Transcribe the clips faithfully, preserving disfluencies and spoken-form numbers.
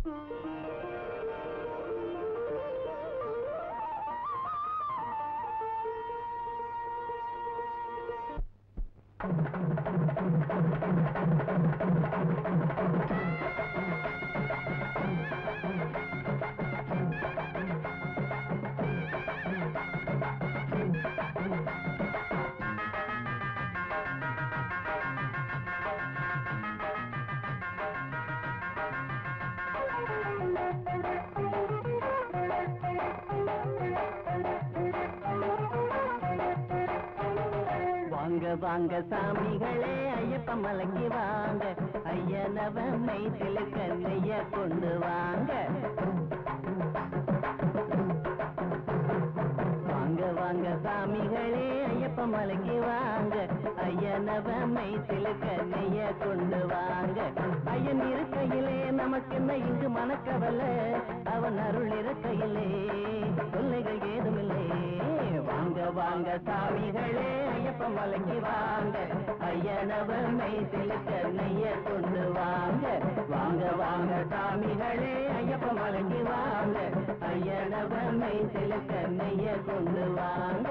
வாங்க சாமிகளே ஐயப்ப மலைக்கு வாங்க, ஐயனவனை திலக்கண்ணைய கொண்டு வாங்க. வாங்க வாங்க சாமிகளே ஐயப்ப மலைக்கு வாங்க, ஐயனவனை திலக்கண்ணைய கொண்டு வாங்க. ஐயன் இருக்கையிலே நமக்கு என்ன இங்கு மனக்கவலை, அவன் அருள் இருக்கையிலே தொல்லைகள் ஏதுமில்லை. வாங்க வாங்க சாமிகளே ஐயப்ப மலைக்கு வாங்க, ஐயனவனை திலக்கண்ணைய கொண்டு வாங்க. வாங்க வாங்க சாமிகளே ஐயப்ப மலைக்கு வாங்க, ஐயனவனை திலக்கண்ணைய கொண்டு வாங்க.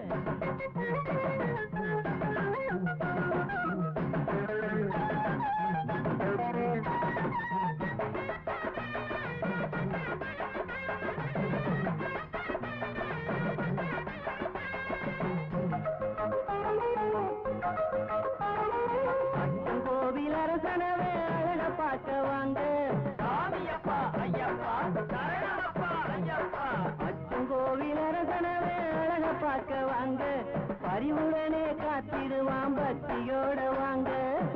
கோவில் அரசனவே அழக பார்க்க வாங்க, சாமியப்பா ஐயப்பா சரணமப்பா ஐயப்பா. அச்சங்கோவில் அரசனவே அழக பார்க்க வாங்க, பரிவுடனே காத்திடுவான் பக்தியோட வாங்க.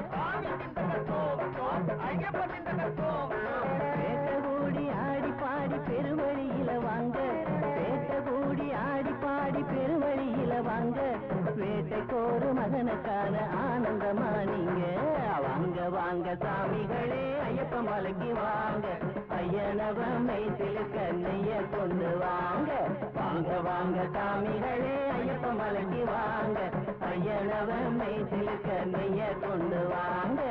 பேட்ட கூடி ஆடி பாடி பெருவழியில வாங்க, பேட்ட கூடி ஆடி பாடி பெருவழியில வாங்க. வேட்டைக்கோரு மகனுக்கான ஆனந்தமா நீங்க. வாங்க வாங்க சாமிகளே ஐயப்ப மலைக்கு வாங்க, ஐயனவனை திலக்கண்ணைய கொண்டு வாங்க. வாங்க வாங்க சாமிகளே ஐயப்ப மலைக்கு வாங்க, ஐயனவனை திலக்கண்ணைய கொண்டு வாங்க.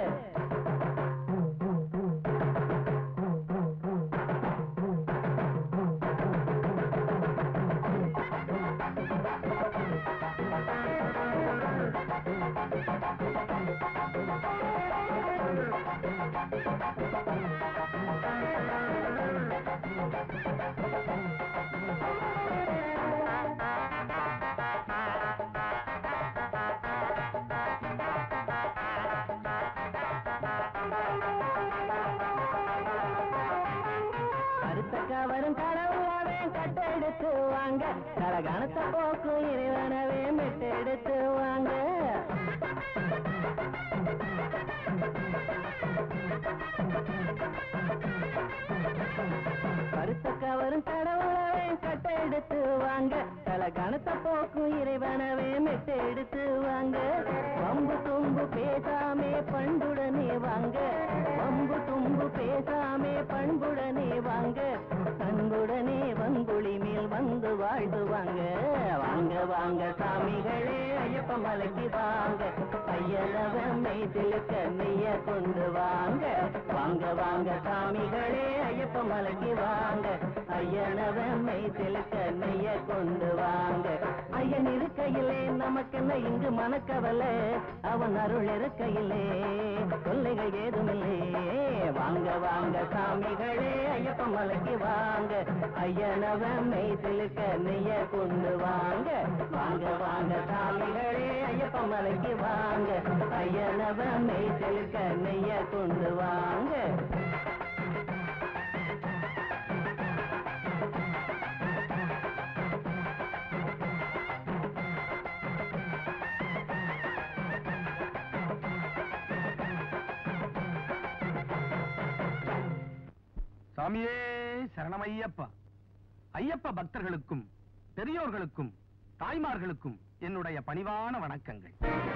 வரும் கடவுளவே கட்டெடுத்து வாங்க, கலகணத்தை போக்கு இறைவனவே மெட்டெடுத்து வாங்க. கருத்தக்க வரும் கடவுளவே கட்டெடுத்து வாங்க, கலகணத்தை போக்கு இறைவனவே மெட்டெடுத்து வாங்க. வம்பு தும்பு பேசாமே பண்புடனே வாங்க, வம்பு தும்பு பேசாமே பண்புடனே வாங்க. அன்புடனே வங்குழி மேல் வந்து வாழ்ந்துவாங்க. வாங்க வாங்க சாமிகளே ஐயப்ப மலைக்கு வாங்க, ஐயனவனை திலக்கண்ணைய கொண்டு வாங்க. வாங்க வாங்க சாமிகளே ஐயப்ப மலைக்கு வாங்க, ஐயனவனை திலக்கண்ணைய கொண்டு வாங்க. ஐயன் இருக்கையிலே நமக்கென்ன இங்கு மனக்கவலை, அவன் அருள் இருக்கையிலே தொல்லைகள் ஏதுமில்லை. வாங்க வாங்க சாமிகளே ஐயப்ப மலைக்கு வாங்க, ஐயனவனை திலக்கண்ணைய கொண்டு வாங்க. வாங்க வாங்க சாமிகளே ஐயப்ப மலைக்கு வாங்க, ஐயனவனை திலக்கண்ணைய கொண்டு வாங்க. சாமியே சரணம் ஐயப்பா. ஐயப்ப பக்தர்களுக்கும் பெரியோர்களுக்கும் தாய்மார்களுக்கும் என்னுடைய பணிவான வணக்கங்கள்.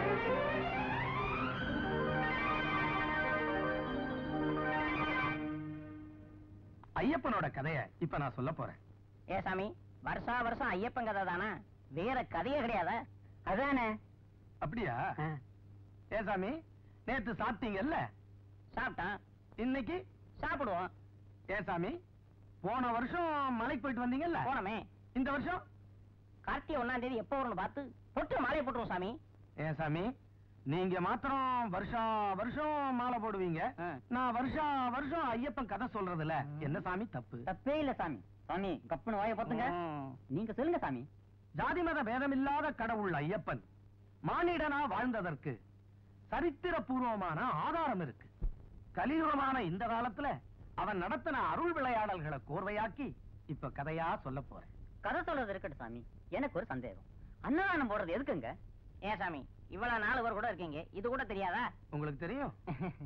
ஐயப்பனோட கதைய இப்ப நான் சொல்ல போறேன். ஏ சாமி, வருஷா வருஷம் ஐயப்பன் கதை தானா, வேற கதையே கிடையாதா? அதானே. அப்படியா? ஏ சாமி, நேத்து சாப்பிட்டீங்கல்ல? சாப்பிட்டான். இன்னைக்கு சாப்பிடுவோம். ஏன் சாமி, போன வருஷம் மலைக்கு போயிட்டு வந்தீங்கல்ல? போனமே. இந்த வருஷம் கார்த்திகை ஒன்னாம் தேதி எப்போ வரும்னு பார்த்து பொட்டு மாலையை போட்டுருவோம் சாமி. ஏன் சாமி, நீங்க மாத்திரம் வருஷம் வருஷம் மாலை போடுவீங்க, நான் வருஷம் வருஷம் ஐயப்பன் கதை சொல்றதுல என்ன சாமி தப்பு? தப்பே இல்ல சாமி. சாமி கப்புன்னு வாயை பார்த்துங்க. நீங்க சொல்லுங்க சாமி. ஜாதி மத பேதமில்லாத கடவுள் ஐயப்பன் மானிடனா வாழ்ந்ததற்கு சரித்திரபூர்வமான ஆதாரம் இருக்கு. கலியுகமான இந்த காலத்துல அவன் நடத்தின அருள் விளையாடல்களை கோர்வையாக்கி இப்ப கதையா சொல்ல போறேன். கதை சொல்றது இருக்கட்டும் சாமி, எனக்கு ஒரு சந்தேகம். அன்னதானம் போடுறது எதுக்குங்க? ஏன் சாமி, இவ்வளவு நாலு பேர் கூட இருக்கீங்க, இது கூட தெரியாதா? உங்களுக்கு தெரியும்.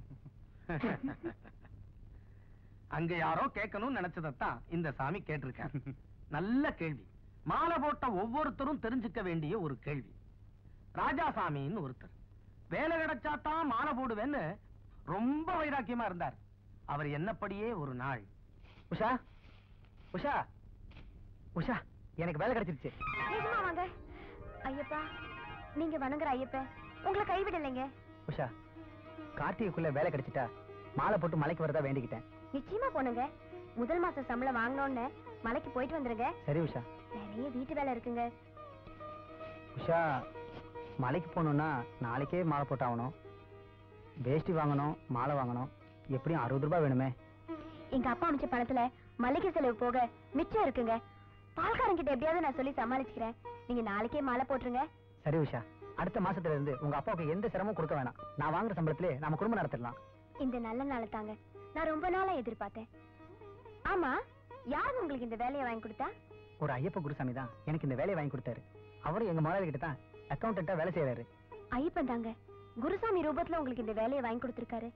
அங்க யாரோ கேட்கணும்னு நினைச்சதான் இந்த சாமி கேட்டிருக்காரு. நல்ல கேள்வி. மாலை போட்ட ஒவ்வொருத்தரும் தெரிஞ்சுக்க வேண்டிய ஒரு கேள்வி. ராஜாசாமின்னு ஒருத்தர் வேலை கிடைச்சாதான் மாலை போடுவேன்னு ரொம்ப வைராக்கியமா இருந்தார். அவர் என்னப்படியே ஒரு நாள், உஷா உஷா உஷா எனக்கு வேலை கிடைச்சிருச்சு. நிஜமா வாங்க ஐயப்பா, நீங்க வணங்குற ஐயப்ப உங்களை கைவிடலைங்க. உஷா, கார்த்திகைக்குள்ள வேலை கிடைச்சிட்டா மாலை போட்டு மலைக்கு வரதா வேண்டிக்கிட்டேன். நிச்சயமா போனுங்க. முதல் மாசம் சம்பளம் வாங்கணும்னு மலைக்கு போயிட்டு வந்துருங்க. சரி உஷா. நிறைய வீட்டு வேலை இருக்குங்க. உஷா, மலைக்கு போகணும்னா நாளைக்கே மாலை போட்டாகணும். வேஷ்டி வாங்கணும், மாலை வாங்கணும், எப்படியும் அறுபது ரூபாய் வேணுமே. எங்க அப்பா அமைச்ச பணத்துல மளிகை செலவு போக மிச்சம் இருக்குங்க. பால்காரங்கிட்ட எப்படியாவது நான் சொல்லி சமாளிச்சுக்கிறேன். நீங்க நாளைக்கே மாலை போட்டுருங்க. சரி உஷா, அடுத்த மாசத்துல இருந்து உங்க அப்பாவுக்கு எந்த சிரமமும் கொடுக்க வேணாம். நான் வாங்குற சம்பளத்திலே நம்ம குடும்பம் நடத்திடலாம். இந்த நல்ல நாளை தாங்க நான் ரொம்ப நாளா எதிர்பார்த்தேன். ஆமா, யார் உங்களுக்கு இந்த வேலையை வாங்கி கொடுத்தா? ஒரு ஐயப்ப குருசாமி தான் எனக்கு இந்த வேலையை வாங்கி கொடுத்தாரு. அவரும் எங்க முதலாளி கிட்ட தான் அக்கௌண்டன்ட்டா வேலை செய்யறாரு. ஐயப்பன் தாங்க குருசாமி ரூபத்துல உங்களுக்கு இந்த வேலையை வாங்கி கொடுத்திருக்காரு.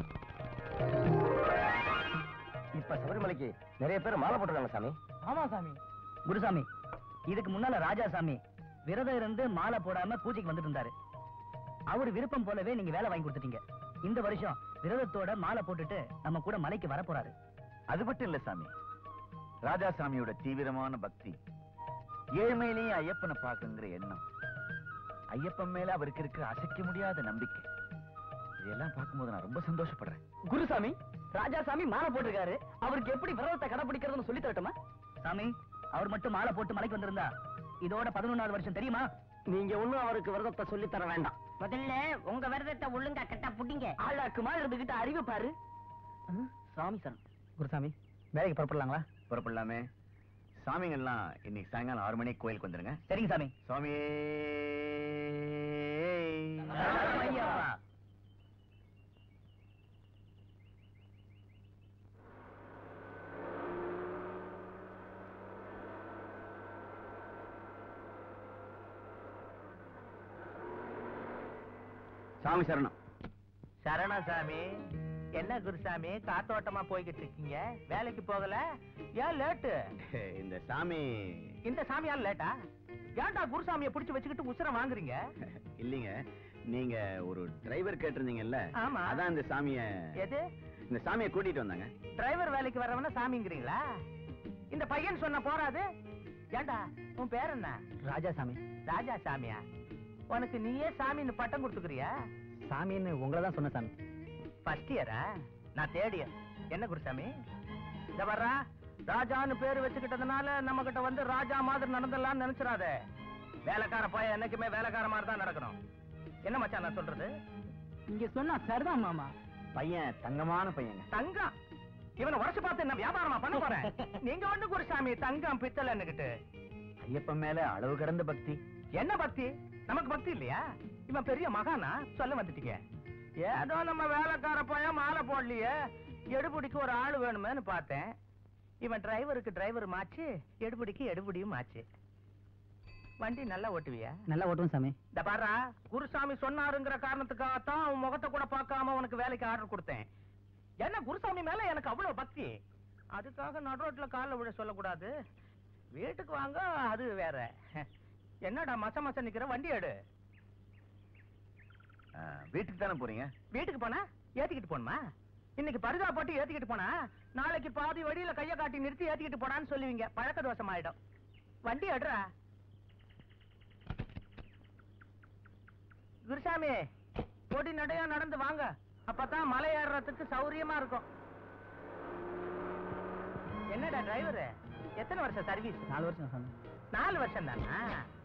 இப்ப சபரிமலைக்கு நிறைய பேர் மாலை போட்டுருக்காங்க சாமி. ஆமா சாமி. குருசாமி, இதுக்கு முன்னால ராஜாசாமி விரதம் இருந்து மாலை போடாம பூஜைக்கு வந்துட்டு இருந்தாரு. அவரு விருப்பம் போலவே நீங்க வேலை வாங்கி கொடுத்துட்டீங்க. இந்த வருஷம் விரதத்தோட மாலை போட்டுட்டு நம்ம கூட மலைக்கு வர போறாரு. அது மட்டும் இல்ல சாமி, ராஜாசாமியோட தீவிரமான பக்தி, ஏழ்மையிலேயே ஐயப்பனை பார்க்குங்கிற எண்ணம், ஐயப்பன் மேல அவருக்கு இருக்கிற அசைக்க முடியாத நம்பிக்கை, இதெல்லாம் பார்க்கும்போது நான் ரொம்ப சந்தோஷப்படுறேன். குருசாமி, ராஜாசாமி மாலை போட்டிருக்காரு, அவருக்கு எப்படி விரதத்தை கடைபிடிக்கிறதுன்னு சொல்லி தரட்டுமா? சாமி, அவர் மட்டும் மாலை போட்டு மலைக்கு வந்திருந்தா இதோட பதினொன்னாவது வருஷம் தெரியுமா? நீங்க ஒண்ணும் அவருக்கு விரதத்தை சொல்லி தர வேண்டாம். முதல்ல உங்க விரதத்தை ஒழுங்கா கட்டா புடிங்க. ஆளாக்குமா இருந்துகிட்ட அறிவு பாரு. சாமி சரண். குருசாமி, வேலைக்கு புறப்படலாங்களா? புறப்படலாமே. சாமிங்கெல்லாம் இன்னைக்கு சாயங்காலம் ஆறு மணிக்கு கோயிலுக்கு வந்துருங்க. சரிங்க சாமி. சுவாமி சாமி சரணம். சரண சாமி. என்ன குருசாமி, காத்தோட்டமா போய்கிட்டு இருக்கீங்க, வேலைக்கு போகல? ஏன் லேட்டு? இந்த சாமி இந்த சாமியால லேட்டா? ஏன்டா குருசாமியை பிடிச்சு வச்சுக்கிட்டு உசுர வாங்குறீங்க? இல்லீங்க, நீங்க ஒரு டிரைவர் கேட்டிருந்தீங்கல்ல, ஆமா. அதான் இந்த சாமிய எது? இந்த சாமியை கூட்டிட்டு வந்தாங்க. டிரைவர் வேலைக்கு வரவன சாமிங்கிறீங்களா? இந்த பையன் சொன்ன போறாது. ஏண்டா, உன் பேர் என்ன? ராஜாசாமி. ராஜா சாமியா? உனக்கு நீயே சாமின்னு பட்டம் கொடுத்துக்கிறியா? சாமின்னு உங்களை தான் சொன்ன சாமி. ஃபர்ஸ்ட் இயரா? நான் தேர்ட் இயர். என்ன குருசாமி இந்த வர்றா, ராஜான்னு பேரு வச்சுக்கிட்டதுனால நம்ம கிட்ட வந்து ராஜா மாதிரி நடந்துடலாம்னு நினைச்சிடாத. வேலைக்கார பையன் என்னைக்குமே வேலைக்கார மாதிரி தான் நடக்கணும். என்ன மச்சான் நான் சொல்றது? இங்க சொன்னா சரிதான் மாமா. பையன் தங்கமான பையங்க. தங்கம்? இவனை உடச்சு பார்த்து என்ன வியாபாரமா பண்ண போறேன்? நீங்க வந்து குருசாமி தங்கம் பித்தளைன்னுகிட்டு. ஐயப்பன் மேல அளவு கடந்த பக்தி. என்ன பக்தி? நமக்கு பக்தி இல்லையா? இவன் பெரிய மகானா சொல்ல வந்துட்டீங்க. ஏதோ நம்ம வேலைக்கார பையன் மாலை போடலையே, எடுபடிக்கு ஒரு ஆளு வேணுமேன்னு பார்த்தேன். இவன் டிரைவருக்கு டிரைவர் மாச்சு, எடுபடிக்கு எடுபடியும் மாச்சு. வண்டி நல்லா ஓட்டுவியா? நல்லா ஓட்டுவோம் சாமி. இந்த பாரா, குருசாமி சொன்னாருங்கிற காரணத்துக்காகத்தான் அவன் முகத்தை கூட பார்க்காம உனக்கு வேலைக்கு ஆர்டர் கொடுத்தேன். என்ன குருசாமி மேல எனக்கு அவ்வளவு பக்தி, அதுக்காக நடுரோட்ல கால விட சொல்லக்கூடாது. வீட்டுக்கு வாங்க, அது வேற. என்னடா மச மச நிக்கிற, வண்டி எடு. வீட்டுக்கு தானே போறீங்க? வீட்டுக்கு போனா ஏத்திக்கிட்டு போணுமா? இன்னைக்கு பரிதா போட்டு ஏத்திக்கிட்டு போனா நாளைக்கு பாதி வழியில கைய காட்டி நிறுத்தி ஏத்திக்கிட்டு போடான்னு சொல்லுவீங்க. பழக்க தோஷம் ஆயிடும். வண்டி எடுறா. குருசாமி, பொடி நடையா நடந்து வாங்க, அப்பதான் மலை ஏறுறதுக்கு சௌரியமா இருக்கும். என்னடா டிரைவர் எத்தனை வருஷம் சர்வீஸ்? நாலு வருஷம் சாமி. நாலு வருஷம் தானா?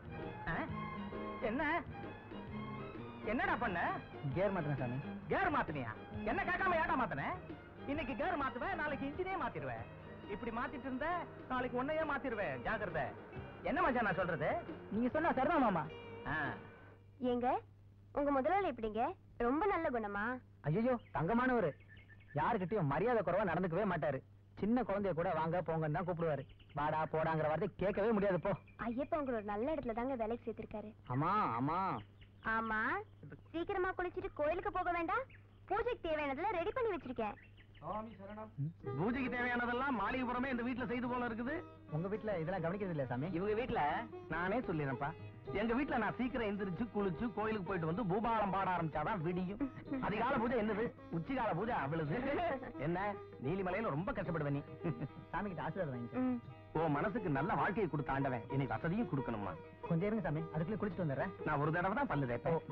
என்ன என்னடா பண்ண? கேர் மாத்திரம் சாமி. கேர் மாத்தினியா? என்ன கேட்காம ஏடா மாத்தின? இன்னைக்கு கேர் மாத்துவேன், நாளைக்கு இன்ஜினே மாத்திடுவேன். இப்படி மாத்திட்டு இருந்த நாளைக்கு உன்னையே மாத்திடுவேன். ஜாக்கிரதை. என்ன மச்சான் நான் சொல்றது? நீங்க சொன்னா சரிதான் மாமா. ஏங்க உங்க முதலாளி எப்படிங்க? ரொம்ப நல்ல குணமா? ஐயோ தங்கமானவரு. யாருக்கிட்டையும் மரியாதை குறைவா நடந்துக்கவே மாட்டாரு. சின்ன குழந்தைய கூட வாங்க போங்கன்னு தான் கூப்பிடுவாரு. வாடா போடாங்கிற வார்த்தை கேட்கவே முடியாது. போ. ஐயப்பா உங்களை ஒரு நல்ல இடத்துல தாங்க வேலைக்கு சேர்த்திருக்காரு. ஆமா ஆமா ஆமா, சீக்கிரமா குளிச்சிட்டு கோயிலுக்கு போக வேண்டாம்? பூஜைக்கு தேவையானதெல்லாம் ரெடி பண்ணி வச்சிருக்கேன். பூஜைக்கு தேவையானதெல்லாம் மாளிகைப்புறமே இந்த வீட்டுல செய்து போல இருக்குது. உங்க வீட்டுல இதெல்லாம் கவனிக்கிறது இல்லையா சாமி? இவங்க வீட்டுல நானே சொல்லிடுறேன்ப்பா. எங்க வீட்டுல நான் சீக்கிரம் எந்திரிச்சு குளிச்சு கோயிலுக்கு போயிட்டு வந்து பூபாலம் பாட ஆரம்பிச்சாதான் விடியும். அதிகால பூஜை என்னது, உச்சிகால பூஜை அவ்வளவு. என்ன நீலிமலையில ரொம்ப கஷ்டப்படுவேன் நீ. சாமி கிட்ட ஆசீர்வாதம் வாங்கி. ம். உன் மனசுக்கு நல்ல வாழ்க்கையை கொடுத்த ஆண்டவன் இனி வசதியும் கொடுக்கணுமா? கொஞ்சம் இருங்க சாமி, அதுக்குள்ள குளிச்சுட்டு வந்துடுறேன். நான் ஒரு தடவை தான் பல்லு தேய்ப்பேன்.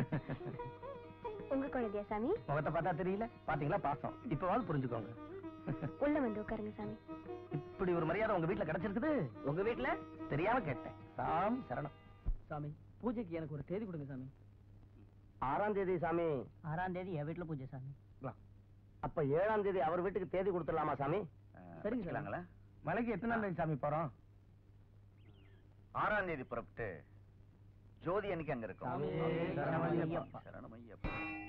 உங்க குழந்தையா சாமி? முகத்தை பார்த்தா தெரியல, பாத்தீங்களா பாசம். இப்பவாவது புரிஞ்சுக்கோங்க. உள்ள வந்து உட்காருங்க சாமி. இப்படி ஒரு மரியாதை உங்க வீட்டுல கிடைச்சிருக்குது. உங்க வீட்டுல தெரியாம கேட்டேன். சாமி சரணம். சாமி பூஜைக்கு எனக்கு ஒரு தேதி கொடுங்க சாமி. ஆறாம் தேதி சாமி. ஆறாம் தேதி என் வீட்டுல பூஜை சாமி. அப்ப ஏழாம் தேதி அவர் வீட்டுக்கு தேதி கொடுத்துடலாமா சாமி? சரிங்க சார். மலைக்கு எத்தனை நாள் சாமி போறோம்? ஆறாம் தேதி புறப்பட்டு ஜோதி அன்னைக்கு அங்க இருக்கும். சாமி, சரணமையப்பா. சரணமையப்பா.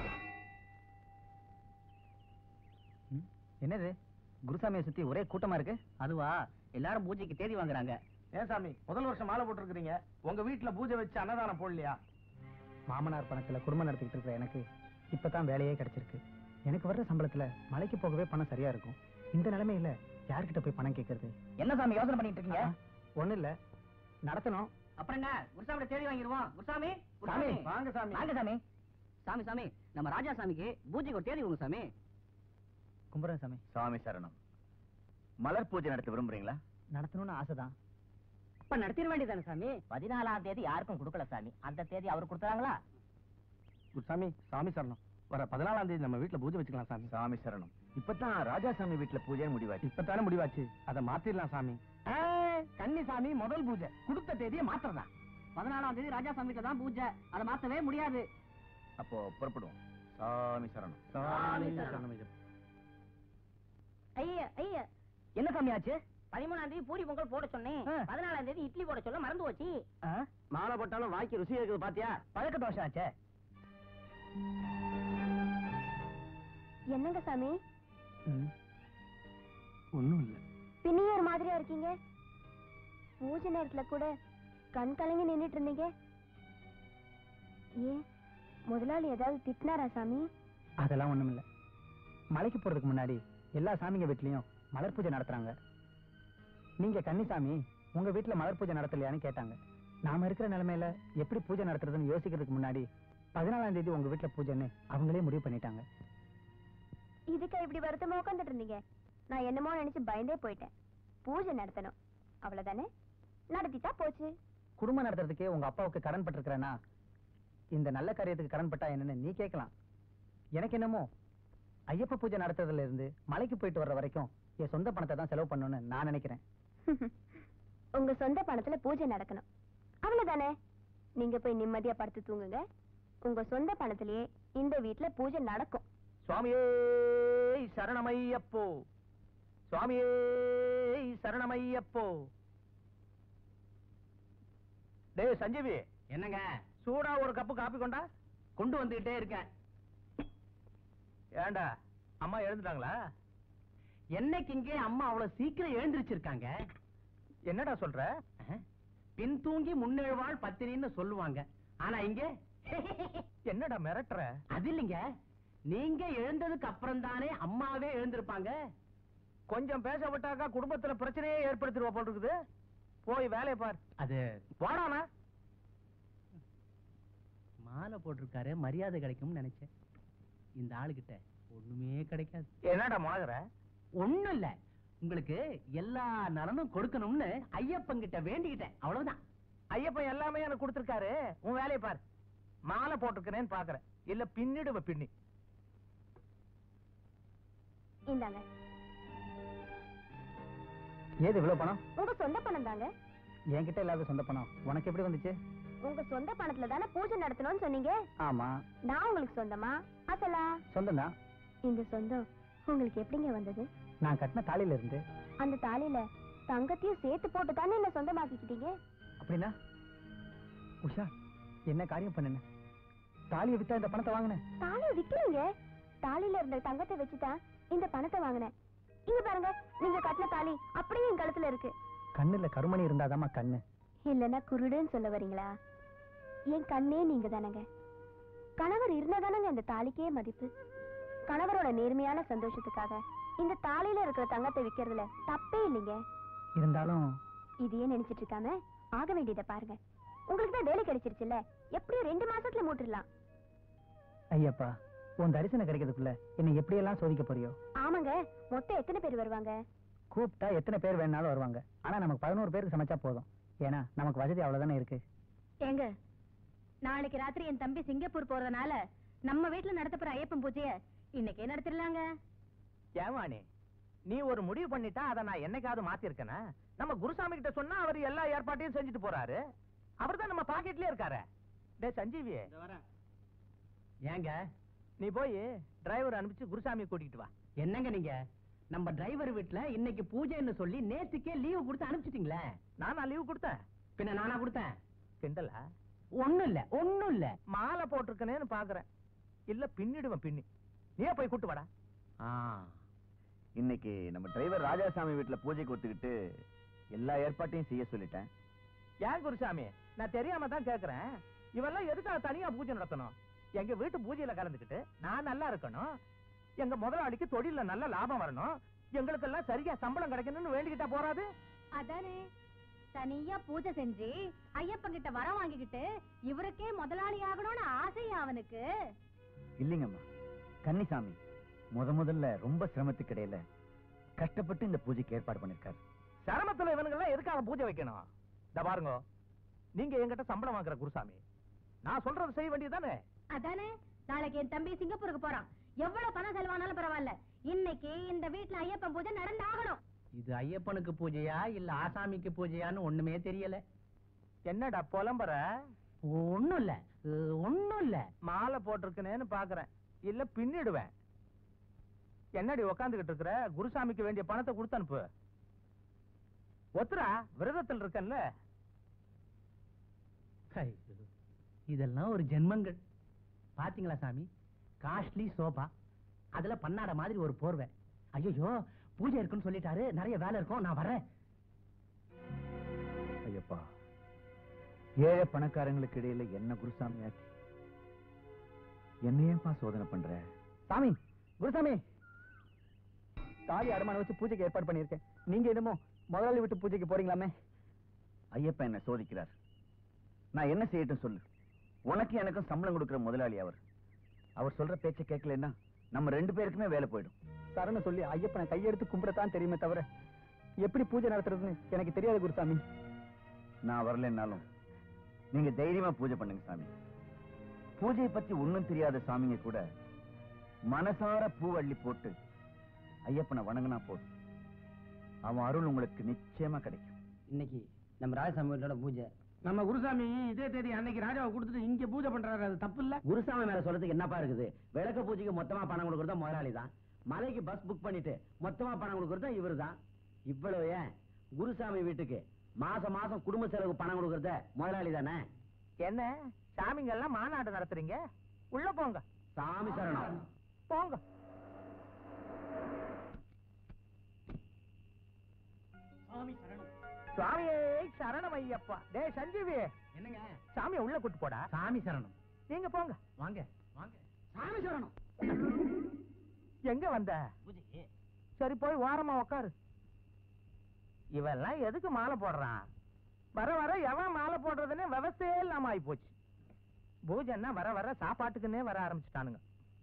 என்னது குருசாமியை சுத்தி ஒரே கூட்டமா இருக்கு? அதுவா, எல்லாரும் பூஜைக்கு தேதி வாங்குறாங்க. ஏன் சாமி முதல் வருஷம் மாலை போட்டுருக்கீங்க, உங்க வீட்டுல பூஜை வச்சு அன்னதானம் போடலையா? மாமனார் பணத்துல குடும்பம் நடத்திட்டு இருக்கிற எனக்கு இப்பதான் வேலையே கிடைச்சிருக்கு. எனக்கு வர்ற சம்பளத்துல மலைக்கு போகவே பணம் சரியா இருக்கும். இந்த நிலைமையில யார்கிட்ட போய் பணம் கேட்கறது? என்ன சாமி யோசனை பண்ணிட்டு இருக்கீங்க? ஒண்ணு இல்ல, நடத்தணும். அப்புறம் என்ன, குருசாமி தேடி வாங்கிடுவோம். குருசாமி சாமி வாங்க சாமி. வாங்க சாமி. சாமி சாமி நம்ம ராஜா சாமிக்கு பூஜைக்கு ஒரு தேதி உங்க சாமி. கும்புறேன் சாமி. சாமி சரணம். மலர் பூஜை நடத்த விரும்புறீங்களா? நடத்தணும்னு ஆசைதான். அப்ப நடத்திட வேண்டியதானே சாமி? பதினாலாம் தேதி யாருக்கும் கொடுக்கல சாமி, அந்த தேதி அவர் கொடுத்தாங்களா? சாமி சாமி சரணம். வர பதினாலாம் தேதி நம்ம வீட்டுல பூஜை வச்சுக்கலாம் சாமி. சாமி சரணம். இப்பதான் ராஜாசாமி வீட்டுல பூஜை முடிவாச்சு. இப்பதானே முடிவாச்சு, அதை மாத்திடலாம் சாமி. கன்னி சாமி முதல் பூஜை கொடுத்த தேதியை மாத்திரதான். பதினாலாம் தேதி ராஜா சாமி தான் பூஜை, அதை மாத்தவே முடியாது. அப்போ புறப்படுவோம். சாமி சரணம். சாமி சரணம். ஐயா ஐயா, என்ன சாமி ஆச்சு? பதிமூணாம் தேதி பூரி பொங்கல் போட சொன்னேன், ஆ. பதினாலாம் தேதி இட்லி போட சொல்ல மறந்து போச்சு. மாலை போட்டாலும் வாய்க்கு ருசி இருக்குது பாத்தியா? பழக்க தோஷம் ஆச்சே. என்னங்க சாமி ஒண்ணும் இல்ல. பின்னியே ஒரு மாதிரியா இருக்கீங்க? பூஜை நேரத்துல கூட கண் கலங்கி நின்னுட்டு இருந்தீங்க. ஏன் முதலாளி ஏதாவது திட்டினாரா சாமி? அதெல்லாம் ஒண்ணும் இல்ல. மலைக்கு போறதுக்கு முன்னாடி எல்லா சாமிங்க வீட்லயும் மலர் பூஜை நடத்துறாங்க. நீங்க கன்னிசாமி உங்க வீட்டுல மலர் பூஜை நடத்தலையான்னு கேட்டாங்க. நாம இருக்கிற நிலைமையில எப்படி பூஜை நடத்துறதுன்னு யோசிக்கிறதுக்கு முன்னாடி பதினாலாம் தேதி உங்க வீட்டுல பூஜைன்னு அவங்களே முடிவு பண்ணிட்டாங்க. இதுக்கா இப்படி வருத்தமா உட்காந்துட்டு இருந்தீங்க? நான் என்னமோ நினைச்சு பயந்தே போயிட்டேன். பூஜை நடத்தணும் அவ்வளவுதானே, நடத்திட்டா போச்சு. குடும்பம் நடத்துறதுக்கே உங்க அப்பாவுக்கு கடன் பட்டிருக்கிறேன்னா இந்த நல்ல காரியத்துக்கு கடன் பட்டா என்னன்னு நீ கேட்கலாம். எனக்கு என்னமோ ஐயப்ப பூஜை நடத்துறதுல இருந்து மலைக்கு போயிட்டு வர்ற வரைக்கும் என் சொந்த பணத்தை தான் செலவு பண்ணணும்னு நான் நினைக்கிறேன். உங்க சொந்த பணத்துல பூஜை நடக்கணும் அவ்வளவுதானே. நீங்க போய் நிம்மதியா படுத்து தூங்குங்க. உங்க சொந்த பணத்திலேயே இந்த வீட்டுல பூஜை நடக்கும். சுவாமியே சரணமையப்போ, சுவாமியே சரணமையப்போ. டேய் சஞ்சீவி, என்னங்க? சூடா ஒரு கப்பு காப்பி கொண்டா. கொண்டு வந்துகிட்டே இருக்கேன். ஏண்டா அம்மா எழுந்துட்டாங்களா? என்னைக்கு இங்கே அம்மா அவ்வளவு சீக்கிரம் எழுந்திருச்சிருக்காங்க? என்னடா சொல்ற? பின் தூங்கி முன்னெழுவாள் பத்தினின்னு சொல்லுவாங்க. ஆனா இங்க என்னடா மிரட்டுற? அது இல்லைங்க, நீங்க எழுந்ததுக்கு அப்புறம் தானே அம்மாவே எழுந்திருப்பாங்க. கொஞ்சம் பேச விட்டாக்கா குடும்பத்துல பிரச்சனையே ஏற்படுத்திடுவா போல் இருக்குது. போய் வேலையை பார். அது போடானா? மாலை போட்டிருக்காரு, மரியாதை கிடைக்கும்னு நினைச்சேன். இந்த ஆளுகிட்ட ஒண்ணுமே கிடைக்காது. என்னடா முழகுற? ஒண்ணும் இல்ல, உங்களுக்கு எல்லா நலனும் கொடுக்கணும்னு ஐயப்பன் கிட்ட வேண்டிக்கிட்டேன், அவ்வளவுதான். ஐயப்பன் எல்லாமே எனக்கு கொடுத்திருக்காரு. உன் வேலையை பார். மாலை போட்டிருக்கேன்னு பாக்குறேன், இல்ல பின்னிடுவ பின்னி. இந்தாங்க. ஏது இவ்வளவு பணம்? உங்க சொந்த பணம் தாங்க. என்கிட்ட இல்லாத சொந்த பணம் உனக்கு எப்படி வந்துச்சு? உங்க சொந்த பணத்துல தானே பூஜை நடத்தணும்னு சொன்னீங்க. ஆமா. நான் உங்களுக்கு சொந்தமா அசலா? சொந்தம் தான். இந்த சொந்தம் உங்களுக்கு எப்படிங்க வந்தது? நான் கட்டின தாலியில இருந்து. அந்த தாலியில தங்கத்தையும் சேர்த்து போட்டு தானே என்ன சொந்தமாக்கிக்கிட்டீங்க. அப்படின்னா உஷா என்ன காரியம் பண்ணுன? தாலியை வித்தா இந்த பணத்தை வாங்கினேன். தாலியை விக்கிறீங்க? தாலியில இருந்த தங்கத்தை வச்சுதான் இந்த பணத்தை வாங்கினேன். இங்க பாருங்க, நீங்க கட்டின தாலி அப்படியே என் கழுத்துல இருக்கு. கண்ணுல கருமணி இருந்தாதாமா கண்ணு. இல்லன்னா குருடுன்னு சொல்ல வரீங்களா? என் கண்ணே நீங்க தானங்க. கணவர் இருந்தாதானங்க இந்த தாலிக்கே மதிப்பு. கணவரோட நேர்மையான சந்தோஷத்துக்காக இந்த தாலியில இருக்கிற தங்கத்தை விக்கிறதுல தப்பே இல்லைங்க. இருந்தாலும் இதையே நினைச்சிட்டு இருக்காம ஆக வேண்டியதை பாருங்க. உங்களுக்கு தான் வேலை கிடைச்சிருச்சுல்ல, எப்படியும் ரெண்டு மாசத்துல மூட்டிடலாம். ஐயப்பா, உன் தரிசனம் கிடைக்கிறதுக்குள்ள என்ன எப்படியெல்லாம் சோதிக்க போறியோ? ஆமாங்க, மொத்தம் எத்தனை பேர் வருவாங்க? கூப்பிட்டா எத்தனை பேர் வேணாலும் வருவாங்க. ஆனா நமக்கு பதினோரு பேருக்கு சமைச்சா போதும். ஏன்னா நமக்கு வசதி அவ்வளவுதானே இருக்கு. ஏங்க, நாளைக்கு ராத்திரி என் தம்பி சிங்கப்பூர் போறதுனால நம்ம வீட்டுல நடத்தப்போற ஐயப்பன் பூஜைய இன்னைக்கே நடத்திடலாங்க. ஏவானே, நீ ஒரு முடிவு பண்ணிட்டா அதை நான் என்னைக்காவது மாத்திருக்கேனா? நம்ம குருசாமி கிட்ட சொன்னா அவர் எல்லா ஏற்பாட்டையும் செஞ்சுட்டு போறாரு. அவர் தான் நம்ம பாக்கெட்லயே இருக்காரு. டே சஞ்சீவி, ஏங்க நீ போய் டிரைவர் அனுப்பிச்சு குருசாமியை கூட்டிட்டு வா. என்னங்க நீங்க நம்ம டிரைவர் வீட்டுல இன்னைக்கு பூஜைன்னு சொல்லி நேத்துக்கே லீவு கொடுத்து அனுப்பிச்சிட்டீங்களே. நானா லீவு கொடுத்தேன்? பின்ன நானா கொடுத்தேன்? கிண்டலா? ஒண்ணும் இல்ல ஒண்ணும் இல்ல. மாலை போட்டிருக்கனேன்னு பாக்குறேன். இல்ல பின்னிடுவேன் பின்னி. நீயே போய் கூட்டு வாடா. இன்னைக்கு நம்ம டிரைவர் ராஜாசாமி வீட்டுல பூஜைக்கு ஒத்துக்கிட்டு எல்லா ஏற்பாட்டையும் செய்ய சொல்லிட்டேன். ஏன் குருசாமி, நான் தெரியாம தான் கேக்குறேன். இவெல்லாம் எதுக்காக தனியா பூஜை நடத்தணும்? எங்க வீட்டு பூஜையில கலந்துக்கிட்டு நான் நல்லா இருக்கணும், எங்க முதலாளிக்கு தொழில நல்ல லாபம் வரணும், எங்களுக்கு எல்லாம் சரியா சம்பளம் கிடைக்கணும்னு வேண்டிக்கிட்டா போறாது? அதானே, தனியா பூஜை செஞ்சு ஐயப்பன் கிட்ட வரம் வாங்கிக்கிட்டு இவருக்கே முதலாளி ஆகணும்னு ஆசையா அவனுக்கு? இல்லைங்கம்மா, கன்னிசாமி முத முதல்ல ரொம்ப சிரமத்துக்கு இடையில கஷ்டப்பட்டு இந்த பூஜைக்கு ஏற்பாடு பண்ணிருக்காரு. சிரமத்துல இவனுங்க எல்லாம் எதுக்காக பூஜை வைக்கணும்? இந்த பாருங்க, நீங்க என்கிட்ட சம்பளம் வாங்குற குருசாமி, நான் சொல்றது செய்ய வேண்டியதானே? அதானே, நாளைக்கு என் தம்பி சிங்கப்பூருக்கு போறான். எவ்வளவு பணம் செலவானாலும் பரவாயில்ல, இன்னைக்கு இந்த வீட்டுல ஐயப்பன் பூஜை நடந்து ஆகணும். இது ஐயப்பனுக்கு பூஜையா இல்ல ஆசாமிக்கு பூஜையான்னு ஒண்ணுமே தெரியல. என்னடா புலம்புற? ஒண்ணும் இல்ல ஒண்ணும் இல்ல. மாலை போட்டிருக்கனேன்னு பாக்குறேன். இல்ல பின்னிடுவேன். என்னடி உக்காந்துகிட்டு இருக்கிற? குருசாமிக்கு வேண்டிய பணத்தை கொடுத்து அனுப்பு. ஒத்துரா, விரதத்தில் இருக்கன்ல. இதெல்லாம் ஒரு ஜென்மங்கள். பாத்தீங்களா சாமி, காஸ்ட்லி சோபா, அதுல பன்னாட மாதிரி ஒரு போர்வை. ஐயோ, பூஜை இருக்குன்னு சொல்லிட்டாரு, நிறைய வேலை இருக்கும், நான் வரேன். ஐயப்பா, ஏழை பணக்காரங்களுக்கு இடையில என்ன குருசாமி ஆக்கி என்னையப்பா சோதனை பண்ற? சாமி, குருசாமி, தாலி அடமான வச்சு பூஜைக்கு ஏற்பாடு பண்ணிருக்கேன். நீங்க என்னமோ முதலாளி விட்டு பூஜைக்கு போறீங்களாமே? ஐயப்பா என்ன சோதிக்கிறார். நான் என்ன செய்யட்டும் சொல்லு. உனக்கு எனக்கும் சம்பளம் கொடுக்கிற முதலாளி அவர். அவர் சொல்ற பேச்சை கேட்கலன்னா நம்ம ரெண்டு பேருக்குமே வேலை போயிடும். சரண சொல்லி ஐயப்பனை கையெடுத்து கும்பிடத்தான் தெரியுமே தவிர எப்படி பூஜை நடத்துறதுன்னு எனக்கு தெரியாது குருசாமி. நான் வரலன்னாலும் நீங்க தைரியமா பூஜை பண்ணுங்க சாமி. பூஜையை பத்தி ஒண்ணும் தெரியாத சாமிங்க கூட மனசார பூவள்ளி போட்டு ஐயப்பனை வணங்கினா போதும், அவன் அருள் உங்களுக்கு நிச்சயமா கிடைக்கும். இன்னைக்கு நம்ம ராஜசாமி வீட்டோட பூஜை. நம்ம குருசாமி இதே தேதி அன்னைக்கு ராஜாவை கொடுத்துட்டு இங்க பூஜை பண்றாரு, அது தப்பு இல்ல? குருசாமி மேல சொல்றதுக்கு என்னப்பா இருக்குது? விளக்க பூஜைக்கு மொத்தமா பணம் கொடுக்கறதா முதலாளி தான். மலைக்கு பஸ் புக் பண்ணிட்டு மொத்தமா பணம் கொடுக்கறதா இவரு தான். இவ்வளவு ஏன், குருசாமி வீட்டுக்கு மாசம் மாசம் குடும்ப செலவு பணம் கொடுக்கறத முதலாளி தானே. என்ன சாமிங்க எல்லாம் மாநாடு நடத்துறீங்க? உள்ள போங்க. சாமி சரணம். போங்க. சுவாமியே சரணம் ஐயப்பா. டே சஞ்சீவி, என்னங்க சாமியை உள்ள கூட்டு போடா. சாமி சரணம். நீங்க போங்க. வாங்க வாங்க. சாமி சரணம். எங்க வந்த? பூஜைக்கு. சரி, போய் ஓரமா உக்காரு. இவெல்லாம் எதுக்கு மாலை போடுறான்? வர வர எவன் மாலை போடுறதுன்னு விவசாயே இல்லாம ஆகி போச்சு. பூஜைன்னா வர வர சாப்பாட்டுக்குன்னே வர ஆரம்பிச்சுட்டானுங்க.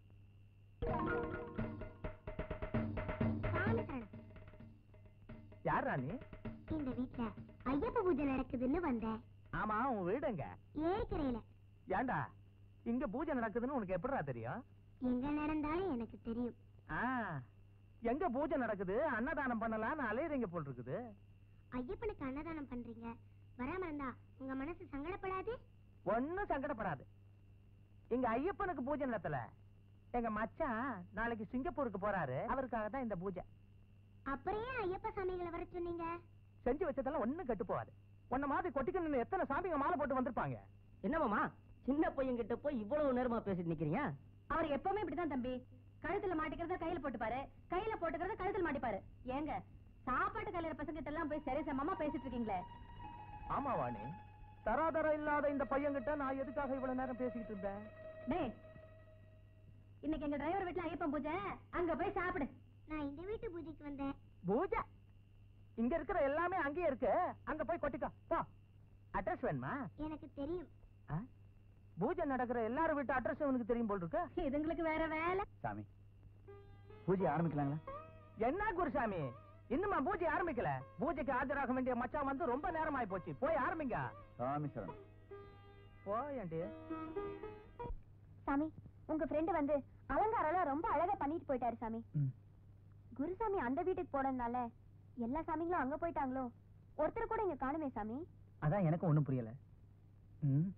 யார் ராணி? இந்த வீட்ல ஐயப்ப பூஜை நடக்குதுன்னு வந்தேன். ஆமா, உன் வீடுங்க? ஏக்கரையில. ஏண்டா, இங்க பூஜை நடக்குதுன்னு உனக்கு எப்படிடா தெரியும்? எங்க நடந்தாலும் எனக்கு தெரியும். எங்க பூஜை நடக்குது, அன்னதானம் பண்ணலாம்னு அலையறீங்க போல் இருக்குது. ஐயப்பனுக்கு அன்னதானம் பண்றீங்க, வராம இருந்தா உங்க மனசு சங்கடப்படாது? ஒன்னும் சங்கடப்படாது. இங்க ஐயப்பனுக்கு பூஜை நடத்தல. எங்க மச்சான் நாளைக்கு சிங்கப்பூருக்கு போறாரு, அவருக்காக தான் இந்த பூஜை. அப்புறம் ஏன் ஐயப்ப சாமிகளை வர சொன்னீங்க? செஞ்சு வச்சதெல்லாம் ஒண்ணும் கெட்டு போவாது. உன்ன மாதிரி கொட்டிக்கணும் எத்தனை சாமிங்க மாலை போட்டு வந்திருப்பாங்க. என்னமாமா சின்ன பையன் கிட்ட போய் இவ்வளவு நேரமா பேசிட்டு நிக்கிறீங்க? அவர் எப்பவுமே இப்படிதான் தம்பி. கழுத்துல மாட்டிக்கிறத கையில போட்டுப்பாரு, கையில போட்டுக்கிறத கழுத்துல மாட்டிப்பாரு. ஏங்க சாப்பாட்டு கல்யாண பசங்க கிட்ட எல்லாம் போய் சரி சமமா பேசிட்டு இருக்கீங்களே. ஆமா வாணி, தராதரம் இல்லாத இந்த பையன் கிட்ட நான் எதுக்காக இவ்வளவு நேரம் பேசிக்கிட்டு இருந்தேன்? டேய், இன்னைக்கு எங்க டிரைவர் வீட்டுல ஐயப்பன் பூஜை, அங்க போய் சாப்பிடு. நான் இந்த வீட்டு பூஜைக்கு வந்தேன். பூஜை இங்க இருக்கிற எல்லாமே அங்கேயே இருக்கு, அங்க போய் கொட்டிக்கோ போ. அட்ரஸ் வேணுமா? எனக்கு தெரியும். பூஜை நடக்கிற எல்லாரும் வீட்டு அட்ரஸ் உனக்கு தெரியும் போல் இருக்கு. இதுங்களுக்கு வேற வேலை. சாமி, பூஜை ஆரம்பிக்கலாங்களா? என்ன குருசாமி, இன்னுமா பூஜை ஆரம்பிக்கல? பூஜைக்கு ஆஜராக வேண்டிய மச்சான் வந்து ரொம்ப நேரம் ஆயி போச்சு, போய் ஆரம்பிங்க. சாமி சரணம். போயண்டி. சாமி, உங்க ஃப்ரெண்ட் வந்து அலங்காரம் ரொம்ப அழகா பண்ணிட்டு போயிட்டாரு சாமி. குருசாமி அந்த வீட்டுக்கு போனதுனால எல்லா சாமிங்களும் அங்க போயிட்டாங்களோ, ஒருத்தர் கூட இங்க காணுமே சாமி. அதான் எனக்கு ஒண்ணும் புரியல. ம்.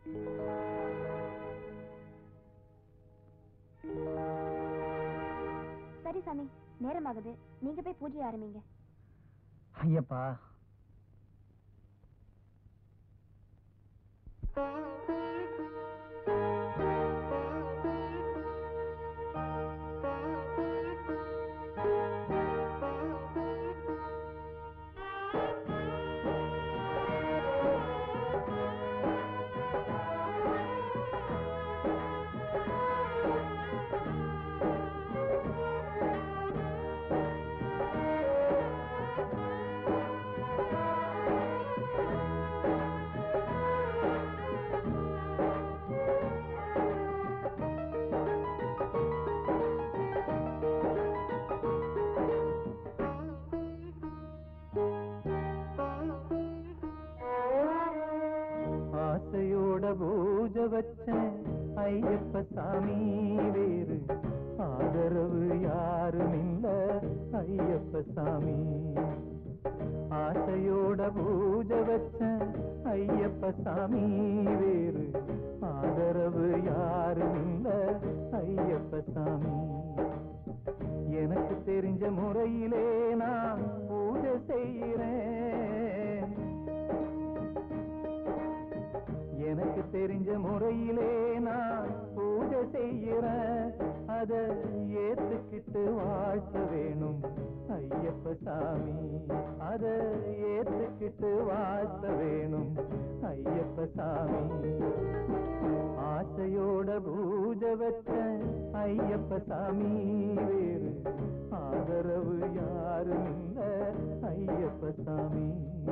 சரி சாமி, நேரமாகுது, நீங்க போய் பூஜை ஆரம்பிங்க. ஐயப்பா, பூஜை வச்சேன் ஐயப்ப சாமி, வேறு ஆதரவு யாரும் இல்ல ஐயப்ப சாமி. ஆசையோட பூஜை வச்சேன் ஐயப்ப சாமி, வேறு ஆதரவு யாரும் இல்ல ஐயப்ப சாமி. எனக்கு தெரிஞ்ச முறையிலே நான் பூஜை செய்கிறேன், எனக்கு தெரிஞ்ச முறையிலே நான் பூஜை செய்கிறேன். அத ஏத்துக்கிட்டு வாழ்த்த வேணும் ஐயப்ப சாமி, அத ஏத்துக்கிட்டு வாழ்த்த வேணும் ஐயப்ப சாமி. ஆசையோட பூஜை வச்ச ஐயப்ப சாமி, வேறு ஆதரவு யாரும் இல்ல ஐயப்ப சாமி.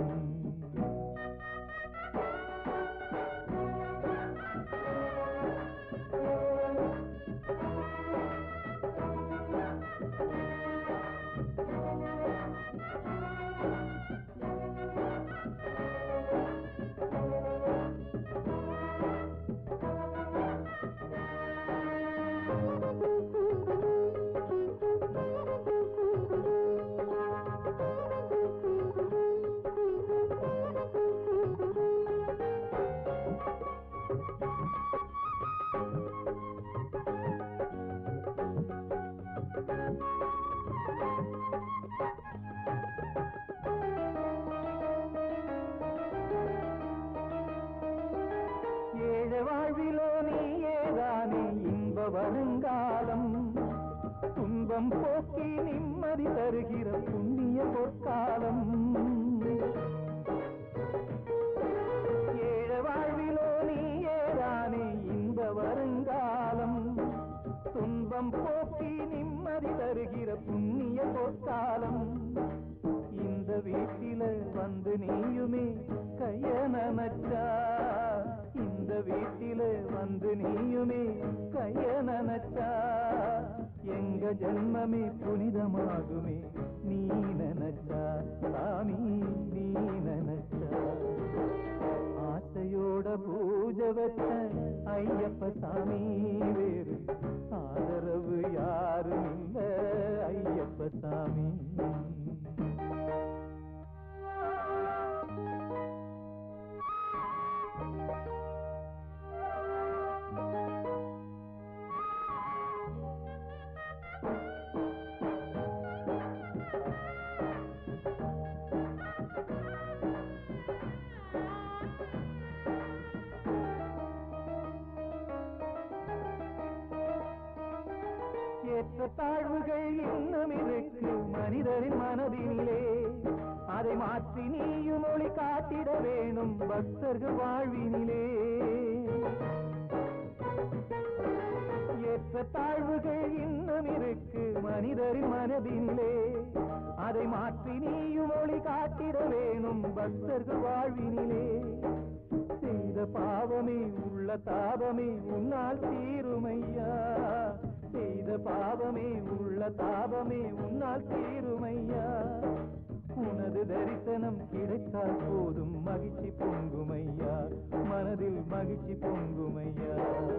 வாழ்விலோ நீயேதானே இன்ப வருங்காலம், துன்பம் போக்கி நிம்மதி தருகிற புண்ணிய பொற்காலம். ஏழ வாழ்விலோ நீயேதானே இன்ப வருங்காலம், துன்பம் போக்கி நிம்மதி தருகிற புண்ணிய பொற்காலம். இந்த வீட்டில வந்து நீயுமே கைய நனச்சா, இந்த வீட்டில வந்து நீயுமே கைய நனச்சா, எங்க ஜென்மமே புனிதமாகுமே நீ நனச்சா, சாமி நீ நனச்சா. ஆசையோட பூஜை வச்ச ஐயப்ப சாமி, வேறு ஆதரவு யாரும் இல்ல ஐயப்ப சாமி. ஏற்ற தாழ்வுகள் இன்னும் இருக்கு மனிதரின் மனதினிலே, அதை மாற்றி நீயும் ஒளி காட்டிட வேணும் பக்தர்கள் வாழ்வினிலே. ஏற்ற தாழ்வுகள் இன்னும் இருக்கு மனிதரின் மனதினிலே, அதை மாற்றி நீயும் ஒளி காட்டிட வேணும் பக்தர்கள் வாழ்வினிலே. செய்த பாவமே உள்ள தாபமே உன்னால் தீருமையா, செய்த பாவமே உள்ள தாபமே உன்னால் தீருமையா. உனது தரிசனம் கிடைத்தால் போதும் மகிழ்ச்சி பொங்குமையா, மனதில் மகிழ்ச்சி பொங்குமையா.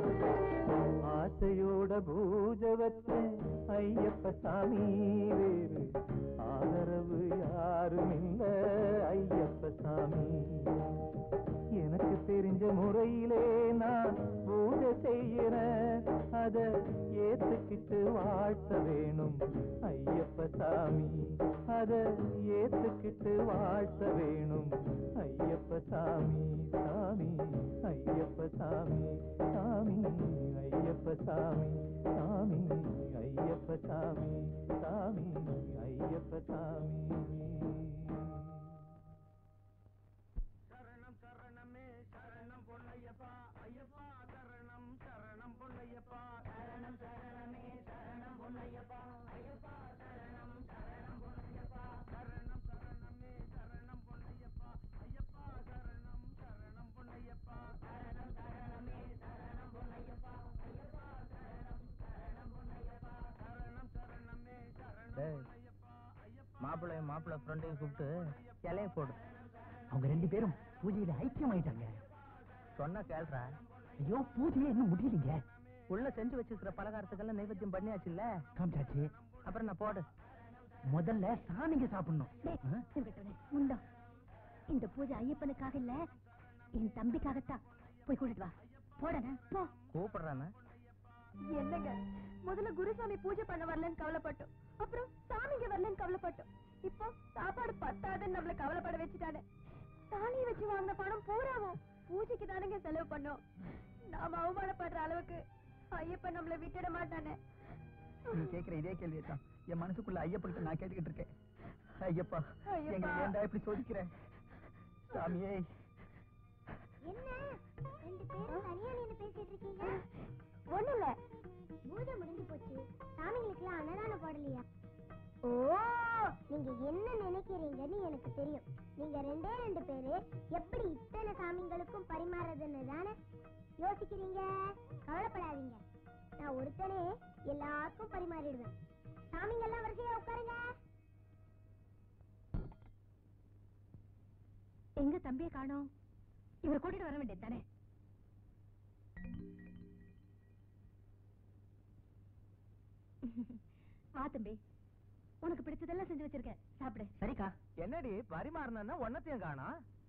ஆசையோட பூஜை வச்ச ஐயப்ப சாமி வேறு ஆதரவு யாரும் இல்ல ஐயப்ப சாமி. எனக்கு தெரிஞ்ச முறையிலே நான் பூஜை செய்யறேன், அத ஏத்துக்கிட்டு வாழ்த்த வேணும் ஐயப்ப சாமி, அத ஏத்துக்கிட்டு வாழ்த்த வேணும் ஐயப்ப சாமி. சாமி ஐயப்ப சாமி, சாமி ஐயப்ப சாமி, சாமி ஐயப்ப சாமி, சாமி ஐயப்ப சாமி. சரணம் சரணமே சரணம் பொன்னையப்பா, ஐயப்பா சரணம் சரணம் பொன்னையப்பா. சரணம் சரணமே சரணம் பொன்னையப்பா, ஐயப்பா சரணம் சரணம் பொன்னையப்பா. சரணம் சரணமே சரணம் பொன்னையப்பா, ஐயப்பா சரணம் சரணம் பொன்னையப்பா. சரணம் சரணமே சரணம் பொன்னையப்பா, ஐயப்பா சரணம் சரணம் பொன்னையப்பா. சரணம் சரணமே சரணம் பொன்னையப்பா, ஐயப்பா. மாப்பிள்ளை மாப்பிள்ளை ஃப்ரெண்டையும் கூப்பிட்டு இலைய போடு. அவங்க ரெண்டு பேரும் பூஜையில ஐக்கியம் ஆயிட்டாங்க. சொன்ன கேள்றா. ஐயோ பூஜையே இன்னும் முடியலீங்க. உள்ள செஞ்சு வச்சிருக்கிற பலகாரத்துக்கெல்லாம் நைவேத்தியம் பண்ணியாச்சுல்ல, காமிச்சாச்சு. அப்புறம் நான் போடு. முதல்ல சாமிங்க சாப்பிடணும். முண்டா, இந்த பூஜை ஐயப்பனுக்காக இல்ல என் தம்பிக்காகத்தான். போய் கூட்டிட்டு வா. போடன போ. கூப்பிடுறானா? என்னங்க, முதல்ல குருசாமி பூஜை பண்ண வரலன்னு கவலைப்பட்டோம், அப்புறம் சாமிங்க வரலன்னு கவலைப்பட்டோம், இப்போ சாப்பாடு பத்தாதுன்னு நம்மள கவலைப்பட வச்சுட்டானே. தாலியை வச்சு வாங்கின பணம் பூராவும் பூஜைக்கு தானுங்க செலவு பண்ணோம். நாம அவமானப்படுற அளவுக்கு ஐயப்பன் நம்மள விட்டுட மாட்டானே. நீ கேக்குற இதே கேள்வியை தான் என் மனசுக்குள்ள ஐயப்பன் நான் கேட்டுக்கிட்டு இருக்கேன். ஐயப்பா, ஐயப்பா. எங்களை ஏன்டா இப்படி சோதிக்கிறேன்? சாமியே. என்ன ரெண்டு பேரும் தனியா நின்னு பேசிட்டு இருக்கீங்க? ஒண்ணு இல்ல, பூஜை முடிஞ்சு போச்சு, சாமிகளுக்கு அன்னதானம் போடலையா? ஓ, நீங்க என்ன நினைக்கிறீங்கன்னு எனக்கு தெரியும். நீங்க ரெண்டே ரெண்டு பேரு எப்படி இத்தனை சாமிங்களுக்கும் பரிமாறதுன்னு தானே யோசிக்கிறீங்க. கவலைப்படாதீங்க, நான் ஒருத்தனே எல்லாருக்கும் பரிமாறிடுவேன். சாமிங்கெல்லாம் வரிசையா உட்காருங்க. எங்க தம்பியை காணோம்? இவர் கூட்டிட்டு வர வேண்டியது தானே. வா தம்பி, உனக்கு பிடிச்சதெல்லாம் செஞ்சு வச்சிருக்கேன், சாப்பிடு. சரிக்கா. என்னடி பரிமாறினா ஒன்னத்தையும் காணா?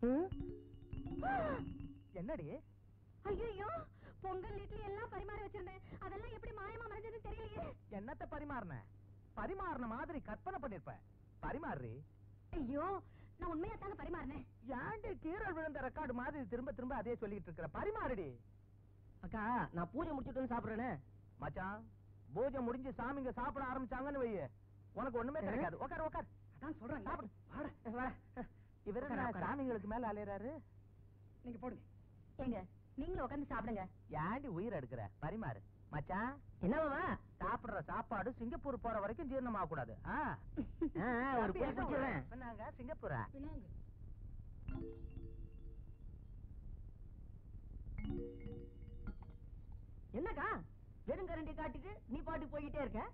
என்னடி? ஐயோ, பொங்கல் இட்லி எல்லாம் பரிமாறி வச்சிருந்தேன், அதெல்லாம் எப்படி மாயமா மறைஞ்சதுன்னு தெரியலையே. என்னத்த பரிமாறின? பரிமாறின மாதிரி கற்பனை பண்ணிருப்ப. பரிமாறி. ஐயோ, நான் உண்மையா தாங்க பரிமாறினேன். ஏன்டி கீரல் விழுந்த ரெக்கார்டு மாதிரி திரும்ப திரும்ப அதே சொல்லிட்டு இருக்கிற? பரிமாறுடி. அக்கா, நான் பூஜை முடிச்சுட்டு சாப்பிடுறேனே. மச்சான், பூஜை முடிஞ்சு சாமிங்க சாப்பிட ஆரம்பிச்சாங்கன்னு வையே, உனக்கு ஒண்ணுமே கிடைக்காது. உட்கார் உட்கார். அதான் சொல்றேன், சாப்பிடு. இவரு சாமிங்களுக்கு மேல அலையறாரு. நீங்க போடுங்க. ஏங்க, நீங்களும் உட்கார்ந்து சாப்பிடுங்க. ஏண்டி உயிர் எடுக்கிற? பரிமாறு. மச்சான், என்னவா சாப்பிடுற சாப்பாடு சிங்கப்பூர் போற வரைக்கும் ஜீரணமாக கூடாது. ஒரு புடி பிடிச்சிடுறேன். சொன்னாங்க சிங்கப்பூரா? என்னக்கா வெறுங்கரண்டி காட்டிட்டு நீ பாட்டு போய்கிட்டே இருக்க?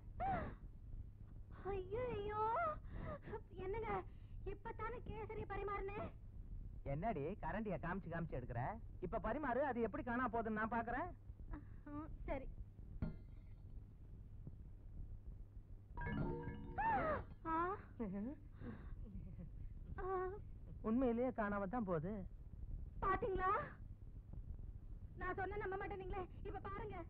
ஐயோ, என்னங்க இப்பதானே கேசரி பரிமாறினேன். என்னடி கரண்டிய காமிச்சு காமிச்சு எடுக்கிற? இப்ப பரிமாறு, அது எப்படி காணா போகுதுன்னு நான் பாக்குறேன். சரி. உண்மையிலேயே காணாம தான் போகுது. பாத்தீங்களா? நான் சொன்ன நம்ப மாட்டேனீங்களே. இப்ப பாருங்க.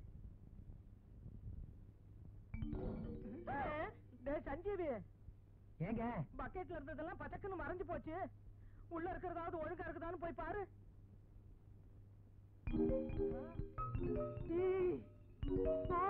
சஞ்சீவி, ஏங்க பக்கெட்ல இருந்ததெல்லாம் பச்சக்குன்னு மறைஞ்சு போச்சு. உள்ள இருக்கிறதாவது ஒழுங்கா இருக்குதான்னு போய் பாரு. ஈ, போ.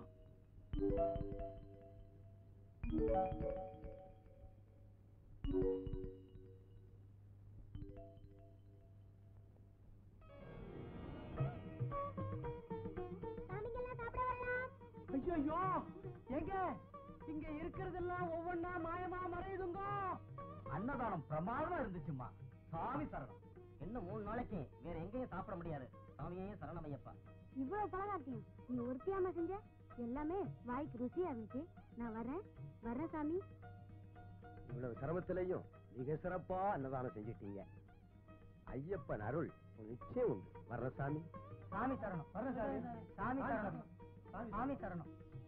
ஐயோ, எங்க இங்க இருக்கிறதெல்லாம் ஒவ்வொன்னா மாயமா மறையுதுங்க. அன்னதானம் பிரமாதமா இருந்துச்சுமா. சாமி சரணம். என்ன மூணு நாளைக்கு வேற எங்கேயும் சாப்பிட முடியாது. சாமியே சரணம் ஐயப்பா. இவ்வளவு பலகாரத்தையும் நீ ஒருத்தியாம செஞ்ச? எல்லாமே வாய்க்கு ருசியா இருந்துச்சு. நான் வரேன் வரேன் சாமி. இவ்வளவு சிரமத்திலையும் மிக சிறப்பா அன்னதானம் செஞ்சிட்டீங்க. ஐயப்பன் அருள் நிச்சயம் உண்டு. வர்ற சாமி. சாமி சரணம். வர்ற சாமி. சாமி சரணம். சாமி சரணம்.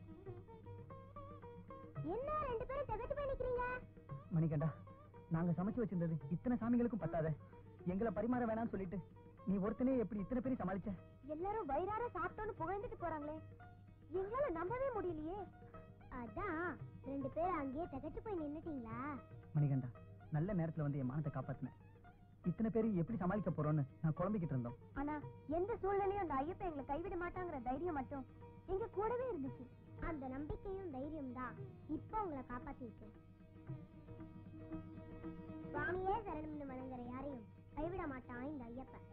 என்ன ரெண்டு பேரும் தகச்சு போய் நிக்கிறீங்க? மணிகண்டா, நாங்க சமைச்சு வச்சிருந்தது இத்தனை சாமிகளுக்கும் பத்தாத. எங்களை பரிமாற வேணாம்னு சொல்லிட்டு நீ ஒருத்தனே எப்படி இத்தனை பேரும் சமாளிச்ச? எல்லாரும் வயிறார சாப்பிட்டோன்னு புகழ்ந்துட்டு போறாங்களே, எங்களால நம்பவே முடியலையே. அதான் ரெண்டு பேரும் அங்கேயே தகச்சு போய் நின்னுட்டீங்களா? மணிகண்டா, நல்ல நேரத்துல வந்து என் மானத்தை காப்பாத்தினேன். இத்தனை பேரும் எப்படி சமாளிக்க போறோம்னு நான் குழம்பிக்கிட்டு இருந்தோம். ஆனா எந்த சூழ்நிலையும் அந்த ஐயப்பன் எங்களை கைவிட மாட்டாங்கிற தைரியம் மட்டும் எங்க கூடவே இருந்துச்சு. அந்த நம்பிக்கையும் தைரியம் தான் இப்ப உங்களை காப்பாத்திருக்கு. சுவாமியே சரணம்னு வணங்குற யாரையும் கைவிட மாட்டான் இந்த ஐயப்பன்.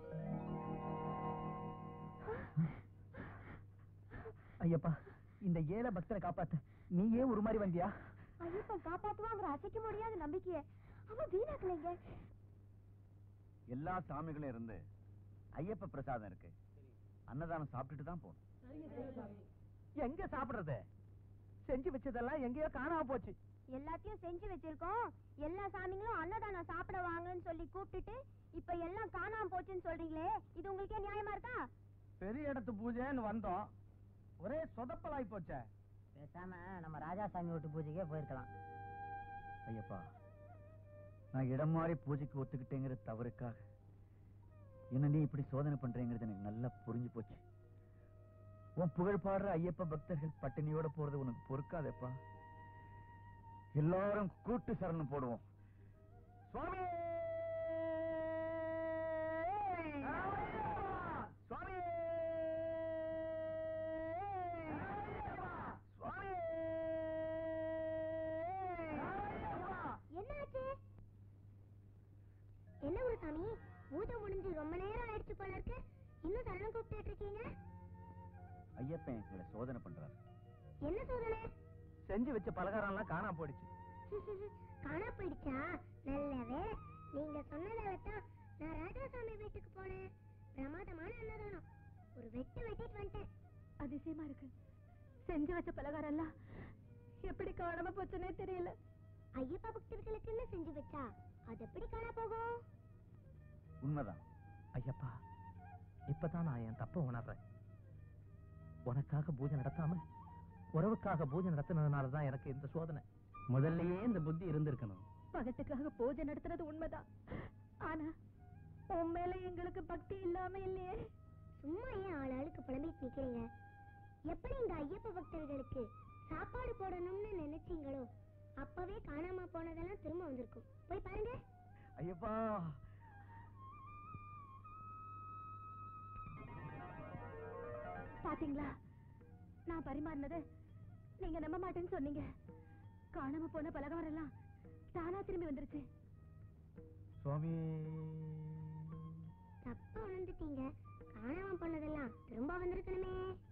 ஐயப்பா, இந்த ஏழை பக்தரை காப்பாத்த நீயே ஒரு மாதிரி வந்தியா? ஐயப்பன் காப்பாத்துவாங்கிற அசைக்க முடியாத நம்பிக்கைய அவன் வீணாக்கலைங்க. எல்லா சாமிகளும் இருந்து ஐயப்ப பிரசாதம் இருக்கு. அன்னதானம் சாப்பிட்டுட்டு தான் போகணும். எங்க சாப்பிடுறது? செஞ்சு வச்சதெல்லாம் எங்கேயோ காணாம போச்சு. எல்லாத்தையும் செஞ்சு வச்சிருக்கோம். எல்லா சாமிங்களும் அன்னதானம் சாப்பிட வாங்கன்னு சொல்லி கூப்பிட்டுட்டு இப்ப எல்லாம் காணாம போச்சுன்னு சொல்றீங்களே, இது உங்களுக்கே நியாயமா இருக்கா? பெரிய இடத்து பூஜைன்னு வந்தோம், ஒரே சொதப்பலாய் போச்சே. பேசாம நம்ம ராஜாசாமி வீட்டு பூஜைக்கே போயிருக்கலாம். ஐயப்பா, நான் இடம் மாறி பூஜைக்கு ஒத்துக்கிட்டேங்கிற தவறுக்காக என்ன நீ இப்படி சோதனை பண்றேங்கிறது எனக்கு நல்லா புரிஞ்சு போச்சு. உன் புகழ் பாடுற ஐயப்ப பக்தர்கள் பட்டினியோட போறது உனக்கு பொறுக்காதேப்பா. எல்லாரும் கூட்டு சரணம் போடுவோம். சுவாமி சுவாமி சுவாமி. என்னாச்சு? என்ன ஒரு சாமி, பூஜை முடிஞ்சு ரொம்ப நேரம் ஆயிடுச்சு போல இருக்கு. இன்னும் சரணம் கூப்பிட்டு இருக்கீங்க? ஐயப்பன் எங்களை சோதனை பண்றாரு. என்ன சோதனை? செஞ்சு வச்ச பலகாரம் எல்லாம் காணாம போயிடுச்சு. காணா போயிடுச்சா? நல்லவே. நீங்க சொன்னதை தான் நான் ராஜாசாமி வீட்டுக்கு போனேன். பிரமாதமான அன்னதானம். ஒரு வெட்டு வெட்டிட்டு வந்துட்டேன். அதிசயமா இருக்கு. செஞ்சு வச்ச பலகாரம் எல்லாம் எப்படி காணாம போச்சுன்னே தெரியல. ஐயப்பா பக்தர்களுக்குன்னு செஞ்சு வச்சா அது எப்படி காணா போகும்? உண்மைதான் ஐயப்பா, இப்பதான் நான் என் தப்ப உணர்றேன். உனக்காக பூஜை நடத்தாம உறவுக்காக பூஜை நடத்தினதுனாலதான் எனக்கு இந்த சோதனை. முதல்லயே இந்த புத்தி இருந்திருக்கணும். பகட்டுக்காக பூஜை நடத்துறது உண்மைதான். ஆனா உன் மேல எங்களுக்கு பக்தி இல்லாம இல்லையே. சும்மா ஏன் ஆள் ஆளுக்கு புலம்பிட்டு நிக்கிறீங்க? எப்படி இந்த ஐயப்ப பக்தர்களுக்கு சாப்பாடு போடணும்னு நினைச்சீங்களோ அப்பவே காணாம போனதெல்லாம் திரும்ப வந்திருக்கும். போய் பாருங்க. ஐயப்பா. பாத்தீங்களா, நான் பரிமாறினது நீங்க நம்ப மாட்டேன்னு சொன்னீங்க. காணாம போன பலகாரம் எல்லாம் தானா திரும்பி வந்துருச்சு. சுவாமி, தப்பா உணர்ந்துட்டீங்க. காணாம போனதெல்லாம் திரும்ப வந்திருக்கணுமே.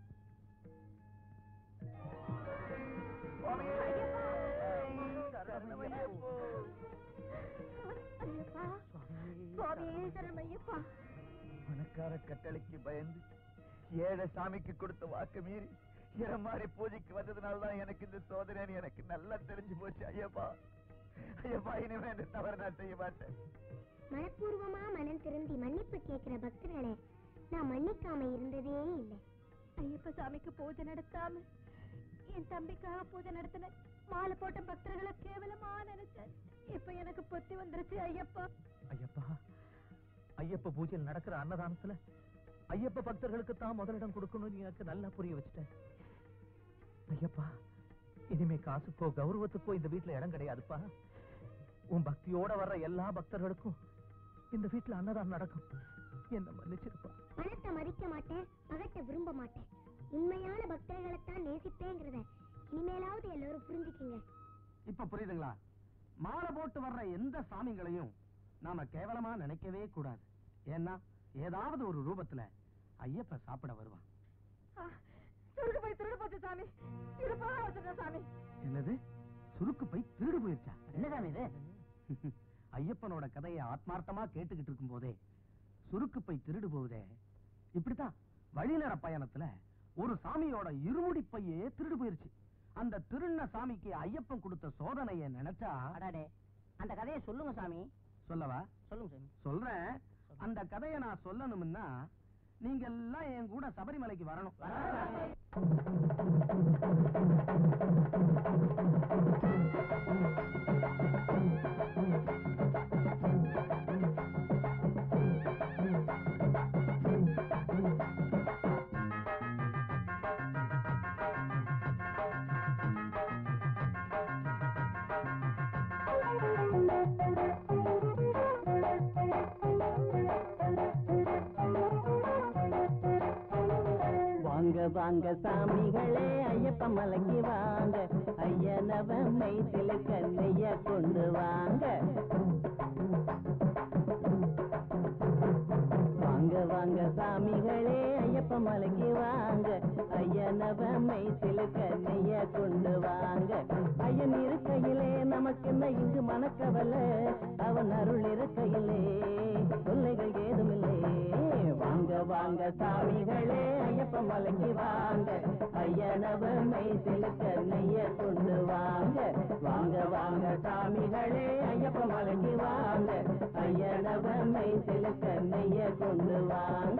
பணக்கார கட்டளைக்கு பயந்து ஏழை சாமிக்கு கொடுத்த வாக்கு மீறி இடமாறி பூஜைக்கு வந்ததுனால்தான் எனக்கு இந்த சோதனை எனக்கு நல்லா தெரிஞ்சு போச்சு. ஐயப்பா, ஐயப்பா, இனிமே இந்த தவறு நான் செய்ய மாட்டேன். மனப்பூர்வமா மனம் திருந்தி மன்னிப்பு கேட்கிற பக்தர்களை நான் மன்னிக்காம இருந்ததே இல்லை. ஐயப்ப சாமிக்கு பூஜை நடத்தாம என் தம்பிக்காக பூஜை நடத்தின மாலை போட்ட பக்தர்களை கேவலமா நினைச்சேன். இப்ப எனக்கு புத்தி வந்துருச்சு ஐயப்பா. ஐயப்பா, ஐயப்ப பூஜையில் நடக்கிற அன்னதானத்துல ஐயப்ப பக்தர்களுக்கு தான் முதலிடம் கொடுக்கணும்னு எனக்கு நல்லா புரிய வச்சுட்டேன். ஐயப்பா, இனிமே காசுக்கோ கௌரவத்துக்கோ இந்த வீட்டுல இடம் கிடையாதுப்பா. உன் பக்தியோட வர்ற எல்லா பக்தர்களுக்கும் இந்த வீட்டுல அன்னதானம் நடக்கும். என்ன மன்னிச்சிருப்பா. பணத்தை மதிக்க மாட்டேன், பகத்தை விரும்ப மாட்டேன், உண்மையான பக்தர்களைத்தான் நேசிப்பேங்கிறத இனிமேலாவது எல்லாரும் புரிஞ்சுக்கீங்க. இப்ப புரியுதுங்களா? மாலை போட்டு வர்ற எந்த சாமிகளையும் நாம கேவலமா நினைக்கவே கூடாது. ஏன்னா ஏதாவது ஒரு ரூபத்துல ஐயப்ப சாப்பிட வருவான். சுருக்கு போய் திருடு போச்சு சாமி. இருப்பா சாமி. என்னது? சுருக்கு போய் திருடு போயிருச்சா? என்ன சாமி இது? ஐயப்பனோட கதையை ஆத்மார்த்தமா கேட்டுக்கிட்டு இருக்கும் போதே சுருக்கு போய் திருடு போகுதே. இப்படித்தான் வழிநேர பயணத்துல ஒரு சாமியோட இருமுடி பையே திருடு போயிருச்சு. அந்த திருண்ண சாமிக்கு ஐயப்பன் கொடுத்த சோதனையை நினைச்சா அடாடே, அந்த கதையை சொல்லுங்க சாமி. சொல்லவா? சொல்லுங்க சாமி. சொல்றேன். அந்த கதையை நான் சொல்லணும்னா நீங்க எல்லாம் என் கூட சபரிமலைக்கு வரணும். வாங்க சாமிகளே ஐயப்ப மலைக்கு வாங்க, ஐயனவ மைத்தில கண்ணைய கொண்டு வாங்க. வாங்க வாங்க சாமிகளே ஐயப்ப மலைக்கு வாங்க, ஐயனவ மைத்தில கண்ணைய கொண்டு வாங்க. ஐயன் இருக்கையிலே நமக்கு என்ன இங்கு மனக்கவலை, அவன் அருள் இருக்கையிலே தொல்லைகள் ஏதுமில்லை. வாங்க வாங்க சாமிகளே ஐயப்ப மலைக்கு வாங்க, ஐயனவ மைத்தில கண்ணைய கொண்டு வாங்க. வாங்க வாங்க சாமிகளே ஐயப்ப மலைக்கு வாங்க, ஐயனவ மைத்தில கண்ணைய கொண்டு வாங்க.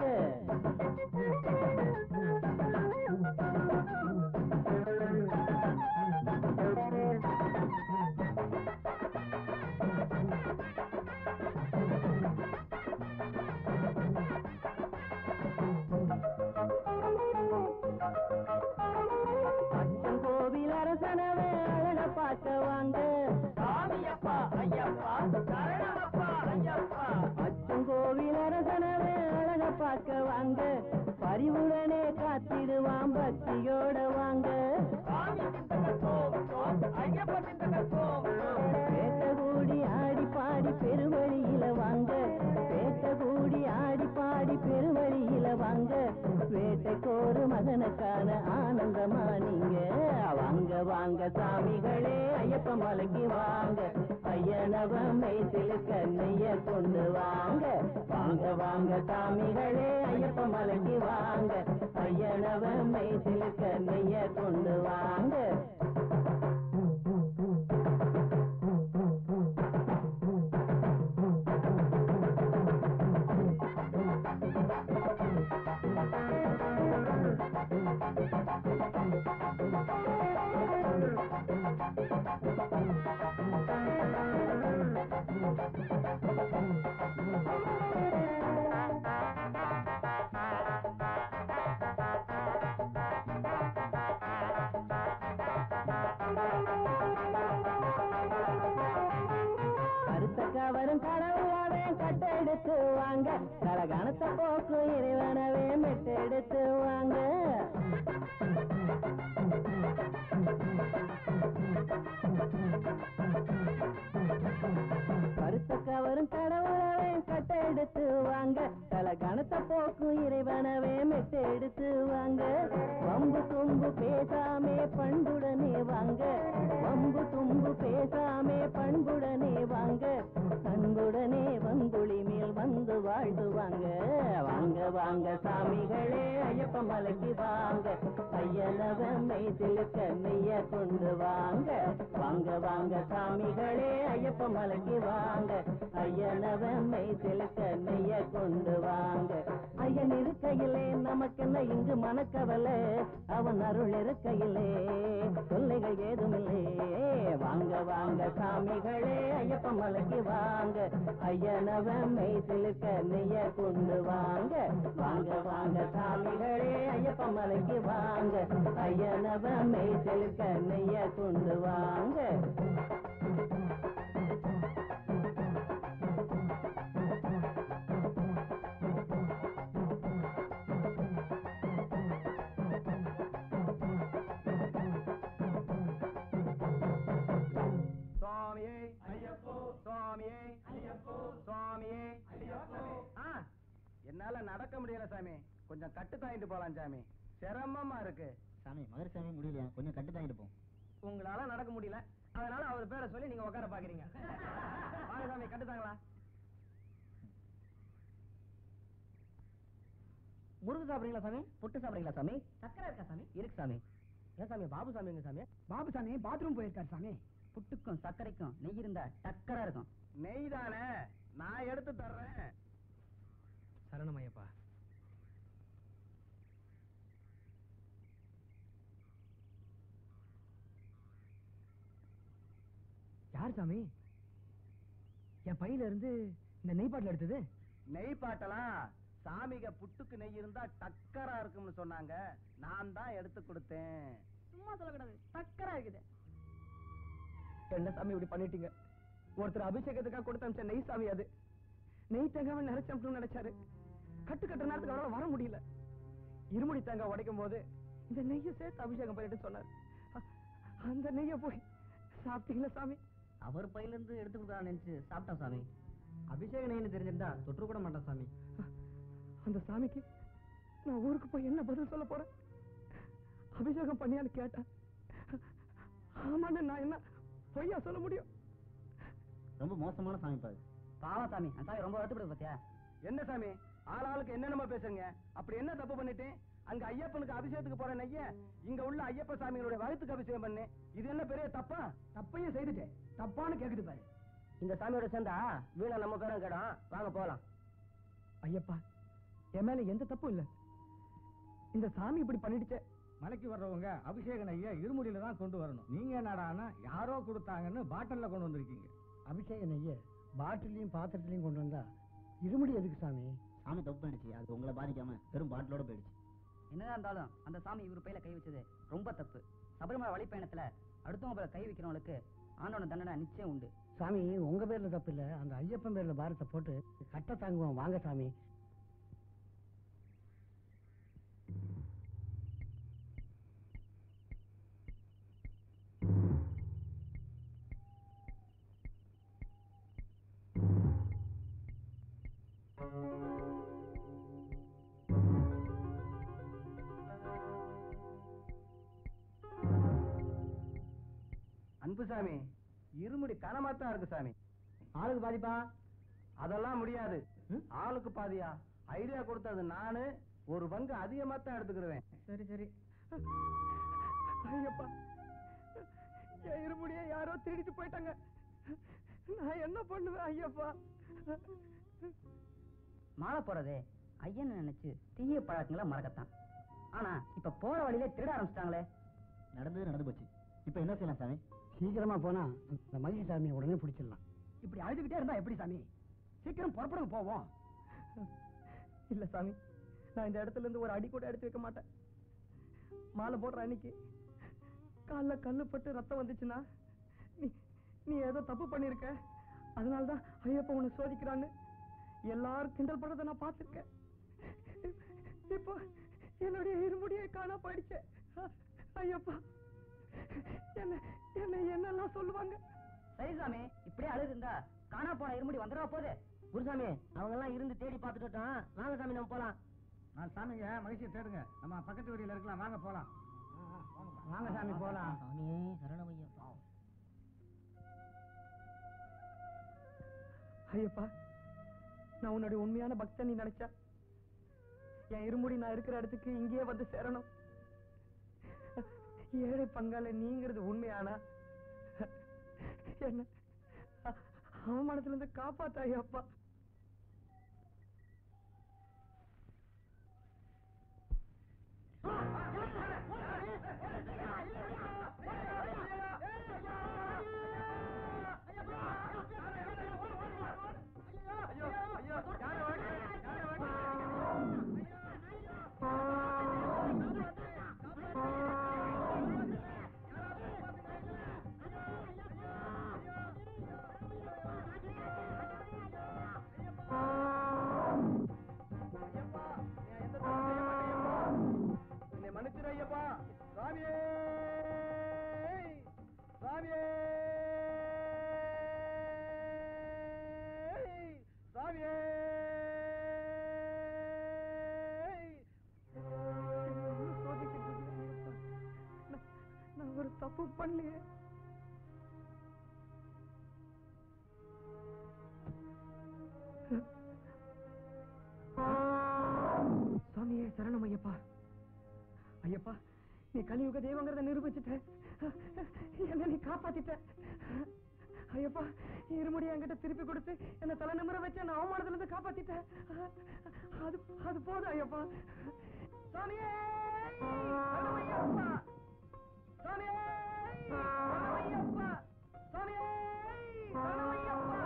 கோவில் அரசனவே அழக பார்க்க வாங்க, சாமியப்பா ஐயப்பா சரணமப்பா ஐயப்பா. அச்சங்கோவில் அரசனவே அழக பார்க்க வாங்க, பரிவுடனே காத்திடுவான் பக்தியோட வாங்க. பேட்ட கூடி ஆடி பாடி பெருவழியில வாங்க, பேட்ட கூடி ஆடி பாடி பெருவழியில வாங்க. வேட்டைக்கோரு மகனுக்கான ஆனந்தமா நீங்க. வாங்க வாங்க சாமிகளே ஐயப்ப மலைக்கு வாங்க, ஐயனவ மைத்தில கண்ணைய கொண்டு வாங்க. வாங்க வாங்க சாமிகளே ஐயப்ப மலைக்கு வாங்க, ஐயனவ மைத்தில கண்ணைய கொண்டு வாங்க. கருத்தக்கவரும் கடவுளவே கட்டெடுத்து வாங்க, கலகணத்தை போக்கு இறைவனவே மெட்டெடுத்து வாங்க. கருத்தக்கவரும் கடவுளவே கட்டெடுத்து வாங்க, கலகணத்தை போக்கு இறைவனவே மெட்டெடுத்து வாங்க. வம்பு தும்பு பேசாமே பண்புடனே வாங்க, வம்பு தும்பு பேசாமே பண்புடனே வாங்க. அன்புடனே வங்குழி மேல் வந்து வாழ்ந்துவாங்க. வாங்க வாங்க சாமிகளே ஐயப்ப மலைக்கு வாங்க, ஐயனவ மைத்தில கண்ணைய கொண்டு வாங்க. வாங்க வாங்க சாமிகளே ஐயப்ப மலைக்கு வாங்க, ஐயனவ மைத்தில கண்ணைய கொண்டு வாங்க. வாங்க. ஐயன் இருக்கையிலே நமக்கென்ன இங்கு மனக்கவலை, அவன் அருள் இருக்கையிலே தொல்லைகள் ஏதுமில்லை. வாங்க வாங்க சாமிகளே ஐயப்ப மலைக்கு வாங்க, ஐயனவன் மெய் சிலுக்க நெய்ய கொண்டு வாங்க. வாங்க வாங்க சாமிகளே ஐயப்ப மலைக்கு வாங்க, ஐயனவன் மெய் சிலுக்க நெய்ய கொண்டு வாங்க. சுவாமியே ஐயப்போ, சுவாமியே ஐயப்போ, சுவாமியே ஐயப்போ. என்னால நடக்க முடியல சாமி, கொஞ்சம் கட்டு தாங்கிட்டு போலாம் சாமி, சிரமமா இருக்கு சாமி. மகர் சாமி முடியலையா, கொஞ்சம் கட்டு தாங்கிட்டு போ. உங்களால நடக்க முடியல, அதனால அவர் பேரை சொல்லி நீங்க உட்கார பாக்குறீங்க. வாங்க சாமி, கட்டு தாங்களா. முருகு சாப்பிடுறீங்களா சாமி? புட்டு சாப்பிடுறீங்களா சாமி? சக்கரை இருக்கா சாமி? இருக்கு சாமி. ஏன் சாமி பாபு சாமி எங்க சாமி? பாபு சாமி பாத்ரூம் போயிருக்காரு சாமி. புட்டுக்கும் சர்க்கரைக்கும் நெய் இருந்தா டக்கரா இருக்கும். நெய் தானே, நான் எடுத்து தர்றேன். சரணமையப்பா. யார் சாமி என் பையில இருந்து இந்த நெய் பாட்டில் எடுத்தது? நெய் பாட்டலாம் சாமிக புட்டுக்கு நெய் இருந்தா டக்கரா இருக்கும்னு சொன்னாங்க, நான் தான் எடுத்து கொடுத்தேன். சும்மா சொல்லக்கூடாது, டக்கரா இருக்குது. என்ன சாமி இப்படி பண்ணிட்டீங்க? ஒருத்தர் அபிஷேகத்துக்காக கொடுத்த அமிச்ச நெய் சாமி அது. நெய் தேங்காய் நினைச்சோம்னு நினைச்சாரு. கட்டு கட்டுற நேரத்துக்கு அவரால் வர முடியல. இருமுடி தேங்காய் உடைக்கும் போது இந்த நெய்யை சேர்த்து அபிஷேகம் பண்ணிட்டு சொன்னார். அ- அந்த நெய்யை போய் சாப்பிட்டீங்களா சாமி? அவர் பையில இருந்து எடுத்து கொடுக்கறான்னு நினைச்சு சாப்பிட்டோம் சாமி. அபிஷேக நெய்னு தெரிஞ்சிருந்தா தொற்று கூட மாட்டேன் சாமி. அந்த சாமிக்கு நான் ஊருக்கு போய் என்ன பதில் சொல்ல போறேன்? அபிஷேகம் பண்ணியான்னு கேட்டேன். ஆமான்னு நான் என்ன பொய்யா சொல்ல முடியும்? ரொம்ப மோசமான சாமி பாரு. பாவம் சாமி, அந்த சாமி ரொம்ப வருத்தப்படுது பாத்தியா? என்ன சாமி ஆள் ஆளுக்கு என்னென்னமா பேசுங்க? அப்படி என்ன தப்பு பண்ணிட்டேன்? அங்க ஐயப்பனுக்கு அபிஷேகத்துக்கு போற நெய்ய இங்க உள்ள ஐயப்ப சாமிகளுடைய வயிற்றுக்கு அபிஷேகம் பண்ணு, இது என்ன பெரிய தப்பா? தப்பையும் செய்துட்டேன், தப்பான்னு கேக்குது பாரு. இந்த சாமியோட சேர்ந்தா வீணா நம்ம பேரும் கேடும், வாங்க போலாம். ஐயப்பா, என் மேல எந்த தப்பும் இல்ல. இந்த சாமி இப்படி பண்ணிடுச்சே. மலைக்கு வர்றவங்க அபிஷேக நெய்ய இருமுடியில தான் கொண்டு வரணும். நீங்க என்னடான்னா யாரோ கொடுத்தாங்கன்னு பாட்டில்ல கொண்டு வந்திருக்கீங்க. அபிஷேக நெய்ய பாட்டிலையும் பாத்திரத்திலையும் கொண்டு வந்தா இருமுடி எதுக்கு சாமி? சாமி தப்பு பண்ணிடுச்சு, அது உங்களை பாதிக்காம வெறும் பாட்டிலோட போயிடுச்சு. என்னதான் இருந்தாலும் அந்த சாமி இவர் பையில கை வச்சது ரொம்ப தப்பு. சபரிமலை வழிப்பயணத்துல அடுத்தவங்க பேர்ல கை வைக்கிறவங்களுக்கு ஆண்டவன தண்டனை நிச்சயம் உண்டு. சாமி உங்க பேர்ல தப்பு இல்ல, அந்த ஐயப்பன் பேர்ல பாரத்தை போட்டு கட்ட தாங்குவோம். வாங்க சாமி. அன்பு சாமி, இருமுடி கனமாத்தான் இருக்கு சாமி. ஆளுக்கு பாதிப்பா? அதெல்லாம் முடியாது. ஆளுக்கு பாதியா? ஐடியா கொடுத்தது நானு, ஒரு பங்கு அதிகமா தான் எடுத்துக்கிடுவேன். சரி சரி. ஐயப்பா, என் இருமுடியை யாரோ திருடிட்டு போயிட்டாங்க. நான் என்ன பண்ணுவேன் ஐயப்பா? மாலை போறதே ஐயன் நினைச்சு தீய பழக்கங்களை மறக்கத்தான். ஆனா இப்ப போற வழியில திருட ஆரம்பிச்சிட்டாங்களே. நடந்தது நடந்து போச்சு, இப்ப என்ன செய்யலாம் சாமி? சீக்கிரமா போனா அந்த மகிழ் சாமியை உடனே பிடிச்சிடலாம். இப்படி அழுதுகிட்டே இருந்தா எப்படி சாமி? சீக்கிரம் புறப்படுங்க போவோம். இல்ல சாமி, நான் இந்த இடத்துல இருந்து ஒரு அடி கூட எடுத்து வைக்க மாட்டேன். மாலை போடுற அன்னைக்கு கால்ல கல்லு பட்டு ரத்தம் வந்துச்சுன்னா நீ நீ ஏதோ தப்பு பண்ணிருக்க, அதனாலதான் ஐயப்ப உன்னை சோதிக்கிறான்னு எல்லாரும் கிண்டல் பண்றதை நான் பார்த்திருக்கேன். இப்போ என்னுடைய இருமுடியை காணா போயிடுச்சு. ஐயப்பா, என்ன என்ன என்னெல்லாம் சொல்லுவாங்க? சரி சாமி, இப்படியே அழுது இருந்தா காணா போன இருமுடி வந்துடா போகுது. குருசாமி அவங்க எல்லாம் இருந்து தேடி பார்த்துட்டோம். வாங்க சாமி நம்ம போலாம். நான் சாமிங்க மகிழ்ச்சியை தேடுங்க, நம்ம பக்கத்து வீதியில இருக்கலாம், வாங்க போலாம். வாங்க சாமி போலாம். சாமியே சரணமையா. ஐயப்பா, நான் உன்னுடைய உண்மையான பக்தன் நீ நினைச்சா என் இருமுடி நான் இருக்கிற இடத்துக்கு இங்கேயே வந்து சேரணும். ஏழை பங்காள நீங்கிறது உண்மையானா என்ன அவமானத்துல இருந்து காப்பாத்த ஐயப்பா. சாமியே சாமியே சாமியே நான் ஒரு தப்பு பண்ணலையே. சாமியே சரணம் ஐயப்பா. ஐயப்பா நீ கலியுக தெய்வங்கிறத நிரூபிச்சுட்ட, என்ன நீ காப்பாத்திட்ட. ஐயப்பா இருமுடி என்கிட்ட திருப்பி கொடுத்து என்ன தலை நிமிர வச்சு என்ன அவமானத்துல இருந்து காப்பாத்திட்ட. அது அது போதும் ஐயப்பா. சாமியே சரணம் ஐயப்பா. சாமியே சரணம் ஐயப்பா. சாமியே சரணம் ஐயப்பா.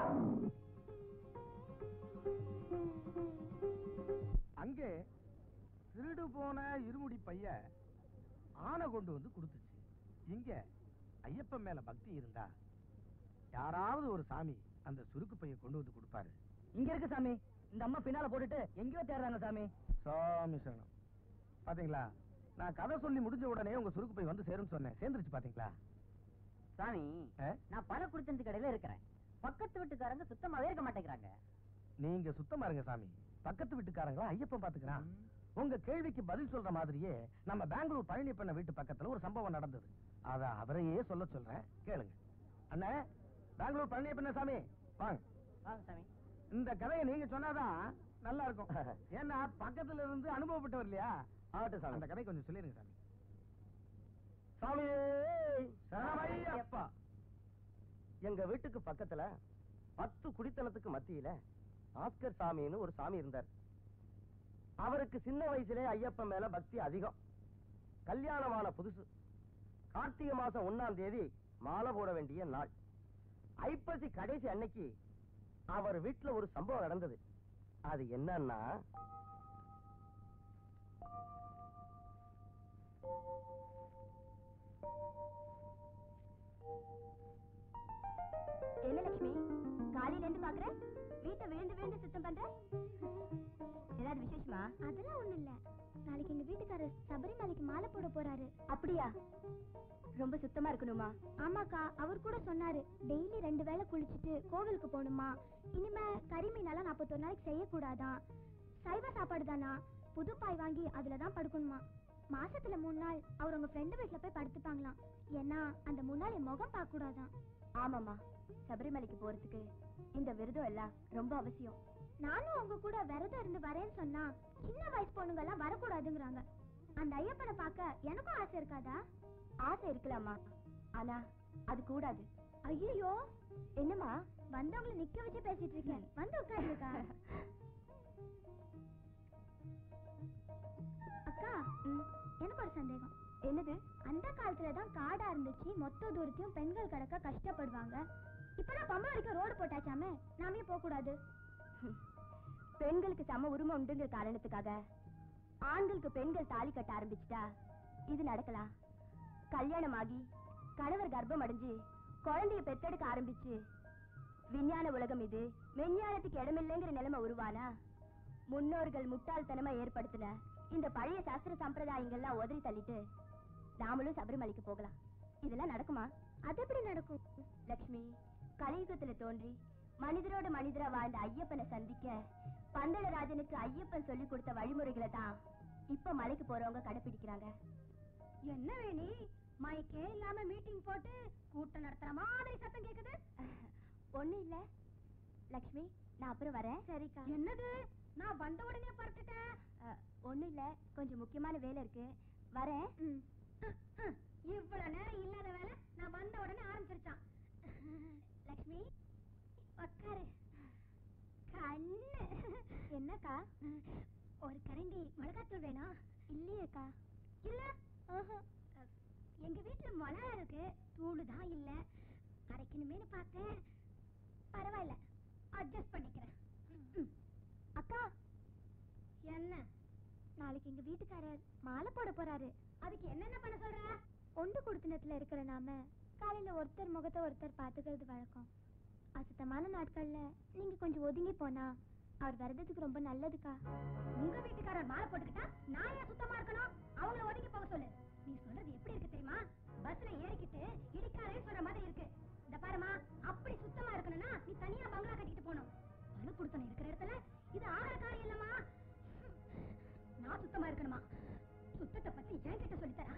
அங்கே திருடு போன இருமுடி பைய ஆனை கொண்டு வந்து கொடுத்துச்சு. இங்க ஐயப்பன் மேல பக்தி இருந்தா யாராவது ஒரு சாமி அந்த சுருக்கு பைய கொண்டு வந்து கொடுப்பாரு. இங்க இருக்கு சாமி. இந்த அம்மா பின்னால போட்டுட்டு எங்கேயோ தேடுறாங்க சாமி. சாமி சரணம். பாத்தீங்களா, நான் கதை சொல்லி முடிஞ்ச உடனே உங்க சுருக்கு பை வந்து சேரும்னு சொன்னேன். சேர்ந்துருச்சு பாத்தீங்களா? சாமி நான் பல குடிச்சந்து கடையில இருக்கிறேன். பக்கத்து வீட்டுக்காரங்க சுத்தமாவே இருக்க மாட்டேங்கிறாங்க. நீங்க சுத்தமா இருங்க சாமி. பக்கத்து வீட்டுக்காரங்களா ஐயப்பன் பாத்துக்கிறான். உங்க கேள்விக்கு பதில் சொல்ற மாதிரியே நம்ம பெங்களூர் பழனியப்பண்ண வீட்டு பக்கத்துல ஒரு சம்பவம் நடந்தது. அத அவரையே சொல்ல சொல்றேன், கேளுங்க. அண்ணா பெங்களூர் பழனியப்பண்ண சாமி வாங்க. வாங்க சாமி. இந்த கதையை நீங்க சொன்னாதான் நல்லா இருக்கும். ஏன்னா பக்கத்துல இருந்து அனுபவப்பட்டவர் இல்லையா? ஆகட்டும் சாமி, அந்த கதை கொஞ்சம் சொல்லிருங்க சாமி. சாமி சரணமையப்பா. எங்க வீட்டுக்கு பக்கத்துல பத்து குடித்தனத்துக்கு மத்தியில ஆஸ்கர் சாமின்னு ஒரு சாமி இருந்தார். அவருக்கு சின்ன வயசுலே ஐயப்பன் மேல பக்தி அதிகம். கல்யாணமான புதுசு. கார்த்திகை மாசம் ஒன்னாம் தேதி மாலை போட வேண்டிய நாள். ஐப்பசி கடைசி அன்னைக்கு அவர் வீட்டுல ஒரு சம்பவம் நடந்தது. அது என்னன்னா, என்ன லட்சுமி, காலையில இருந்து பாக்குற, வீட்டை விழுந்து விழுந்து சுத்தம் பண்ற. ஏதாவது விசேஷமா? அதெல்லாம் ஒண்ணு இல்ல. நாளைக்கு எங்க வீட்டுக்காரர் சபரிமலைக்கு மாலை போட போறாரு. அப்படியா? ரொம்ப சுத்தமா இருக்கணுமா? ஆமாக்கா, அவர் கூட சொன்னாரு டெய்லி ரெண்டு வேளை குளிச்சுட்டு கோவிலுக்கு போகணுமா. இனிமே கறிமீனெல்லாம் நாற்பத்தொரு நாளைக்கு செய்யக்கூடாதான். சைவ சாப்பாடு தானா, புது பாய் வாங்கி அதுலதான் படுக்கணுமா. மாசத்துல மூணு நாள் அவர் உங்க ஃப்ரெண்டு வீட்டுல போய் படுத்துப்பாங்களாம். ஏன்னா அந்த மூணு நாள் என் முகம் பார்க்க கூடாதான். ஆமாமா, சபரிமலைக்கு போறதுக்கு இந்த விரதம் எல்லாம் ரொம்ப அவசியம். நானும் உங்க கூட விரதம் இருந்து வரேன்னு சொன்னா சின்ன வயசு பொண்ணுங்க எல்லாம் வரக்கூடாதுங்கிறாங்க. அந்த ஐயப்பனை பார்க்க எனக்கும் ஆசை இருக்காதா? ஆசை இருக்கலாமா, ஆனா அது கூடாது. ஐயோ என்னமா வந்தவங்களை நிக்க வச்சு பேசிட்டு இருக்கேன். வந்து உட்காருக்கா. அக்கா எனக்கு ஒரு சந்தேகம். என்னது? அந்த காலத்துலதான் காடா இருந்துச்சு, மொத்த தூரத்தையும் பெண்கள் கடக்க கஷ்டப்படுவாங்க. இப்பதான் பம்பா வரைக்கும் ரோடு போட்டாச்சாமே, நாமே போக கூடாது. பெண்களுக்கு சம உரிமை உண்டுங்கிற காரணத்துக்காக ஆண்களுக்கு பெண்கள் தாலி கட்ட ஆரம்பிச்சுட்டா இது நடக்கலாம். கல்யாணம் ஆகி கணவர் கர்ப்பம் அடைஞ்சு குழந்தைய பெத்தெடுக்க ஆரம்பிச்சு விஞ்ஞான உலகம் இது, விஞ்ஞானத்துக்கு இடமில்லைங்கிற நிலைமை உருவானா முன்னோர்கள் முட்டாள்தனமா ஏற்படுத்தின இந்த பழைய சாஸ்திர சம்பிரதாயங்கள்லாம் உதறி தள்ளிட்டு நாமளும் சபரிமலைக்கு போகலாம். இதெல்லாம் நடக்குமா? அது எப்படி நடக்கும் லட்சுமி? கலியுகத்துல தோன்றி மனிதரோட மனிதரா வாழ்ந்த ஐயப்பனை சந்திக்க பந்தளராஜனுக்கு ஐயப்பன் சொல்லி கொடுத்த வழிமுறைகளை தான் இப்ப மலைக்கு போறவங்க கடைபிடிக்கிறாங்க. என்ன வேணி மைக்கே இல்லாம மீட்டிங் போட்டு கூட்டம் நடத்துற மாதிரி சத்தம் கேக்குது? ஒண்ணு இல்ல லட்சுமி, நான் அப்புறம் வரேன். சரிக்கா. என்னது? நான் வந்த உடனே பறந்துட்டேன். ஒண்ணு இல்ல, கொஞ்சம் முக்கியமான வேலை இருக்கு, வரேன். இவ்வளவு நேரம் இல்லாத வேலை நான் வந்த உடனே ஆரம்பிச்சிருச்சான். லட்சுமி உட்காரு. கண்ணு என்னக்கா? ஒரு கரண்டி மிளகாத்தூள் வேணும். இல்லையேக்கா. இல்ல? எங்க வீட்டுல மிளகா இருக்கு, தூளு தான் இல்ல. அரைக்கணுமேனு பார்த்தேன், பரவாயில்ல அட்ஜஸ்ட் பண்ணிக்கிறேன். அக்கா என்ன? நாளைக்கு எங்க வீட்டுக்காரர் மாலை போட போறாரு. அதுக்கு என்னென்ன பண்ண சொல்ற? ஒன்று குடுத்தனத்துல இருக்கிற நாம காலையில ஒருத்தர் முகத்தை ஒருத்தர் பாத்துக்கிறது வழக்கம். அசுத்தமான நாட்கள்ல நீங்க கொஞ்சம் ஒதுங்கி போனா அவர் விரதத்துக்கு ரொம்ப நல்லதுக்கா. உங்க வீட்டுக்காரர் மாலை போட்டுக்கிட்டா நான் ஏன் சுத்தமா இருக்கணும்? அவங்கள ஒதுங்கி போக சொல்லு. நீ சொல்றது எப்படி இருக்கு தெரியுமா? பஸ்ல ஏறிக்கிட்டு இடிக்காரே சொல்ற மாதிரி இருக்கு. இந்த பாருமா, அப்படி சுத்தமா இருக்கணும்னா நீ தனியா பங்களா கட்டிட்டு போகணும். பணம் கொடுத்தன இருக்கிற இடத்துல இது ஆகிற காரியம் இல்லம்மா. நான் சுத்தமா இருக்கணுமா? சுத்தத்தை பத்தி என்கிட்ட சொல்லித்தரா?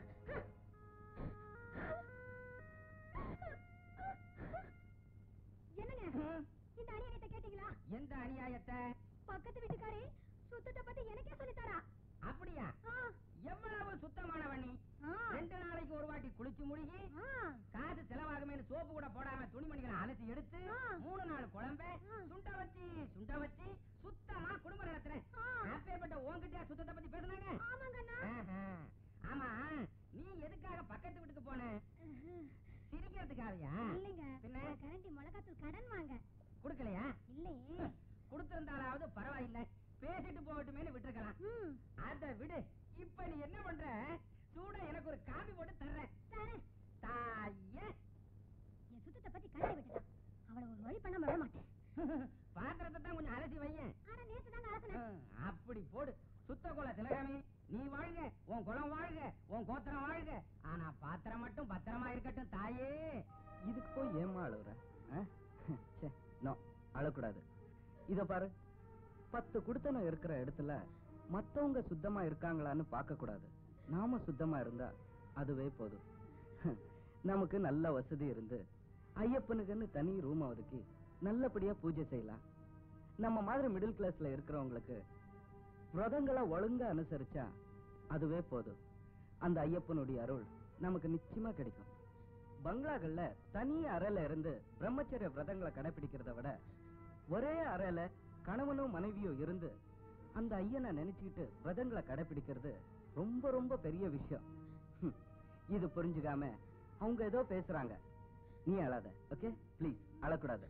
என்னங்க இந்த அநியாயத்தை கேட்டீங்களா? எந்த அநியாயத்தை? பக்கத்து வீட்டுக்காரி சுத்தத்தை பத்தி எனக்கே சொல்லித்தரா. அப்படியா? எவ்வளவு சுத்தமானவன் நீ. ரெண்டு நாளைக்கு ஒரு வாட்டி குளிச்சு முழுகி காசு செலவாகுமே சோப்பு கூட போடாம துணிமணிகளை அலசி எடுத்து மூணு நாள் குழம்பு சுண்ட வச்சு சுண்ட வச்சு சுத்தமா குடும்பம் நடத்துறேன். அப்பேற்பட்ட உன்கிட்ட சுத்தத்தை பத்தி பேசுனாங்க. ஆமா, நீ எதுக்காக பக்கத்து வீட்டுக்கு போன? சிரிக்கிறதுக்காகயா? இல்லைங்க, பின்ன கரண்டி மிளகாத்தூள் கடன் வாங்க குடுக்கலையா? இல்லையே. கொடுத்திருந்தாலாவது பரவாயில்லை, பேசிட்டு போகட்டுமேனு விட்டுருக்கலாம். அத விடு. இப்ப நீ என்ன பண்ற? சூட எனக்கு ஒரு காபி போட்டு தர்றேன். தாயே, என் சுத்தத்தை பத்தி கரண்டி விட்டுட்டான். அவளை ஒரு வழி பண்ணாம விட மாட்டேன். பாத்திரத்தை தான் கொஞ்சம் அலசி வையேன். ஆனா நேத்து தாங்க அலசினேன். அப்படி போடு. சுத்த குல திலகமே, நீ வாழ்க, உன் குலம் வாழ்க, உன் கோத்திரம் வாழ்க. ஆனா பாத்திரம் மட்டும் பத்திரமா இருக்கட்டும் தாயே. இதுக்கு போய் ஏமா அழுகுற? நோ, அழக்கூடாது. இத பாரு, பத்து குடுத்தனம் இருக்கிற இடத்துல மத்தவங்க சுத்தமா இருக்காங்களான்னு பார்க்க கூடாது. நாம சுத்தமா இருந்தா அதுவே போதும். நமக்கு நல்ல வசதி இருந்து ஐயப்பனுக்குன்னு தனி ரூம் ஒதுக்கி நல்லபடியா பூஜை செய்யலாம். நம்ம மாதிரி மிடில் கிளாஸ்ல இருக்கிறவங்களுக்கு விரதங்களை ஒழுங்கா அனுசரிச்சா அதுவே போதும். அந்த ஐயப்பனுடைய அருள் நமக்கு நிச்சயமா கிடைக்கும். பங்களாக்கள்ல தனி அறையில இருந்து பிரம்மச்சரிய விரதங்களை கடைபிடிக்கிறத விட ஒரே அறையில கணவனும் மனைவியும் இருந்து அந்த ஐயனை நினைச்சுக்கிட்டு விரதங்களை கடைபிடிக்கிறது ரொம்ப ரொம்ப பெரிய விஷயம். இது புரிஞ்சுக்காம அவங்க ஏதோ பேசுறாங்க, நீ அழாத. ஓகே, பிளீஸ் அழக்கூடாது.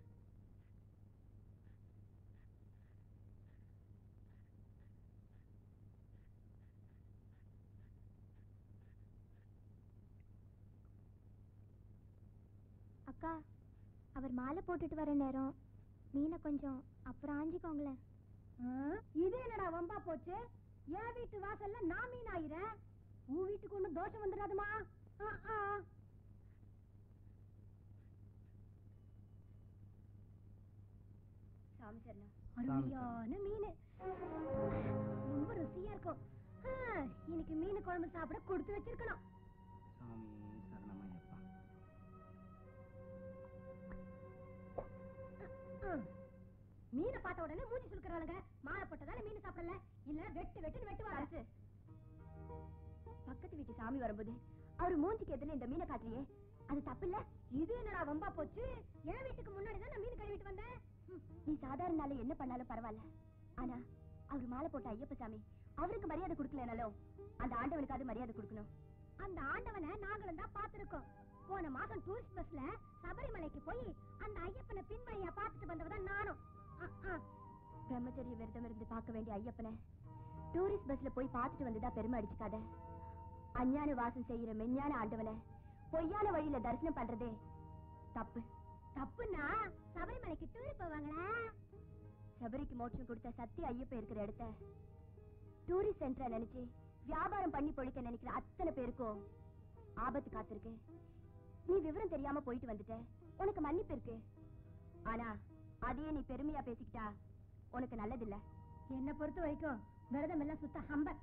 அக்கா, அவர் மாலை போட்டுட்டு வர நேரம் மீனை கொஞ்சம் அப்புறம் ஆஞ்சிக்கோங்களேன். இது என்னடா வம்பா போச்சு? என் வீட்டு வாசல்ல நான் மீன் ஆயிரேன், உன் வீட்டுக்கு ஒண்ணும் தோஷம் வந்துடாதுமா. சாமி சரணம். அருமையான மீன், ரொம்ப ருசியா இருக்கும். இன்னைக்கு மீன் குழம்பு சாப்பிட கொடுத்து வச்சிருக்கணும். சாமி சரணமையப்பா. மீனை பார்த்த உடனே மூஞ்சி சுருக்கிறாளுங்க. மாலை போட்டதால மீன் சாப்பிடல, இல்ல வெட்டு வெட்டுன்னு வெட்டுவாரு. பக்கத்து வீட்டு சாமி வரும்போது அவரு மூஞ்சிக்கு எதிர இந்த மீனை காட்டுறியே, அது தப்பு இல்ல? இது என்னடா வம்பா போச்சு? என் வீட்டுக்கு முன்னாடி தான் நான் மீன் கழுவிட்டு வந்தேன். நீ சாதாரண நாள் என்ன பண்ணாலும் பரவாயில்ல, ஆனா அவரு மாலை போட்ட ஐயப்ப சாமி அவருக்கு மரியாதை கொடுக்கலனாலும் அந்த ஆண்டவனுக்காவது மரியாதை கொடுக்கணும். அந்த ஆண்டவனை நாங்களும் தான் பாத்துருக்கோம். போன மாசம் டூரிஸ்ட் பஸ்ல சபரிமலைக்கு போய் அந்த ஐயப்பனை பின்வழியா பாத்துட்டு வந்தவதான் நானும். பிரம்மச்சரிய விரதம் இருந்து பார்க்க வேண்டிய ஐயப்பனை டூரிஸ்ட் பஸ்ல போய் பாத்துட்டு வந்ததா பெருமை அடிச்சுக்காத. அஞ்ஞான வாசம் செய்யற மெஞ்ஞான ஆண்டவனை பொய்யான வழியில தரிசனம் பண்றதே தப்பு. தப்புன்னா சபரிமலைக்கு டூர் போவாங்களா? சபரிக்கு மோட்சம் கொடுத்த சத்திய ஐயப்ப இருக்கிற இடத்த டூரிஸ்ட் சென்டரா நினைச்சு வியாபாரம் பண்ணி பொழிக்க நினைக்கிற அத்தனை பேருக்கும் ஆபத்து காத்திருக்கு. நீ விவரம் தெரியாம போயிட்டு வந்துட்ட, உனக்கு மன்னிப்பு இருக்கு. ஆனா அதையே நீ பெருமையா பேசிக்கிட்டா உனக்கு நல்லதில்ல. என்ன பொறுத்த வரைக்கும் விரதம் எல்லாம் சுத்த ஹம்பர்.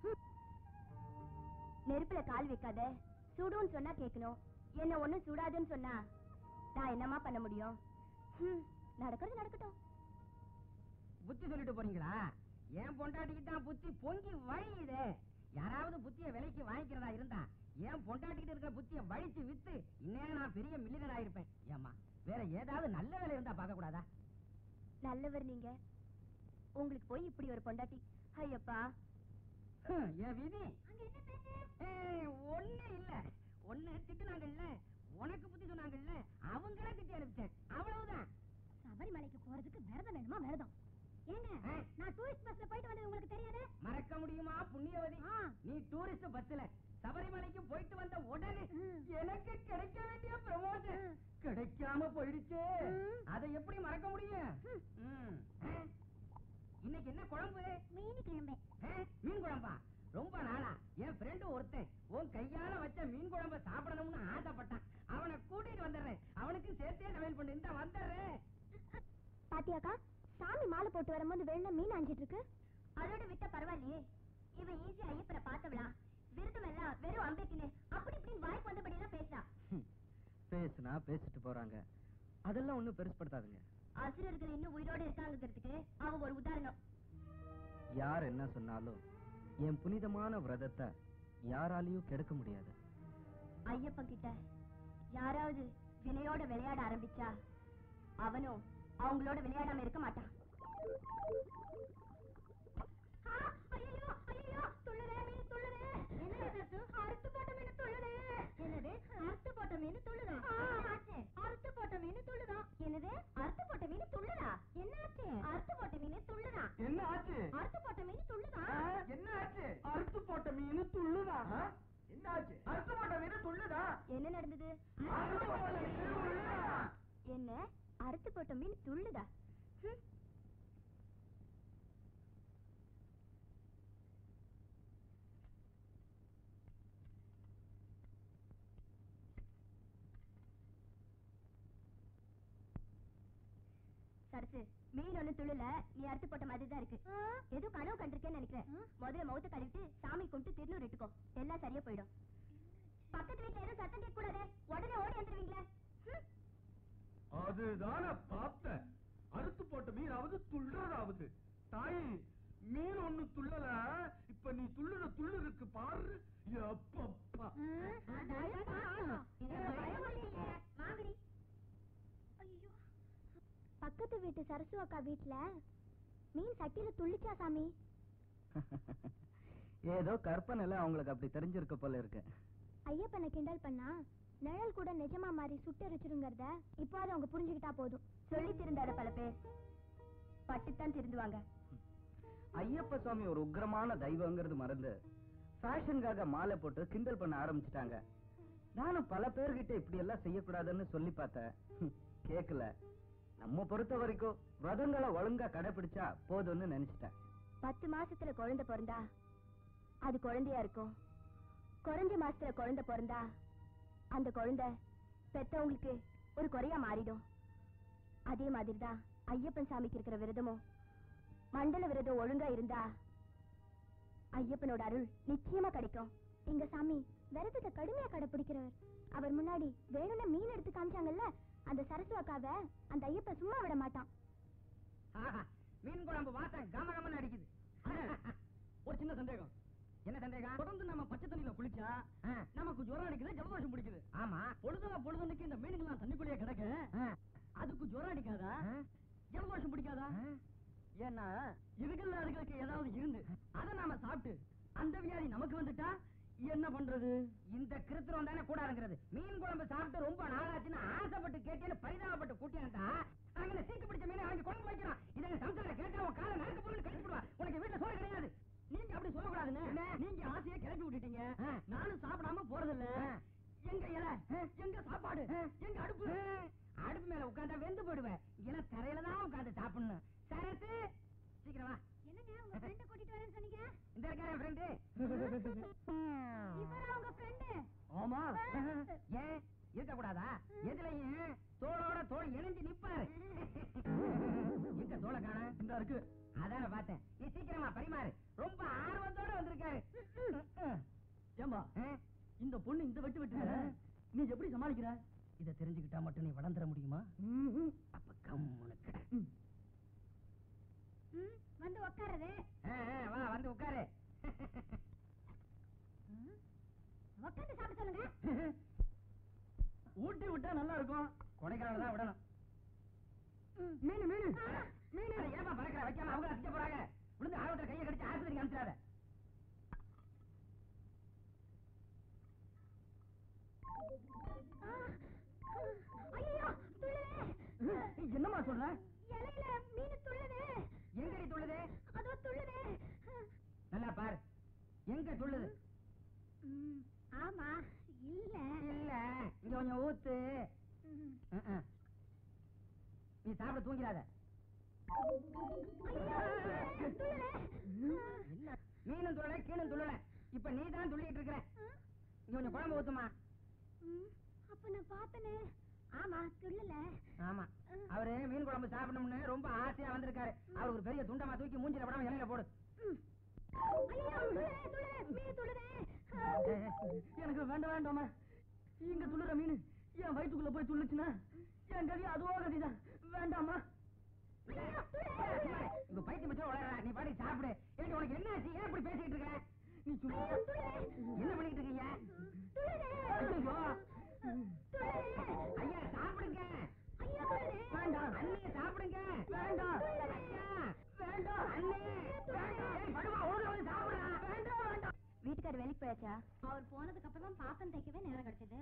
நெருப்புல கால் வைக்காத, சுடுன்னு சொன்னா கேட்கணும். என்ன ஒண்ணும் சுடாதுன்னு சொன்னா நான் என்னமா பண்ண முடியும்? நடக்கிறது நடக்கட்டும். புத்தி சொல்லிட்டு போறீங்களா? ஏன் பொண்டாட்டிக்கிட்டு தான் புத்தி பொங்கி வழியுது. யாராவது புத்திய விலைக்கு வாங்கிக்கிறதா இருந்தா ஏன் பொண்டாட்டிக்கிட்டு இருக்கிற புத்திய வழிச்சு வித்து இன்னும் நான் பெரிய மில்லியனர் ஆயிருப்பேன். ஏமா, வேற ஏதாவது நல்ல வேலை இருந்தா பார்க்க கூடாதா? நல்லவர் நீங்க, உங்களுக்கு போய் இப்படி ஒரு பொண்டாட்டி. ஐயப்பா, என் விதி ஒண்ணு இல்ல. ஒண்ணு திட்டுனாங்கல்ல, உனக்கு புத்தி சொன்னாங்கல்ல, அவங்கள திட்டி அனுப்பிச்சேன், அவ்வளவுதான். சபரிமலைக்கு போறதுக்கு விரதம் வேணுமா? விரதம் ஏங்க, நான் டூரிஸ்ட் பஸ்ல போயிட்டு வந்தது உங்களுக்கு தெரியாது? மறக்க முடியுமா புண்ணியவதி? நீ டூரிஸ்ட் பஸ்ல சபரிமலைக்கு போயிட்டு வந்த உடனே எனக்கு கிடைக்க வேண்டிய ப்ரமோஷன் கிடைக்காம போயிடுச்சு. அதை எப்படி மறக்க முடியும்? இன்னைக்கு என்ன குழம்பு? மீன் குழம்பு. மீன் குழம்பா? ரொம்ப நாளா என் ஃப்ரெண்டு ஒருத்தன் உன் கையால வச்ச மீன் குழம்பு சாப்பிடணும்னு ஆசைப்பட்டான். அவனை கூட்டிட்டு வந்துடுறேன். அவனுக்கு சேர்த்தே சமையல் பண்ணு. இந்த வந்துடுறேன். பாத்தியாக்கா, சாமி மாலை போட்டு வரும்போது வெள்ள மீன் அஞ்சிட்டு இருக்கு. அதோட விட்ட பரவாயில்லையே. இவன் ஈஸி ஐயப்பரை பார்த்தவளா? விருதம் எல்லாம் வெறும் அம்பேத்தின்னு அப்படி இப்படின்னு வாய்க்கு வந்தபடி எல்லாம் பேசா. பேசுனா பேசிட்டு போறாங்க, அதெல்லாம் ஒண்ணும் பெருசுப்படுத்தாதுங்க. அசுரர்கள் இன்னும் உயிரோடு இருக்காங்கிறதுக்கு அவன் ஒரு உதாரணம். யார் என்ன சொன்னாலும் என் புனிதமான விரதத்தை யாராலையும் கெடுக்க முடியாது. ஐயப்பன் கிட்ட யாராவது வினையோட விளையாட ஆரம்பிச்சா அவனும் அவங்களோட விளையாடாம இருக்க மாட்டான். அறுத்து போட்ட மீன் துள்ளுதே. என்னது அறுத்து போட்ட மீன் துள்ளுதா? அறுத்து போட்ட மீன் துள்ளுதா? என்னது அறுத்து போட்ட மீன் துள்ளுதா? என்னாச்சு? அறுத்து போட்ட மீன் துள்ளுதா? என்ன ஆச்சு? அறுத்து போட்ட மீன் துள்ளுதா? என்ன ஆச்சு? அறுத்து போட்ட மீன் துள்ளுதா? என்ன ஆச்சு? அறுத்து போட்ட மீன் துள்ளுதா? என்ன நடந்தது? அறுத்து போட்ட மீன் துள்ளுதா? என்ன அறுத்து போட்ட மீன் துள்ளுதா? சரசு, மீன் ஒண்ணு துள்ளுல, நீ அறுத்து போட்ட மாதிரி தான் இருக்கு. ஏதோ கனவு கண்டிருக்கேன்னு நினைக்கிறேன். முதல்ல மௌத்த கழுவிட்டு சாமி கும்பிட்டு திருநூறு இட்டுக்கோ, எல்லாம் சரியா போயிடும். பக்கத்து வீட்டுல ஏதோ சத்தம் கேட்க கூடாது, உடனே ஓடி வந்துருவீங்களே. அதுதான பார்த்தேன். அறுத்து போட்ட மீனாவது துள்ளுறதாவது. தாய், மீன் ஒண்ணு துள்ளல, இப்ப நீ துள்ளுற துள்ளு இருக்கு பாரு. எப்பப்பா பக்கத்து வீட்டு சரசு அக்கா வீட்டுல மீன் சட்டியில துள்ளிச்சா சாமி? ஏதோ கற்பனைல அவங்களுக்கு அப்படி தெரிஞ்சிருக்க போல இருக்கு. ஐயப்பனை கிண்டல் பண்ணா நிழல் கூட நிஜமா மாதிரி சுட்டரிச்சிருங்கிறத இப்போ அது அவங்க புரிஞ்சுக்கிட்டா போதும். சொல்லி திருந்தாத பல பேர் பட்டுத்தான் திருந்துவாங்க. ஐயப்ப சுவாமி ஒரு உக்ரமான தெய்வங்கிறது மறந்து ஃபேஷனுக்காக மாலை போட்டு கிண்டல் பண்ண ஆரம்பிச்சிட்டாங்க. நானும் பல பேர்கிட்ட இப்படி எல்லாம் செய்யக்கூடாதுன்னு சொல்லி பார்த்தேன், கேட்கல. நம்ம பொறுத்த வரைக்கும் விரதங்களை ஒழுங்கா கடைபிடிச்சா போதும்னு நினைச்சிட்டேன். பத்து மாசத்துல குழந்தை பிறந்தா அது குழந்தையா இருக்கும். குறைஞ்ச மாசத்துல குழந்தை பிறந்தா அந்த குழந்தை பெத்தவங்களுக்கு ஒரு குறையா மாறிடும். அதே மாதிரிதான் ஐயப்பன் சாமிக்கு இருக்கிற விரதமும். மண்டல விரதம் ஒழுங்கா இருந்தா ஐயப்பனோட அருள் நிச்சயமா கிடைக்கும். எங்க சாமி விரதத்தை கடுமையா கடைபிடிக்கிறவர். அவர் முன்னாடி வேணும்னா மீன் எடுத்து காமிச்சாங்கல்ல, அந்த சரசு அக்காவை அந்த ஐயப்பன் சும்மா விட மாட்டான். மீன் குழம்பு வாசம் கம கமன்னு அடிக்குது. ஒரு சின்ன சந்தேகம். என்ன சந்தேகம்? தொடர்ந்து நம்ம பச்சை தண்ணியில குளிச்சா நமக்கு ஜுரம் அடிக்குது, ஜலதோஷம் பிடிக்குது. ஆமா, பொழுதுல பொழுதுக்கு இந்த மீனுங்கெல்லாம் தண்ணிக்குள்ளேயே கிடக்கு. அதுக்கு ஜுரம் அடிக்காதா, ஜலதோஷம் பிடிக்காதா? ஏன்னா இதுக்கெல்லாம் அதுகளுக்கு ஏதாவது இருந்து அதை நாம சாப்பிட்டு அந்த வியாதி நமக்கு வந்துட்டா என்ன பண்றது? இந்த கிருத்திரம் தானே கூடாதுங்கிறது. மீன் குழம்பு சாப்பிட்டு ரொம்ப நாளாச்சுன்னு ஆசைப்பட்டு கேட்டேன்னு பரிதாபப்பட்டு கூட்டியாண்டா அங்க சீக்கு பிடிச்ச மீனை வாங்கி குழம்பு வைக்கிறான். இதை சம்சாரம் கேட்க உன் காலை நடக்க போறேன்னு கழிச்சு விடுவா. உனக்கு வீட்டுல சோறு கிடையாது. நீங்க அப்படி சொல்லக்கூடாதுன்னு நீங்க ஆசையை கிளப்பி விட்டுட்டீங்க. நானும் சாப்பிடாம போறதில்ல. எங்க இலை, எங்க சாப்பாடு, எங்க அடுப்பு. அடுப்பு மேல உட்கார்ந்தா வெந்து போயிடுவேன். இலை தரையில தான் உட்கார்ந்து சாப்பிடணும். சரத்து, சீக்கிரம் வா. என்னங்க உங்க ஃப்ரெண்ட கூட்டிட்டு வரேன்னு சொன்னீங்க? இந்த இருக்காரு என் ஃப்ரெண்டு. இவரா உங்க ஃப்ரெண்டு? ஆமா. ஏன் இருக்க கூடாதா? எதுலயும் தோளோட தோள் இணைஞ்சு நிப்பாரு. எங்க தோளை காண? இந்த இருக்கு. அதான பார்த்தேன். நீ சீக்கிரமா பரிமாறு. ரொம்ப ஆர்வத்தோட வந்திருக்காரு. ஏம்பா, இந்த பொண்ணு இந்த வெட்டு வெட்டு நீ எப்படி சமாளிக்கிற? இதை தெரிஞ்சுக்கிட்டா மட்டும் நீ வளர்ந்துட முடியுமா? அப்ப கம்முனுக்கு வந்து உட்காருது. வா, வந்து உட்காரு. உட்காந்து சாப்பிட சொல்லுங்க. ஊட்டி விட்டா நல்லா இருக்கும். கொடைக்கானல் தான் விடணும். மீன் மீன் மீன் ஏமா பறக்கிற வைக்காம அவங்க அடிக்க போறாங்க. விழுந்து ஆர்வத்துல கையை கடிச்சு ஆஸ்பத்திரிக்கு அனுப்பிச்சாத. ஐயோ துள்ளுதே. என்னமா சொல்ற? இலையில மீன் துள்ளுதே. எங்கடி துள்ளுது? அதோ துள்ளுதே. நல்லா பாரு, எங்க துள்ளுது? ஆமா, இல்ல இல்ல, இங்க கொஞ்சம் ஊத்து. நீ சாப்பிட தூங்கிறாத. மீனும் துள்ளல, கீழும் துள்ளல. இப்ப நீ தான் துள்ளிட்டு இருக்கிற. இங்க கொஞ்சம் குழம்பு ஊத்துமா. அப்ப நான் பார்த்தனே. ஆமா துள்ளல. ஆமா அவரு மீன் குழம்பு சாப்பிடணும்னு ரொம்ப ஆசையா வந்திருக்காரு. அவருக்கு ஒரு பெரிய துண்டமா தூக்கி மூஞ்சில விடாம இலையில போடு. எனக்கு வேண்டாம் வேண்டாமா. இங்க துள்ளுற மீன் என் வயிற்றுக்குள்ள போய் துள்ளுச்சுன்னா என் கதி அதோ கதிதான். வேண்டாமா. இங்க பைத்தியம் வச்சு வளர நீ பாடி சாப்பிடு. ஏன் உனக்கு என்ன ஆச்சு? ஏன் இப்படி பேசிட்டு இருக்க? நீ சும்மா என்ன பண்ணிட்டு இருக்கீங்க? ஐயா சாப்பிடுங்க. வேண்டாம் அண்ணிய சாப்பிடுங்க. வேண்டாம் ஐயா வேண்டாம் அண்ணே படுவா ஒழுங்கா வந்து சாப்பிடுறா. வேண்டாம் வேண்டாம். வீட்டுக்காரர் வேலைக்கு போயாச்சா? அவர் போனதுக்கு அப்புறம் தான் பாத்திரம் தைக்கவே நேரம் கிடைச்சது.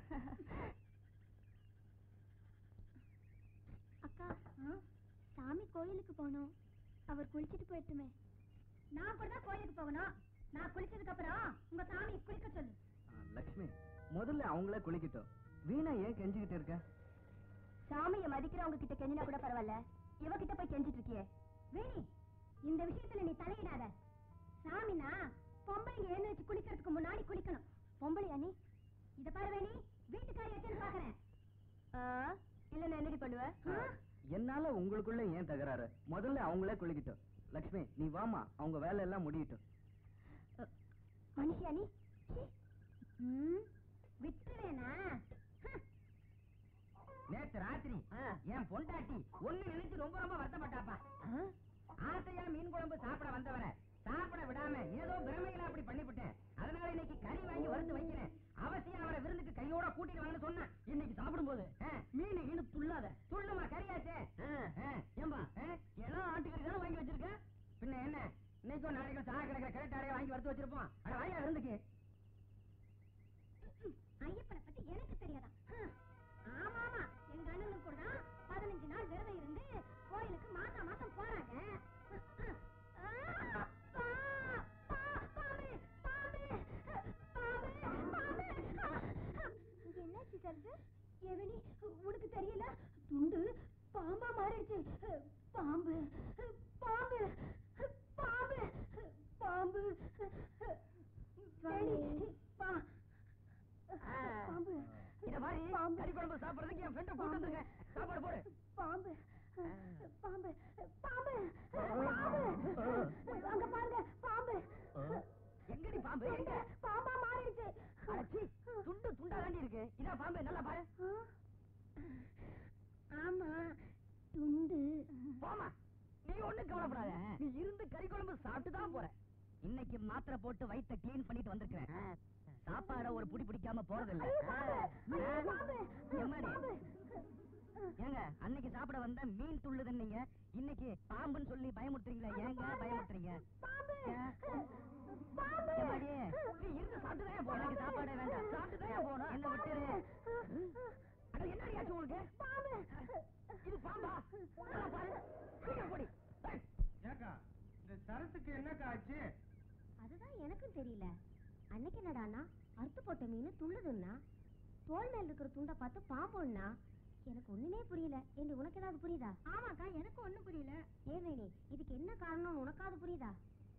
அக்கா சாமி கோயிலுக்கு போனோம். அவர் குளிச்சிட்டு போயிட்டுமே. நான் கூட தான் கோயிலுக்கு போகணும். நான் குளிச்சதுக்கு அப்புறம் உங்க சாமி குளிக்க சொல்லு. லட்சுமி முதல்ல அவங்களே குளிக்கிட்டோம். வீணா ஏன் கெஞ்சிக்கிட்டு இருக்க? சாமியை மதிக்கிறவங்க கிட்ட கெஞ்சினா கூட பரவாயில்ல, இவகிட்ட போய் கெஞ்சிட்டு இருக்கியே. வேணி இந்த விஷயத்துல நீ தலையிடாத. சாமினா பொம்பளைங்க எழுந்து வச்சு குளிக்கிறதுக்கு முன்னாடி குளிக்கணும். பொம்பளையா நீ? இத பாரு வேணி, வீட்டுக்காரி எத்தனை பாக்குறேன். இல்ல நான் என்னடி பண்ணுவ? என்னால உங்களுக்குள்ள ஏன் தகராறு? முதல்ல அவங்களே குளிக்கிட்டோம். லட்சுமி நீ வாமா, அவங்க வேலை எல்லாம் முடியட்டும். மனுஷியா நீ? விட்டுவேனா? நேத்து ராத்திரி என் பொண்டாட்டி ஒண்ணு நினைச்சு ரொம்ப ரொம்ப வருத்தப்பட்டாப்பா. ஆசையா மீன் குழம்பு சாப்பிட வந்தவரை சாப்பிட விடாம ஏதோ பிரமையில அப்படி பண்ணிவிட்டேன். அதனால இன்னைக்கு கறி வாங்கி வறுத்து வைக்கிறேன். அவசியம் அவரை விருந்துக்கு கையோட கூட்டிட்டு வாங்கன்னு சொன்னா. இன்னைக்கு சாப்பிடும் போது மீன் ஈனு துள்ளாத. துள்ளுமா கறியாச்சே. ஏம்பா எல்லாம் ஆட்டுக்கறி தானே வாங்கி வச்சிருக்க. பின்ன என்ன இன்னைக்கும் நாளைக்கும் சாக கிடக்கிற கிழட்டாடைய வாங்கி வறுத்து வச்சிருப்போம். அட வாயா விருந்துக்கு. ஐயப்பனை பத்தி எனக்கு தெரியாதா? ஆமா ஆமா எங்க அண்ணனும் கூட தான் பதினஞ்சு நாள் விரதம் இருந்து கோயிலுக்கு மாசம் மாசம் போறாங்க. என்னாச்சு சரசு? எவனி உனக்கு தெரியல? துண்டு பாம்பா மாறிடுச்சு. பாம்பு பாம்பு பாம்பு பாம்பு பா பாம்பு. இத மாதிரி கறி குழம்பு சாப்பிடுறதுக்கு என் ஃப்ரெண்ட கூட்டு வந்துருங்க. சாப்பாடு போடு. பாம்பு பாம்பு பாம்பு பாம்பு அங்க பாருங்க பாம்பு. எங்கடி பாம்பு? எங்க பாம்பா மாறிடுச்சு. அடச்சி துண்டு துண்டா தாண்டி இருக்கு. இதான் பாம்பு. நல்லா பாரு. ஆமா துண்டு. போமா நீ ஒண்ணு கவலைப்படாத. நீ இருந்து கறி குழம்பு சாப்பிட்டு தான் போற. இன்னைக்கு மாத்திரை போட்டு வயித்தை கிளீன் பண்ணிட்டு வந்திருக்கிறேன். சாப்பாட ஒரு புடி பிடிக்காம போறதில்ல. ஏங்க அன்னைக்கு சாப்பிட வந்த மீன் துள்ளுதுன்னீங்க, இன்னைக்கு பாம்புன்னு சொல்லி பயமுறுத்துறீங்களா? ஏங்க பயமுறுத்துறீங்க? நீ இருந்து சாப்பிட்டுதான் போன. எனக்கு சாப்பாடே வேண்டாம். சாப்பிட்டுதான் போனோம். என்ன விட்டுரு. என்ன ஆச்சு உங்களுக்கு? இது பாம்பா? பாரு போடி. ஏக்கா இந்த சரசுக்கு என்னக்கா ஆச்சு? அதுதான் எனக்கும் தெரியல. அன்னைக்கு என்னடானா அறுத்து போட்ட மீன் துள்ளுதுன்னா, தோல் மேல இருக்கிற துண்டை பார்த்து பாம்புன்னா, எனக்கு ஒண்ணுமே புரியல. என்று உனக்கு ஏதாவது புரியுதா? ஆமாக்கா எனக்கு ஒண்ணும் புரியல. ஏன் வேணி இதுக்கு என்ன காரணம் உனக்காவது புரியுதா?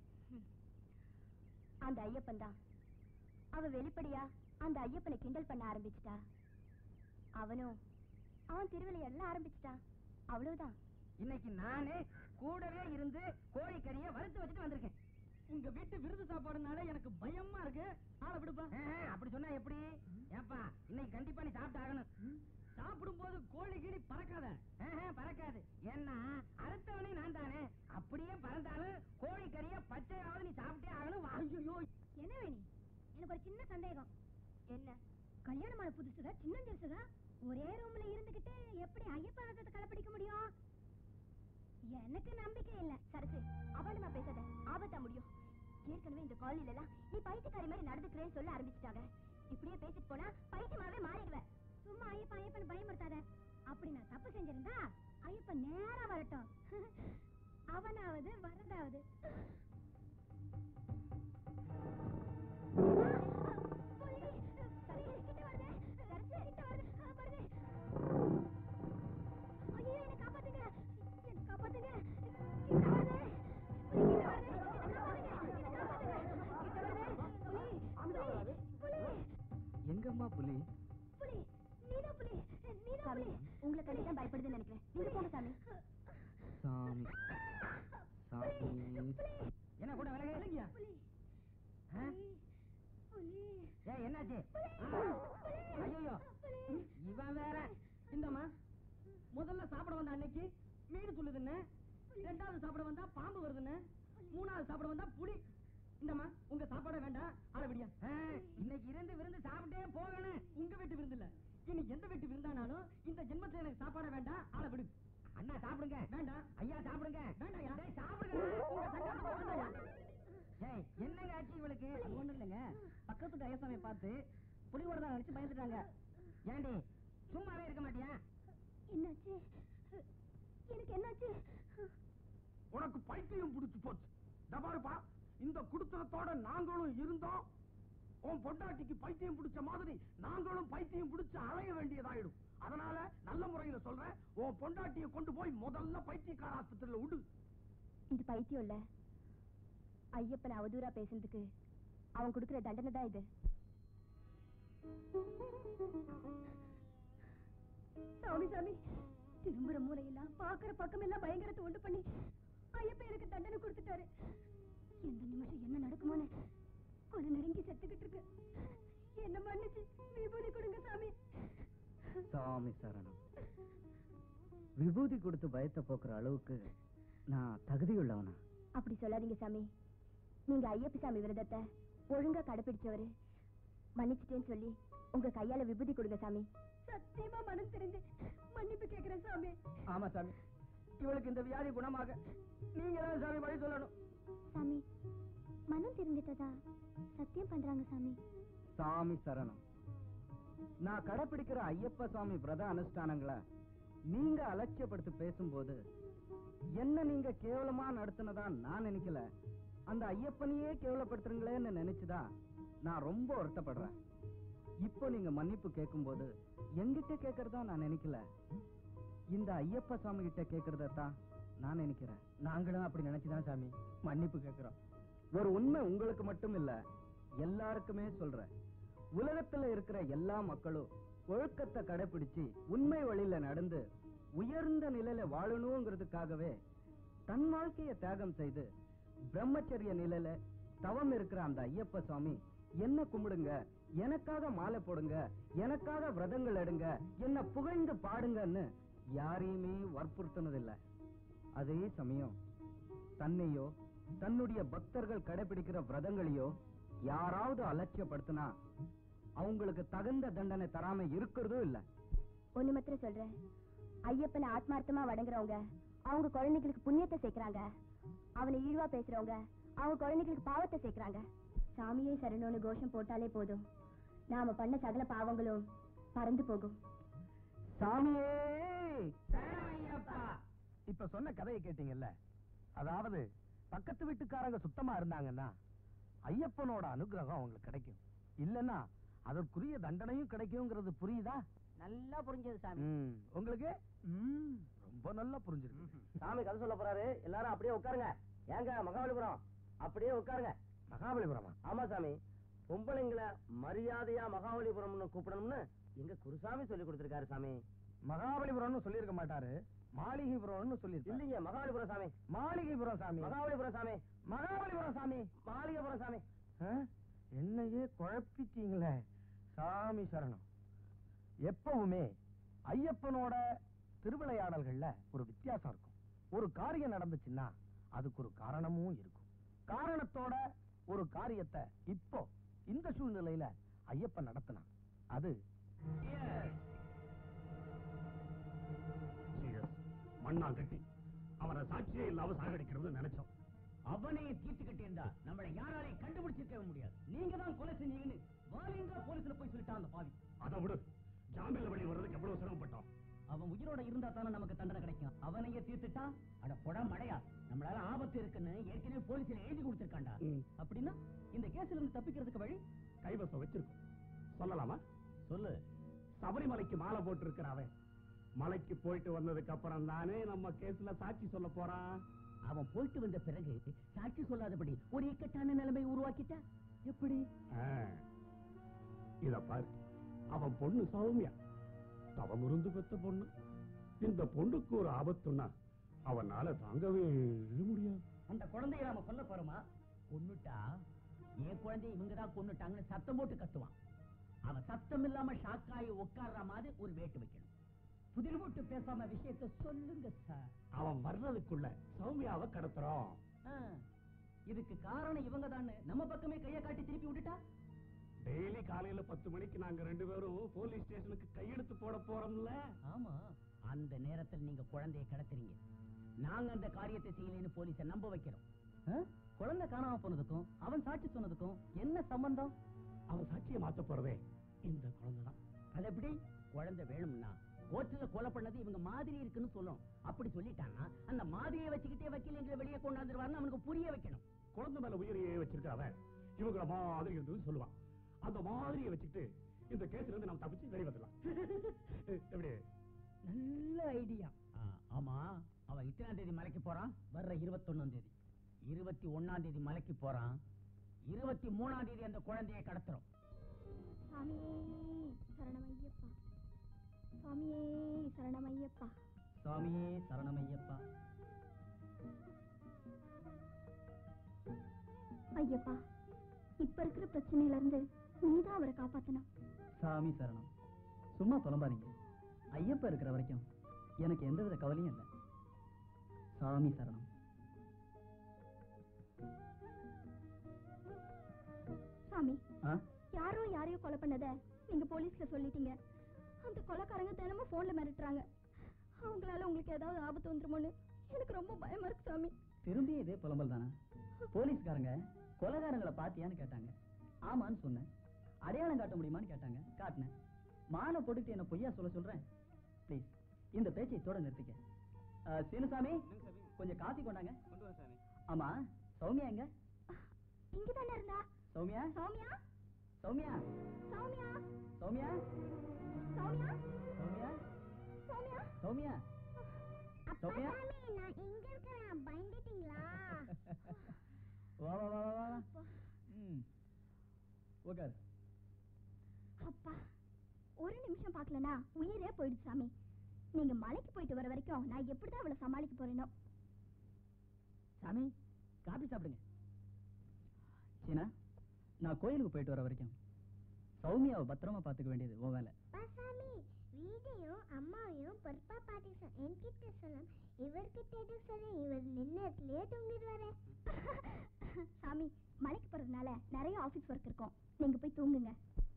அந்த ஐயப்பன் தான். அவ வெளிப்படையா அந்த ஐயப்பனை கிண்டல் பண்ண ஆரம்பிச்சுட்டா. அவனும் அவன் திருவிளையாடல ஆரம்பிச்சுட்டான். அவ்வளவுதான். இன்னைக்கு நானே கூடவே இருந்து கோழிக்கறியை வறுத்து வச்சுட்டு வந்திருக்கேன். உங்க வீட்டு விருது சாப்பாடுனால எனக்கு பயமா இருக்கு. ஆளை விடுப்பா. அப்படி சொன்னா எப்படி? ஏப்பா இன்னைக்கு கண்டிப்பா நீ சாப்பிட்டு ஆகணும். சாப்பிடும் போது கோழி கீழி பறக்காத. பறக்காது. ஏன்னா அறுத்தவனே நான் தானே. அப்படியே பறந்தாலும் கோழிக்கறிய பச்சையாவது நீ சாப்பிட்டே ஆகணும். ஐயோ என்ன வேணி? எனக்கு ஒரு சின்ன சந்தேகம். என்ன? கல்யாணமான புதுசுக சின்ன ஜெருசுக ஒரே ரூம்ல இருந்துகிட்டு எப்படி ஐயப்ப விரதத்தை கடைப்பிடிக்க முடியும்? எனக்கு நம்பிக்கை இல்ல. சரசு அவளுமா பேசாத, ஆபத்தா முடியும். ஏற்கனவே இந்த காலையில எல்லாம் நீ பைத்தியக்காரி மாதிரி நடந்துக்கிறேன்னு சொல்ல ஆரம்பிச்சுட்டாங்க. இப்படியே பேசிட்டு போனா பைத்தியமாவே மாறிடுவேன். சும்மா ஐயப்பன் ஐயப்பன் பயமுறுத்தாத. அப்படி நான் தப்பு செஞ்சிருந்தா ஐயப்பன் நேரா வரட்டும். அவனாவது வரதாவது. புலி நீதான் புலி நீதான் புலி உங்களை கண்டிதான் பயப்படுதுன்னு நினைக்கிறேன். நீங்க போங்க சாமி. சாமி சாமி என்ன கூட விலக இல்லையா? புலி ஆ? புலி ஏய் என்னாச்சு? ஐயோ இவன் வேற. இந்தம்மா முதல்ல சாப்பிட வந்த அன்னைக்கு மீன் துள்ளுதுன்னு, ரெண்டாவது சாப்பிட வந்தா பாம்பு வருதுன்னு, மூணாவது சாப்பிட வந்தா புலி. இந்தம்மா உங்க சாப்பாடே வேண்டாம், ஆள விடியா. இன்னைக்கு இருந்து விருந்து சாப்பிட்டே போகணும். உங்க வீட்டு விருந்து இல்ல, இனி எந்த வீட்டு விருந்தானாலும் இந்த ஜென்மத்துல எனக்கு சாப்பாடே வேண்டாம், ஆள விடு. அண்ணா சாப்பிடுங்க. வேண்டாம். ஐயா சாப்பிடுங்க. வேண்டாம். சாப்பிடுங்க. உங்க சங்கத்துக்கு வேண்டாம். ஏய் என்னங்க ஆச்சு இவளுக்கு? ஒண்ணு இல்லைங்க, பக்கத்து ஐயசாமியை பார்த்து புலியோட தான் நினைச்சு பயந்துட்டாங்க. ஏண்டி சும்மாவே இருக்க மாட்டியா? என்னாச்சு? எனக்கு என்னாச்சு? உனக்கு பைத்தியம் பிடிச்சு போச்சு. தபாருப்பா, இந்த குடுத்தனத்தோட நாங்களும் இருந்தோம். உன் பொண்டாட்டிக்கு பைத்தியம் பிடிச்ச மாதிரி நாங்களும் பைத்தியம் பிடிச்சு அலைய வேண்டியதாயிடும். அதனால நல்ல முறையில சொல்றேன், உன் பொண்டாட்டியை கொண்டு போய் முதல்ல பைத்தியக்கார ஆஸ்பத்திரியில விடு. இது பைத்தியம் இல்ல, ஐயப்பனை அவதூறா பேசுறதுக்கு அவன் கொடுக்கிற தண்டனை தான் இது. சாமி சாமி, திரும்புற மூலையெல்லாம் பாக்குற பக்கம் எல்லாம் பயங்கரத்தை உண்டு பண்ணி ஐயப்ப எனக்கு தண்டனை கொடுத்துட்டாரு. எந்த நிமிஷம் என்ன நடக்குமோன்னு கொலை நெருங்கி செத்துக்கிட்டு இருக்கு. என்ன மன்னிச்சு விபூதி கொடுங்க சாமி. சாமி சரணம். விபூதி கொடுத்து பயத்தை போக்குற அளவுக்கு நான் தகுதியுள்ளவனா? அப்படி சொல்லாதீங்க சாமி. நீங்க ஐயப்ப சாமி விரதத்தை ஒழுங்கா கடைபிடிச்சவரு. மன்னிச்சுட்டேன்னு சொல்லி உங்க கையால விபூதி கொடுங்க சாமி. சத்தியமா மனம் தெரிந்து மன்னிப்பு கேட்கிறேன் சாமி. ஆமா சாமி, இவளுக்கு இந்த வியாதி குணமாக நீங்க தான் சாமி வழி சொல்லணும். சாமி மனம் தெரிஞ்சிட்டதா சத்தியம் பண்றாங்க சாமி. சாமி சரணம். நான் கடைபிடிக்கிற ஐயப்ப சாமி விரத அனுஷ்டானங்களை நீங்க அலட்சியப்படுத்தி பேசும்போது என்ன நீங்க கேவலமா நடத்தினதா நான் நினைக்கல, அந்த ஐயப்பனையே கேவலப்படுத்துறீங்களேன்னு நினைச்சுதான் நான் ரொம்ப வருத்தப்படுறேன். இப்போ நீங்க மன்னிப்பு கேட்கும்போது எங்கிட்ட கேட்கறதா நான் நினைக்கல, இந்த ஐயப்ப சாமி கிட்ட கேட்கறதான் நான் நினைக்கிறேன். நாங்களும் அப்படி நினைச்சுதான் சாமி மன்னிப்பு கேட்கிறோம். ஒரு உண்மை உங்களுக்கு மட்டும் இல்ல, எல்லாருக்குமே சொல்றேன். உலகத்துல இருக்கிற எல்லா மக்களும் ஒழுக்கத்தை கடைபிடிச்சு உண்மை வழியில நடந்து உயர்ந்த நிலையில வாழணுங்கிறதுக்காகவே தன் வாழ்க்கையை தியாகம் செய்து பிரம்மச்சரிய நிலையில தவம் இருக்கிற அந்த ஐயப்ப சுவாமி என்ன கும்பிடுங்க, எனக்காக மாலை போடுங்க, எனக்காக விரதங்கள் எடுங்க, என்ன புகழ்ந்து பாடுங்கன்னு யாரையுமே வற்புறுத்தினதில்லை. அதே சமயம் தன்னையோ தன்னுடைய பக்தர்கள் கடைபிடிக்கிற விரதங்களையோ யாராவது அலட்சியப்படுத்தினா அவங்களுக்கு தகுந்த தண்டனை தராம இருக்கிறதும் இல்ல. ஒண்ணு மாத்திரம் சொல்றேன், ஐயப்பனை ஆத்மார்த்தமா வணங்குறவங்க அவங்க குழந்தைகளுக்கு புண்ணியத்தை சேர்க்கிறாங்க, அவனை இழிவா பேசுறவங்க அவங்க குழந்தைகளுக்கு பாவத்தை சேர்க்கிறாங்க. சாமியே சரணோன்னு கோஷம் போட்டாலே போதும், நாம பண்ண சகல பாவங்களும் பறந்து போகும். சாமியே இப்ப சொன்ன கதையை கேட்டீங்கல்ல, அதாவது பக்கத்து வீட்டுக்காரங்க சுத்தமா இருந்தாங்கன்னா ஐயப்பனோட அனுகிரகம் அவங்களுக்கு கிடைக்கும், இல்லன்னா அதற்குரிய தண்டனையும் கிடைக்கும்ங்கிறது புரியுதா? நல்லா புரிஞ்சது சாமி. உங்களுக்கு ரொம்ப நல்லா புரிஞ்சிருக்கு. சாமி கதை சொல்ல போறாரு, எல்லாரும் அப்படியே உட்காருங்க. ஏங்க மகாபலிபுரம், அப்படியே உட்காருங்க. மகாபலிபுரமா? ஆமா சாமி, பொம்பளைங்களை மரியாதையா மகாபலிபுரம்னு கூப்பிடணும்னு எங்க குருசாமி சொல்லி கொடுத்திருக்காரு சாமி. மகாபலிபுரம்னு சொல்லியிருக்க மாட்டாரு, மாளிகைபுரம்னு சொல்லி. இல்லைங்க, மகாபலிபுரம் சாமி. மாளிகைபுரம் சாமி. மகாபலிபுரம் சாமி. மகாபலிபுரம் சாமி. மாளிகைபுரம் சாமி. என்னையே குழப்பிட்டீங்களே. சாமி சரணம். எப்பவுமே ஐயப்பனோட திருவிளையாடல்கள்ல ஒரு வித்தியாசம் இருக்கும். ஒரு காரியம் நடந்துச்சுன்னா அதுக்கு ஒரு காரணமும் இருக்கும். காரணத்தோட ஒரு காரியத்தை இப்போ இந்த சூழ்நிலையில ஐயப்பன் நடத்தினான். அது மண்ணாங்கட்டி அவரை சாட்சியே இல்லாம சாகடிக்கிறது நினைச்சோம். அவனையே தீர்த்து கட்டியிருந்தா நம்மளை யாராலையும் கண்டுபிடிச்சிருக்க முடியாது. நீங்க தான் கொலை செஞ்சீங்கன்னு வாலிங்கா போலீஸ்ல போய் சொல்லிட்டான் அந்த பாவி. அதை விடு, ஜாமீன்ல வெளியே வர்றதுக்கு எவ்வளவு சிரமப்பட்டோம். அவன் உயிரோட இருந்தா தானே நமக்கு தண்டனை கிடைக்கும். அவனையே தீர்த்துட்டா அட பொட மடையா, நம்மளால ஆபத்து இருக்குன்னு ஏற்கனவே போலீஸ்ல எழுதி கொடுத்திருக்காண்டா. அப்படின்னா இந்த கேஸ்ல இருந்து தப்பிக்கிறதுக்கு வழி கைவசம் வச்சிருக்கோம். சொல்லலாமா? சொல்லு. சபரிமலைக்கு மாலை போட்டு இருக்கிற அவன் மலைக்கு போயிட்டு வந்ததுக்கு அப்புறம் தானே நம்ம கேஸ்ல சாட்சி சொல்ல போறான். அவன் போயிட்டு வந்த பிறகு சாட்சி சொல்லாதபடி ஒரு இக்கட்டான நிலைமை உருவாக்கிட்டா எப்படி? இத பாரு, அவன் பொண்ணு சௌமியா தவமிருந்து பெத்த பொண்ணு. இந்த பொண்ணுக்கு ஒரு ஆபத்துன்னா அவனால தாங்கவே முடியாது. அந்த குழந்தைய நாம கொல்ல போறோமா? கொன்னுட்டா என் குழந்தைய இவங்க தான் கொன்னுட்டாங்கன்னு சத்தம் போட்டு கத்துவான். அவன் சத்தம் இல்லாம ஷாக்காயி உட்கார்ற மாதிரி ஒரு வேட்டு வைக்கணும். புதிர் போட்டு பேசாம விஷயத்தை சொல்லுங்க சார். அவன் வர்றதுக்குள்ள சௌமியாவை கடத்துறோம். இதுக்கு காரணம் இவங்க தான் நம்ம பக்கமே கையை காட்டி திருப்பி விட்டுட்டா? டெய்லி காலையில பத்து மணிக்கு நாங்க ரெண்டு பேரும் போலீஸ் ஸ்டேஷனுக்கு கையெழுத்து போட போறோம்ல. ஆமா, அந்த நேரத்தில் நீங்க குழந்தையை கடத்துறீங்க. நாங்க அந்த காரியத்தை செய்யலன்னு போலீஸை நம்ப வைக்கிறோம். குழந்தை காணாம போனதுக்கும் அவன் சாட்சி சொன்னதுக்கும் என்ன சம்பந்தம்? அவன் சாட்சியை மாத்த போறதே இந்த குழந்தைதான். அது எப்படி? குழந்தை வேணும்னா கோர்ட்ல கொலை பண்ணது இவங்க மாதிரி இருக்குன்னு சொல்லும். அப்படி சொல்லிட்டாங்கன்னா அந்த மாதிரியை வச்சுக்கிட்டே வக்கீல் எங்களை வெளியே கொண்டாந்துருவாருன்னு அவனுக்கு புரிய வைக்கணும். குழந்தை மேல உயிரியே வச்சிருக்க அவன் இவங்கள மாதிரி இருந்தது சொல்லுவான். அந்த மாதிரியை வச்சுக்கிட்டு இந்த கேஸ்ல இருந்து நம்ம தப்பிச்சு வெளியே வந்துடலாம். எப்படி? நல்ல ஐடியா. ஆமா, அவன் இத்தனாம் தேதி மலைக்கு போறான். வர்ற இருபத்தி ஒன்னாம் தேதி இருபத்தி ஒன்னாம் தேதி மலைக்கு போறான். இருபத்தி மூணாம் தேதி அந்த குழந்தையை கடத்துறோம். சாமியே சரணமையப்பா, சாமியே சரணமையப்பா, சாமியே சரணமையப்பா. ஐயப்பா, இப்ப இருக்கிற பிரச்சனையில இருந்து நீதான் அவரை காப்பாத்தணும். சாமி சரணம். சும்மா புலம்பாதீங்க. ஐயப்பா இருக்கிற வரைக்கும் எனக்கு எந்தவித கவலையும் இல்லை. சாமி சரணம். சாமி, யாரோ யாரையோ கொலை பண்ணத நீங்க போலீஸ்ல சொல்லிட்டீங்க. அந்த கொலைக்காரங்க தினமும் போன்ல மிரட்டுறாங்க. அவங்களால உங்களுக்கு ஏதாவது ஆபத்து வந்துருமோன்னு எனக்கு ரொம்ப பயமா இருக்கு சாமி. திரும்பி இதே புலம்பல் தானே? போலீஸ்காரங்க கொலைகாரங்களை பாத்தியான்னு கேட்டாங்க. ஆமான்னு சொன்னேன். அடையாளம் காட்ட முடியுமான்னு கேட்டாங்க. காட்டினேன். மாலை போட்டுட்டு என்ன பொய்யா சொல்ல சொல்றேன்? பிளீஸ் இந்த பேச்சை தோட நிறுத்திக்க. சீனுசாமி, கொஞ்சம் காஃபி கொண்டாங்க. ஆமா, சௌமியா எங்க? இங்கதானே இருந்தா. சௌமியா, சௌமியா, சௌமியா, சௌமியா, சௌமியா, சௌமியா, சௌமியா, சௌமியா, சௌமியா, சௌமியா. நான் எங்க இருக்கேன்? பயந்துட்டீங்களா? வா வா வா வா. ம், உட்கார். அப்பா, ஒரு நிமிஷம் பார்க்கலனா உயிரே போயிடுச்சு சாமி. நீங்க மலைக்கு போயிட்டு வர வரைக்கும் நான் எப்படிதான் அவளை சமாளிக்க போறேனோ. சாமி, காபி சாப்பிடுங்க. சீனா, நான் கோயிலுக்கு போயிட்டு வர வரைக்கும் சௌமியாவை பத்திரமா பாத்துக்க வேண்டியது உன் வேலை. சாமி, வீட்டையும் அம்மாவையும் பொறுப்பா பாத்துக்க என்கிட்ட சொல்ல. இவர்கிட்ட எது சொல்ல? இவர் நின்னதுலயே தூங்கிடுவாரு. சாமி, மலைக்கு போறதுனால நிறைய ஆபீஸ் ஒர்க் இருக்கும். நீங்க போய் தூங்குங்க.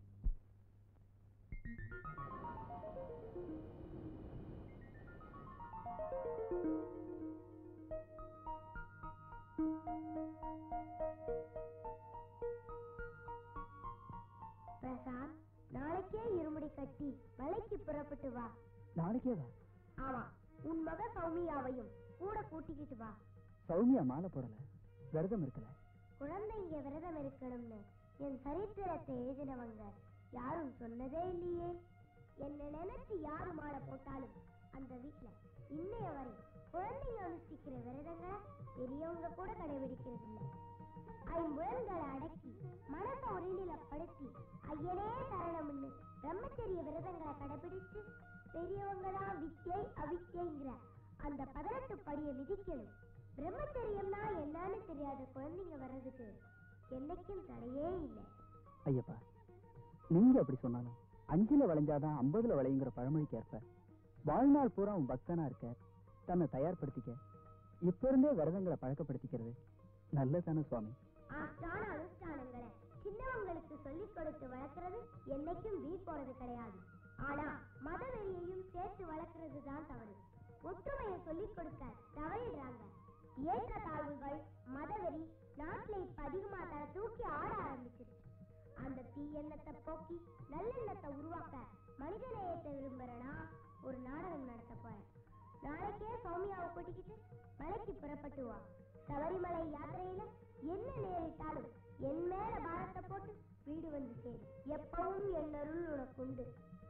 பிரசாத், நாளைக்கே இருமுடி கட்டி மலைக்கு புறப்பட்டு வா. நாளைக்கே வா? ஆமா, உன் மக சௌமியாவையும் கூட கூட்டிக்கிட்டு வா. சௌமியா மாலை போடல, விரதம் இருக்கல. குழந்தைங்க விரதம் இருக்கணும்னு என் சரித்திரத்தை எழுதினவங்க யாரும் சொன்னதே இல்லையே. என்ன நினைச்சு யாரு மாலை போட்டாலும் அந்த வீட்டுல இன்னைய வரை குழந்தைங்க அனுஷ்டிக்கிற விரதங்களை பெரியவங்க கூட கடைபிடிக்கிறது இல்லை. ஐம்புலன்களை அடக்கி மனசை ஒருநிலைப்படுத்தி ஐயனே தரணம்னு பிரம்மச்சரிய விரதங்களை கடைபிடிச்சு பெரியவங்கதான் வித்யை அவித்யங்கிற அந்த பதினெட்டு படியை மிதிக்கணும். பிரம்மச்சரியம்னா என்னன்னு தெரியாத குழந்தைங்க வர்றதுக்கு என்னைக்கும் தடையே இல்லை. ஐயப்பா, நீங்க அப்படி சொன்னாலும் அஞ்சுல வளைஞ்சாதான் ஐம்பதுல வளையுங்கிற பழமொழிக்கு ஏற்ப வாழ்நாள் பூரா உன் பக்தனா இருக்க தன்னை தயார்படுத்திக்க இப்ப இருந்தே விரதங்களை பழக்கப்படுத்திக்கிறது நல்லதானே சுவாமி? ஆஸ்தான அனுஷ்டானங்களை சின்னவங்களுக்கு சொல்லிக் கொடுத்து வளர்க்கறது என்னைக்கும் வீண் போறது கிடையாது. ஆனா மதவெறியையும் சேர்த்து வளர்க்கறது தான் தவறு. ஒற்றுமையை சொல்லிக் கொடுக்க தவறிடுறாங்க. ஏற்ற தாழ்வுகள் மதவெறி நாட்டுல இப்ப அதிகமா தர தூக்கி ஆட ஆரம்பிச்சிருச்சு. அந்த தீயெண்ணத்தை போக்கி நல்லெண்ணத்தை உருவாக்க மனிதநேயத்தை விரும்புறனா ஒரு நாடகம் நடத்த போறேன். நாளைக்கே சௌமியாவை கூட்டிக்கிட்டு மலைக்கு புறப்பட்டு வா. சபரிமலை யாத்திரையில என்ன நேரிட்டாலும் என் மேல பாரத்தை போட்டு வீடு வந்து சேரு. எப்பவும் என் அருள் உனக்கு உண்டு.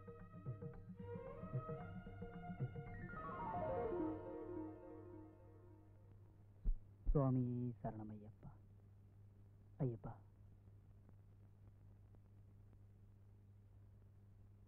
சுவாமி சரணம் ஐயப்பா. ஐயப்பா,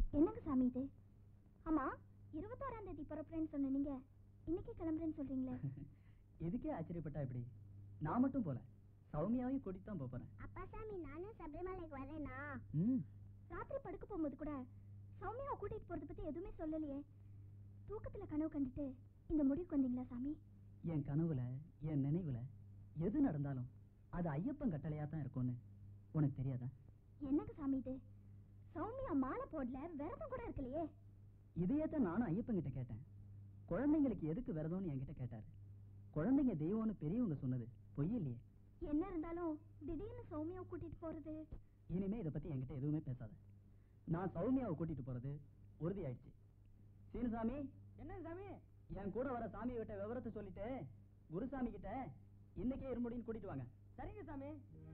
என்னங்க சாமி இது? ஆமா, இருபத்தாறாம் தேதி புறப்படுறேன்னு சொன்ன நீங்க இன்னைக்கு கிளம்புறேன்னு சொல்றீங்களே? எதுக்கே ஆச்சரியப்பட்டா இப்படி? நான் மட்டும் போல, சௌமியாவையும் கூட்டிட்டு தான் போறேன். அப்பா சாமி, நானும் சபரிமலைக்கு வரேனா? ம். ராத்திரி படுக்க போகும்போது கூட சௌமியாவை கூட்டிட்டு போறத பத்தி எதுவுமே சொல்லலையே. தூக்கத்துல கனவு கண்டுட்டு இந்த முடிவுக்கு வந்தீங்களா சாமி? என் கனவுல, என் நினைவுல எது நடந்தாலும் அது ஐயப்பன் கட்டளையா தான் இருக்கும்னு உனக்கு தெரியாதா? என்னங்க சாமி இது? சௌமியா மாலை போடல, விரதம் கூட இருக்கலையே. இதையத்தான் நானும் ஐயப்பன் கிட்ட கேட்டேன். குழந்தைங்களுக்கு எதுக்கு விரதம்னு என்கிட்ட கேட்டாரு. குழந்தைங்க தெய்வம்னு பெரியவங்க சொன்னது பொய் இல்லையே. என்ன இருந்தாலும் திடீர்னு சௌமியாவை கூட்டிட்டு போறது. இனிமே இதை பத்தி என்கிட்ட எதுவுமே பேசாத. நான் சௌமியாவை கூட்டிட்டு போறது உறுதி ஆயிடுச்சு. சீனுசாமி, என்ன சாமி? என் கூட வர சாமி கிட்ட விவரத்தை சொல்லிட்டு குருசாமி கிட்ட இன்னைக்கே இருமுடின்னு கூட்டிட்டு வாங்க. சரிங்க சாமி.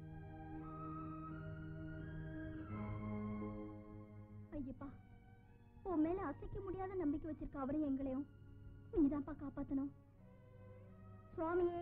ஐயப்பா, உன் மேல அசைக்க முடியாத நம்பிக்கை வச்சிருக்க அவரையும் எங்களையும் நீதான்ப்பா காப்பாத்தணும். சுவாமியே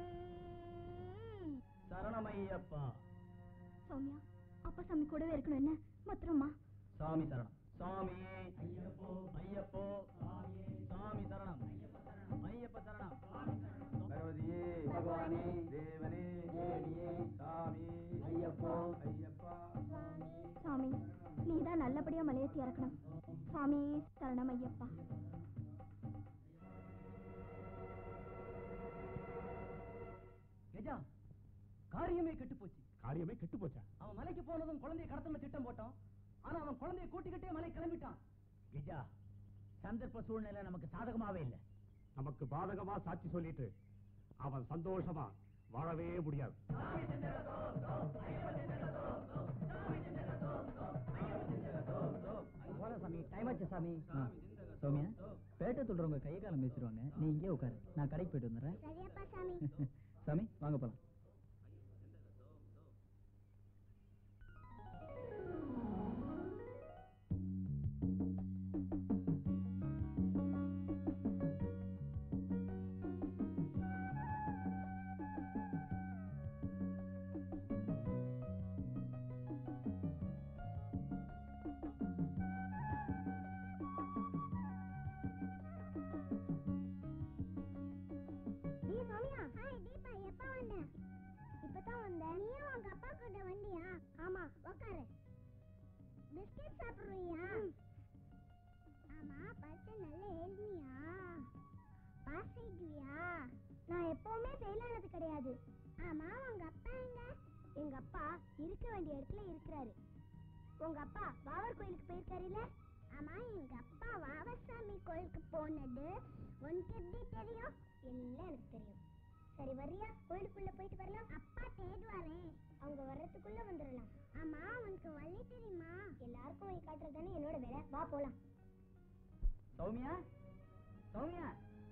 சரணமையப்பா. சௌமியா, அப்பா சாமி கூடவே இருக்கணும். என்ன மாத்திரமா? சாமி சரணம். சாமி ஐயப்போ ஐயப்போ சாமி சரணம். ஐயப்ப சரணம். பகவதியே பகவானே தேவனே தேவியே சாமி ஐயப்போ ஐயப்பா. சாமி, நீதான் நல்லபடியா மலையேத்தி இறக்கணும். சுவாமி சரணம் ஐயப்பா. கஜா, காரியமே கெட்டு போச்சு. காரியமே கெட்டு போச்சா? அவன் மலைக்கு போனதும் குழந்தைய கடத்தல திட்டம் போட்டான். ஆனா அவன் குழந்தைய கூட்டிக்கிட்டே மலை கிளம்பிட்டான். கஜா, சந்தர்ப்ப சூழ்நிலை நமக்கு சாதகமாவே இல்லை. நமக்கு பாதகமா சாட்சி சொல்லிட்டு அவன் சந்தோஷமா வாழவே முடியாது. போல சாமி, டைம் ஆச்சு சாமி. சௌமியா, பேட்டை சொல்றவங்க கை காலம் பேசிடுவாங்க. நீ இங்கே உட்காரு, நான் கடைக்கு போயிட்டு வந்துடுறேன். சரியாப்பா சாமி. சாமி வாங்க போலாம். நான் எப்பவுமே செயலானது கிடையாது. ஆமா, உங்க அப்பா எங்க? எங்க அப்பா இருக்க வேண்டிய இடத்துல இருக்கிறாரு. உங்க அப்பா வாவர் கோயிலுக்கு போயிருக்காருல்ல? ஆமா, எங்க அப்பா வாவசாமி கோயிலுக்கு போனது உனக்கு எப்படி தெரியும்? எல்லாம் எனக்கு தெரியும். சரி, வரியா? கோயிலுக்குள்ள போயிட்டு வரலாம். அப்பா தேடுவாரே, அவங்க வர்றதுக்குள்ள வந்துடலாம். ஆமா, உனக்கு வழி தெரியுமா? எல்லாருக்கும் வழி காட்டுறதுதானே என்னோட வேலை. வா போலாம். சௌமியா, சௌமியா,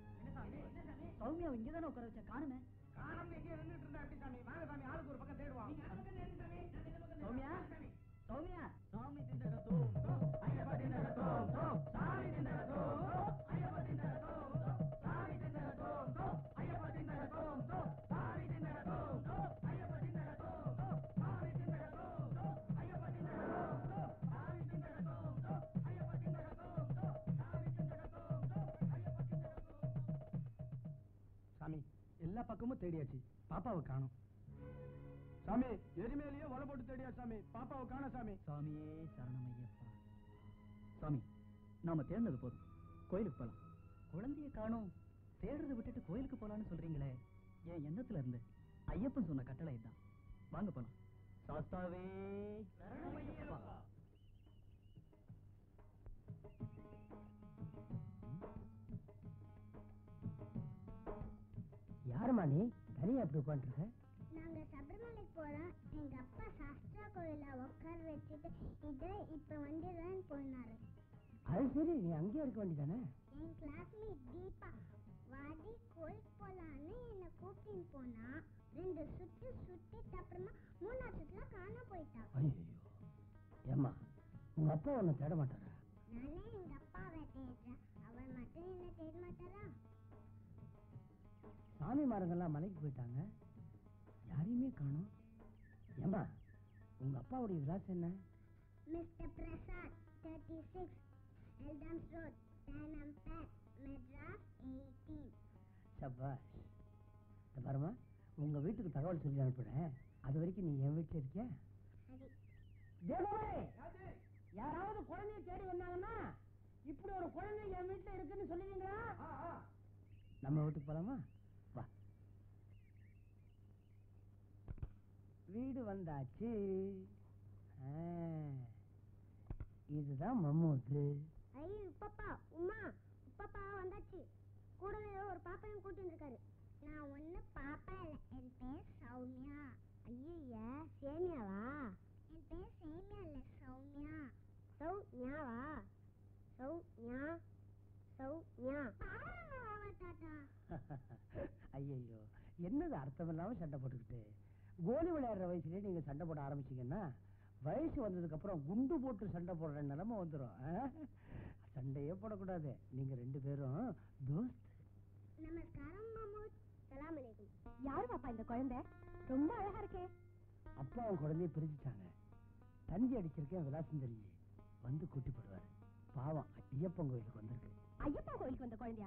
சௌமியா இங்கதானே உட்கார வச்ச, காணுமே. காணம் எங்கே நின்றுட்டு இருந்தா எப்படி சாமி? வாங்க சாமி, ஆளுக்கு ஒரு பக்கம் தேடுவான். சௌமியா, சௌமியா, சாமி திண்டகத்தோம் ஐயப்ப திண்டகத்தோம் சாமி திண்டகத்தோம் ஐயப்ப திண்டகத்தோம் சாமி திண்டகத்தோம் ஐயப்ப திண்டகத்தோம் சாமி திண்டகத்தோம் ஐயப்ப திண்டகத்தோம் சாமி திண்டகத்தோம் ஐயப்ப திண்டகத்தோம் சாமி திண்டகத்தோம் ஐயப்ப திண்டகத்தோம் சாமி திண்டகத்தோம் ஐயப்ப திண்டகத்தோம். சாமி, எல்லா பக்கமும் தேடியாச்சு, பாப்பாவை காணோம். சாமி, எரிமேலேயே வலை போட்டு தேடியா சாமி, பாப்பாவை காண சாமி. சாமியே சரணமையப்பா. சாமி, நாம தேடினது போதும், கோயிலுக்கு போலாம். குழந்தைய காணோம், தேடுறதை விட்டுட்டு கோயிலுக்கு போலான்னு சொல்றீங்களே, என் எண்ணத்துல இருந்து ஐயப்பன் சொன்ன கட்டளை இதுதான். வாங்க போலாம். சாஸ்தாவே சரணமையப்பா. யாருமா நீ தனியா அப்படி உட்காந்துருக்க? நாங்க சபரிமலைக்கு போறோம். எங்க அப்பா சாஸ்திரா கோயில உட்கார வச்சுட்டு இத இப்ப வந்துடுறேன்னு போனாரு. அது சரி, நீ அங்கேயே இருக்க வேண்டியதானே? என் கிளாஸ்மேட் தீபா வாடி கோயிலுக்கு போலான்னு என்ன கூப்பிட்டு போனா, ரெண்டு சுத்து சுத்திட்டு அப்புறமா மூணாவது சுத்துல காண போயிட்டா. ஐயோ, ஏம்மா உங்க அப்பா உன்னை தேட மாட்டாரா? நானே எங்க அப்பாவை தேடுறேன், அவர் மட்டும் என்ன தேட மாட்டாரா? சாமி மாரங்கெல்லாம் மலைக்கு போயிட்டாங்க, யாரையுமே காணோம். ஏம்மா உங்க அப்பாவுடைய விலாசம் என்ன? Mister Prasad, thirty six Eldams Road, Tanampet, Madras eighteen. சபாஷ். இந்த பாருமா, உங்க வீட்டுக்கு தகவல் சொல்லி அனுப்புறேன். அது வரைக்கும் நீ என் வீட்டுல இருக்கியா? சரி. யாராவது குழந்தைய தேடி வந்தாங்கன்னா இப்படி ஒரு குழந்தை என் வீட்டுல இருக்குன்னு சொல்லுவீங்களா? நம்ம வீட்டுக்கு போலாமா? வா. வீடு வந்தாச்சு. இதுதான் மம்மூது. ஐயோ உப்பப்பா, உமா உப்பப்பா வந்தாச்சு. கூடவே ஒரு பாப்பையும் கூட்டி இருக்காரு. நான் ஒண்ணு பாப்பா இல்ல, என் பேர் சௌமியா. ஐயா சேமியாவா? என் பேர் சேமியா இல்ல, சௌமியா. சௌமியாவா? சௌமியா சௌமியா. தாத்தா ஐயோ, என்னது அர்த்தம் இல்லாம சண்டை போட்டுக்கிட்டு? கோலி விளையாடுற வயசுலயே நீங்க சண்டை போட ஆரம்பிச்சீங்கன்னா வயசு வந்ததுக்கு அப்புறம் குண்டு போட்டு சண்டை போடுற நிலைமை வந்துடும். சண்டையே போடக்கூடாது. நீங்க ரெண்டு பேரும் தோஸ்த். நமஸ்காரம் மமூத். சலாம் அலைக்கும். யாரு பாப்பா இந்த குழந்தை? ரொம்ப அழகா இருக்கே. அப்பா அவன் குழந்தைய பிரிச்சுட்டாங்க. தந்தி அடிச்சிருக்கேன், விலாசம் தெரிஞ்சு வந்து கூட்டி போடுவாரு. பாவம் ஐயப்பன் கோயிலுக்கு வந்திருக்கு. ஐயப்பன் கோயிலுக்கு வந்த குழந்தையா?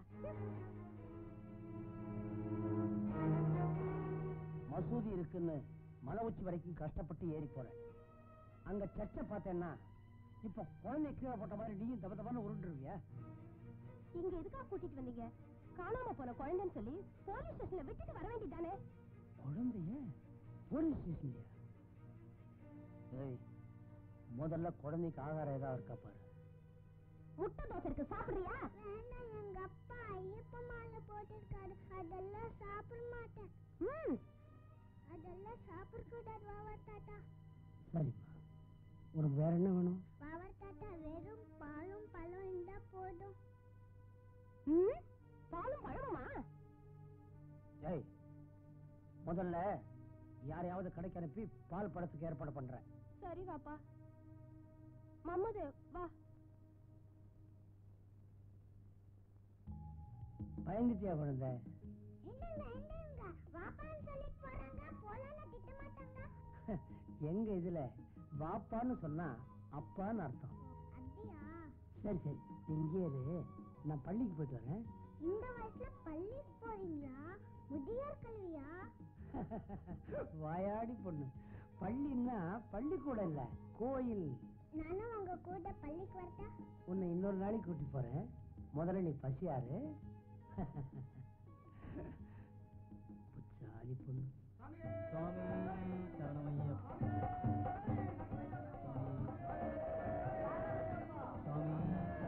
மசூதி இருக்குன்னு மலை உச்சி வரைக்கும் கஷ்டப்பட்டு ஏறி போறேன். அங்க சர்ச்சை பார்த்தேன்னா இப்ப குழந்தை கீழே போட்ட மாதிரி நீயும் தப்ப தப்பான உருண்டுருவியா? இங்க எதுக்கா கூட்டிட்டு வந்தீங்க? காணாம போன குழந்தைன்னு சொல்லி போலீஸ் ஸ்டேஷன்ல விட்டுட்டு வர வேண்டியதானே? குழந்தைய போலீஸ் ஸ்டேஷன்லயா? ஏய், முதல்ல குழந்தைக்கு ஆகாரம் ஏதாவது இருக்கா பாரு. முட்டை தோசை இருக்கு, சாப்பிடுறியா? வேண்டாம், எங்க அப்பா ஐயப்ப மாலை போட்டிருக்காரு. அதெல்லாம் சாப்பிட மாட்டேன். ம், அதெல்லாம் சாப்பிட கூடாது வாவர் தாத்தா. சரிம்மா, உனக்கு வேற என்ன வேணும்? வாவர் தாத்தா, வெறும் பாலும் பழம் இருந்தா போதும். ம், பாலும் பழமுமா? ஏய், முதல்ல யாரையாவது கடைக்கு அனுப்பி பால் பழத்துக்கு ஏற்பாடு பண்றேன். சரி பாப்பா. மம்மது வா. பயந்துட்டியா குழந்தை? என்னங்க என்னங்க வாப்பான்னு சொல்லிட்டு போறாங்க, போலான்னு திட்ட மாட்டாங்க. எங்க இதுல வாப்பான்னு சொன்னா அப்பான்னு அர்த்தம். அப்படியா? சரி சரி, நீ இங்கே இரு, நான் பள்ளிக்கு போயிட்டு வரேன். இந்த வயசுல பள்ளிக்கு போறீங்களா? முதியோர் கல்வியா? வாயாடி பொண்ணு, பள்ளின்னா பள்ளிக்கூடம் இல்ல, கோயில். நானும் உங்க கூட பள்ளிக்கு வரட்டா? உன்னை இன்னொரு நாளைக்கு கூட்டி போறேன். முதல்ல நீ பசியாரு. புச்சாலி பொண்ணு. சுவாமி சரணமையப்பா. சுவாமி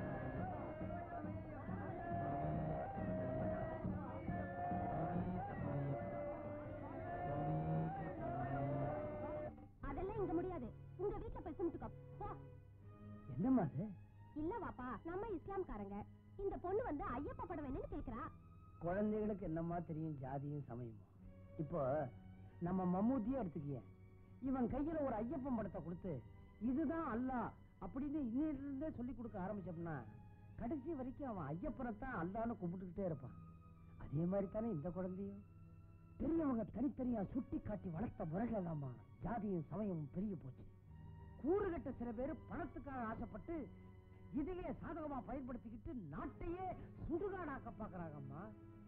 அதெல்லாம் இங்க முடியாது. உங்க வீட்டுல போய் கும்பிட்டுக்கோ போ. என்னம்மா அது? இல்ல வாப்பா, நம்ம இஸ்லாம்காரங்க. இந்த பொண்ணு வந்து ஐயப்ப படம் வேணும்னு கேக்குறா. குழந்தைகளுக்கு என்னம்மா தெரியும் ஜாதியும் சமயமும்? இப்போ நம்ம மம்மூட்டியே எடுத்துக்கிய, இவன் கையில ஒரு ஐயப்பன் படத்தை கொடுத்து இதுதான் அல்லாஹ் அப்படின்னு இன்னிலிருந்தே சொல்லி கொடுக்க ஆரம்பிச்சோம்னா கடைசி வரைக்கும் அவன் ஐயப்பனைத்தான் அல்லான்னு கும்பிட்டுக்கிட்டே இருப்பான். அதே மாதிரி தானே இந்த குழந்தையும். பெரியவங்க தனித்தனியா சுட்டி காட்டி வளர்த்த முறைகளாமா ஜாதியும் சமயமும் பெரிய போச்சு. கூறுகட்ட சில பேர் பணத்துக்காக ஆசைப்பட்டு இதையே சாதகமா பயன்படுத்திக்கிட்டு நாட்டையே சுடுகாடாக்க பாக்குறாங்கம்மா.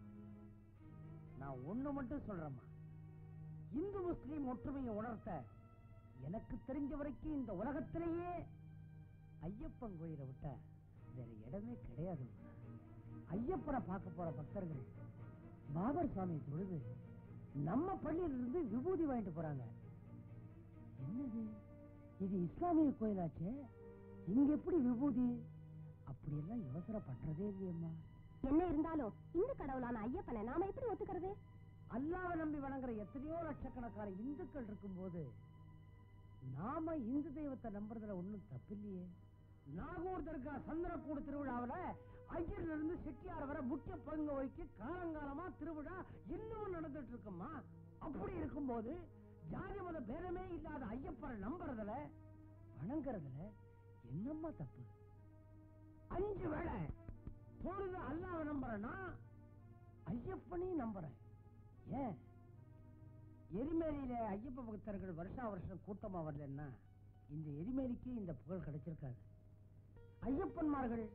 நான் ஒண்ணு மட்டும் சொல்றேம்மா, இந்து முஸ்லீம் ஒற்றுமையை உணர்த்த எனக்கு தெரிஞ்ச வரைக்கும் இந்த உலகத்திலேயே ஐயப்பன் கோயிலை விட்ட வேற இடமே கிடையாது. ஐயப்பனை பார்க்க போற பக்தர்கள் பாபர் சாமி தொழுது நம்ம பள்ளியில இருந்து விபூதி வாங்கிட்டு போறாங்க. என்னது இது? இஸ்லாமிய கோயிலாச்சே, இங்க எப்படி விபூதி? அப்படி எல்லாம் யோசனை பண்றதே இல்லையம்மா. என்ன இருந்தாலும் இந்து கடவுளான ஐயப்பனை நாம எப்படி ஒத்துக்கிறது? அல்லாஹ்வை நம்பி வணங்குற எத்தனையோ லட்சக்கணக்கான இந்துக்கள் இருக்கும் போது நாம இந்து தெய்வத்தை நம்புறதுல ஒண்ணும் தப்பு இல்லையே. நாகூர் தர்கா சந்திரக்கூடு திருவிழாவில ஐயர்ல இருந்து செட்டியார் வர முக்கிய பங்கு வகிக்க காலங்காலமா திருவிழா இன்னும் நடந்துட்டு இருக்குமா. அப்படி இருக்கும்போது ஜாதி மத பேதமே இல்லாத ஐயப்பரை நம்புறதுல வணங்குறதுல என்னம்மா தப்பு? அஞ்சு வேளை பொழுது அல்லாஹ்வை நம்புறேன்னா ஐயப்பனையும் நம்புறேன். ஏன் எரிமேலியில ஐயப்ப பக்தர்கள் வருஷா வருஷம் கூட்டமா வரலன்னா இந்த எரிமேலிக்கு இந்த புகழ் கிடைச்சிருக்காது. ஐயப்பன்மார்கள்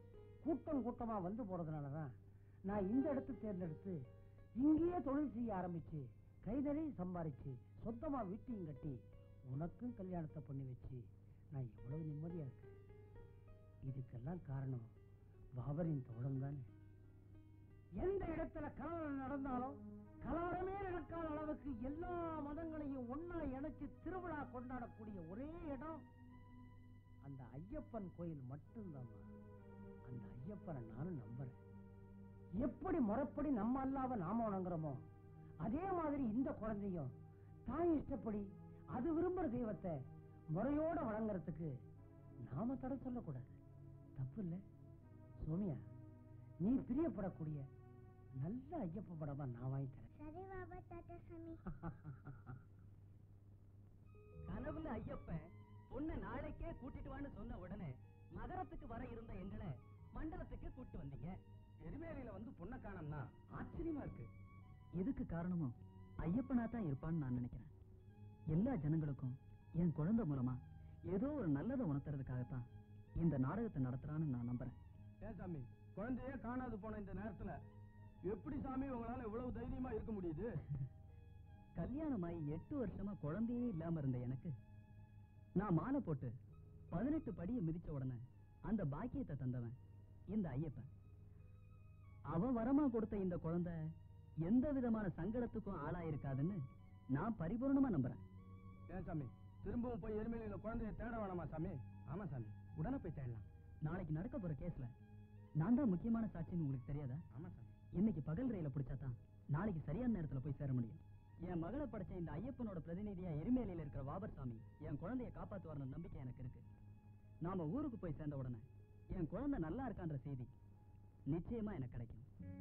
கூட்டம் கூட்டமா வந்து போறதுனாலதான் நான் இந்த இடத்தை தேர்ந்தெடுத்து இங்கேயே தொழில் செய்ய ஆரம்பிச்சு கை நிறைய சம்பாரிச்சு சொந்தமா வீட்டையும் கட்டி உனக்கும் கல்யாணத்தை பண்ணி வச்சு நான் எவ்வளவு நிம்மதியா இருக்கேன். இதுக்கெல்லாம் காரணம் பாபரின் தோழம் தானே. எந்த இடத்துல கலவரம் நடந்தாலும் கலவரமே நடக்காத அளவுக்கு எல்லா மதங்களையும் ஒன்னா இணைச்சு திருவிழா கொண்டாடக்கூடிய ஒரே இடம் அந்த ஐயப்பன் கோயில் மட்டும்தான். அந்த ஐயப்பனை நானும் நம்புறேன். எப்படி முறைப்படி நம்ம அல்லாவ நாம வணங்குறோமோ அதே மாதிரி இந்த குழந்தையும் தாய் இஷ்டப்படி அது விரும்புற தெய்வத்தை முறையோட வணங்குறதுக்கு நாம தடை சொல்லக்கூடாது. தப்பு இல்ல சோமியா? நீ பிரியப்படக்கூடிய நல்ல ஐயப்ப படமா நான் வாங்கி தரேன். சரி பாபா தாத்தா சாமி. கனவுல ஐயப்பன் பொண்ணை நாளைக்கே கூட்டிட்டு வான்னு சொன்ன உடனே மகரத்துக்கு வர இருந்த எங்களை மண்டலத்துக்கு கூட்டு வந்தீங்க. எருமேலியில வந்து பொண்ணை காணோம்னா ஆச்சரியமா இருக்கு. எதுக்கு காரணமும் ஐயப்பனா தான் இருப்பான்னு நான் நினைக்கிறேன். எல்லா ஜனங்களுக்கும் என் குழந்தை மூலமா ஏதோ ஒரு நல்லதை உணர்த்துறதுக்காகத்தான் இந்த நாடகத்தை நடத்துறான்னு நான் நம்புறேன். ஏன் சாமி, குழந்தையே காணாது போன இந்த நேரத்துல எப்படி சாமி உங்களால இவ்வளவு தைரியமா இருக்க முடியுது? கல்யாணமாயி எட்டு வருஷமா குழந்தையே இல்லாம இருந்த எனக்கு நான் மாலை போட்டு பதினெட்டு படியை மிதிச்ச உடனே அந்த பாக்கியத்தை தந்தவன் இந்த ஐயப்பன். அவன் வரமா கொடுத்த இந்த குழந்தை எந்த விதமான சங்கடத்துக்கும் ஆளாயிருக்காதுன்னு நான் பரிபூர்ணமா நம்புறேன். ஏன் சாமி, திரும்பவும் போய் எருமேலியில குழந்தைய தேட வேணாமா சாமி? ஆமா சாமி, உடனே போய் தேடலாம். நாளைக்கு நடக்க போற கேஸ்ல நான் தான் முக்கியமான சாட்சின்னு உங்களுக்கு தெரியாதா? ஆமா சாமி. இன்னைக்கு பகல் ரயில பிடிச்சாதான் நாளைக்கு சரியான நேரத்துல போய் சேர முடியும். என் மகளை படைச்ச இந்த ஐயப்பனோட பிரதிநிதியா எருமேலியில இருக்கிற வாபர் சாமி என் குழந்தைய காப்பாத்துவார்னு நம்பிக்கை எனக்கு இருக்கு. நாம ஊருக்கு போய் சேர்ந்த உடனே என் குழந்தை நல்லா இருக்கான்ற செய்தி நிச்சயமா எனக்கு கிடைக்கும்.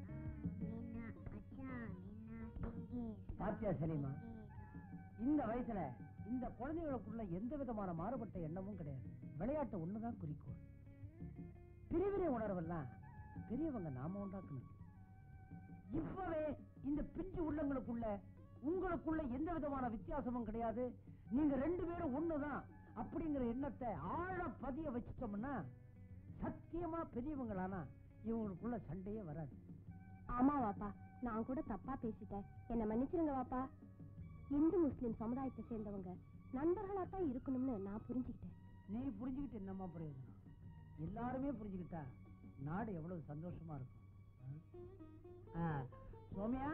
பாத்தியா சலீமா, இந்த வயசுல இந்த குழந்தைகளுக்குள்ள எந்த விதமான மாறுபட்ட எண்ணமும் கிடையாது. விளையாட்டு ஒண்ணுதான் குறிக்கோள். பிரிவினை உணர்வெல்லாம் பெரியவங்க நாம உண்டாக்கணும். இப்பவே இந்த பிஞ்சு உள்ளங்களுக்குள்ள உங்களுக்குள்ள எந்த விதமான வித்தியாசமும் கிடையாது. நீங்க ரெண்டு பேரும் ஒண்ணுதான் அப்படிங்கிற எண்ணத்தை ஆழ பதிய வச்சுட்டோம்னா சத்தியமா பெரியவங்களானா இவங்களுக்குள்ள சண்டையே வராது. ஆமா வாப்பா, நான் கூட தப்பா பேசிட்டேன், என்ன மன்னிச்சிருங்க வாப்பா. இந்து முஸ்லிம் சமுதாயத்தை சேர்ந்தவங்க நண்பர்களா தான் இருக்கணும்னு நான் புரிஞ்சுக்கிட்டேன். நீ புரிஞ்சுக்கிட்டு என்னமா பிரயோஜனம்? எல்லாருமே புரிஞ்சுக்கிட்டா நாடு எவ்வளவு சந்தோஷமா இருக்கும். சோமியா,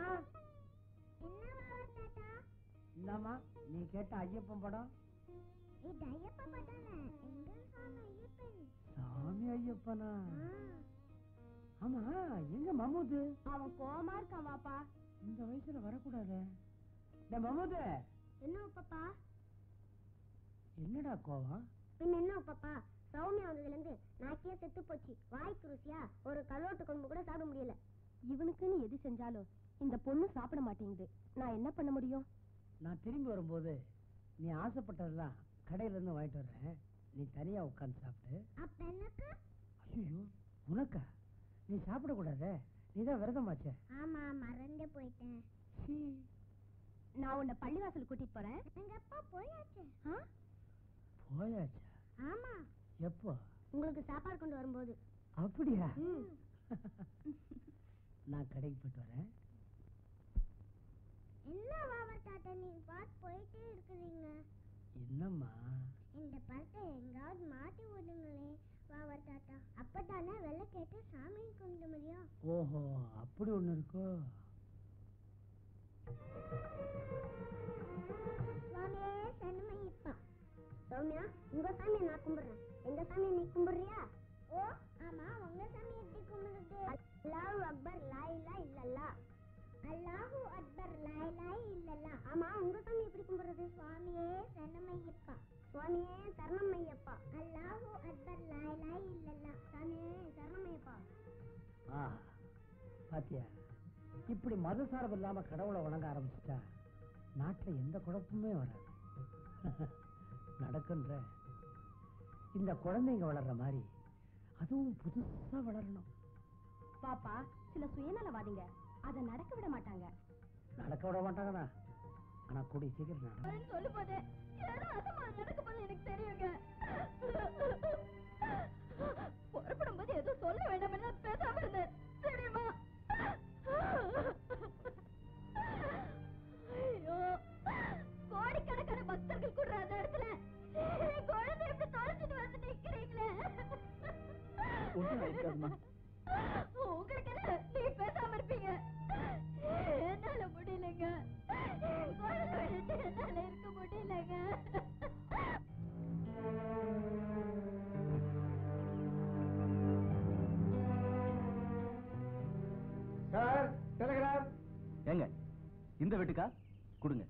என்னம்மா நீ கேட்ட ஐயப்பன் படம்? இது ஐயப்ப படம் எங்க சாமி ஐயப்பன். சாமி ஐயப்பனா? ஆமா, எங்க மமூது? அவன் கோமா இருக்கான் வாப்பா. இந்த வயசுல வரக்கூடாது. மமூது, என்ன பாப்பா? என்னடா கோவம்? பின்ன என்ன பாப்பா, சௌமியா வந்ததுல இருந்து நாக்கே செத்து போச்சு. வாய்க்கு ருசியா ஒரு கருவாட்டு குழம்பு கூட சாப்பிட முடியல. இவனுக்குன்னு எது செஞ்சாலும் இந்த பொண்ணு சாப்பிட மாட்டேங்குது. நான் என்ன பண்ண முடியும்? நான் திரும்பி வரும்போது நீ ஆசைப்பட்டதெல்லாம் கடையில இருந்து வாங்கிட்டு வர்றேன். நீ தனியா உட்கார்ந்து சாப்பிட்டு. அப்ப எனக்கு? ஐயோ, உனக்கா? நீ சாப்பிட கூடாதே, நீதான் விரதமாச்சே. ஆமா, மறந்தே போயிட்டேன். நான் உன்னை பள்ளிவாசல் கூட்டிட்டு போறேன். எங்க அப்பா போயாச்சு. போயாச்சா? ஆமா. எப்போ? உங்களுக்கு சாப்பாடு கொண்டு வரும்போது. அப்படியா? நான் கடைக்கு போயிட்டு வரேன். என்ன வாவா தாத்தா நீங்க பாத்து போயிட்டே இருக்கிறீங்க? என்னம்மா? இந்த பழத்தை எங்காவது மாட்டி விடுங்களே வாவா தாத்தா. அப்பதானே வெள்ளை கேட்டு சாமி கும்பிட முடியும். ஓஹோ, அப்படி ஒண்ணு இருக்கோ? சுவாமியே சரணமையப்பா. சௌமியா, உங்க சாமியை நான் கும்பிடுறேன். எங்க சாமியை நீ கும்பிடுறியா? ஓ ஆமா, உங்க சாமி எப்படி கும்பிடுறது? அல்லாஹு அக்பர் லா இலாஹ இல்லல்லாஹ். அல்லாஹு அக்பர் லா இலாஹ இல்லல்லாஹ். ஆமா, உங்க சாமி எப்படி கும்பிடுறது? சுவாமியே சரணமையப்பா. சுவாமியே சரணமையப்பா. அல்லாஹு அக்பர் லா இலாஹ இல்லல்லாஹ். சாமியே சரணமையப்பா. ஆ, பாத்தியா, இப்படி மத சார்பு இல்லாம கடவுளை வணங்க ஆரம்பிச்சுட்டா நாட்டுல எந்த குழப்பமே வராது. நடக்குன்ற இந்த குழந்தைங்க வளர்ற மாதிரி அதுவும் புதுசா வளரணும். பாப்பா, சில சுயநலவாதிங்க அதை நடக்க விட மாட்டாங்க. நடக்க விட மாட்டாங்கண்ணா, ஆனா கூடிய சீக்கிரம் நடக்கும். சொல்லு போது நடக்க போது எனக்கு தெரியுங்க. புறப்படும் போது எதுவும் சொல்ல வேண்டாம் உங்களுக்கு என்ன நீ பேசாம இருப்பீங்க? என்னால முடியலங்க, குழந்தை விட்டு என்னால இருக்க முடியலங்க. Sir telegram. ஏங்க இந்த வீட்டுக்கா கொடுங்க.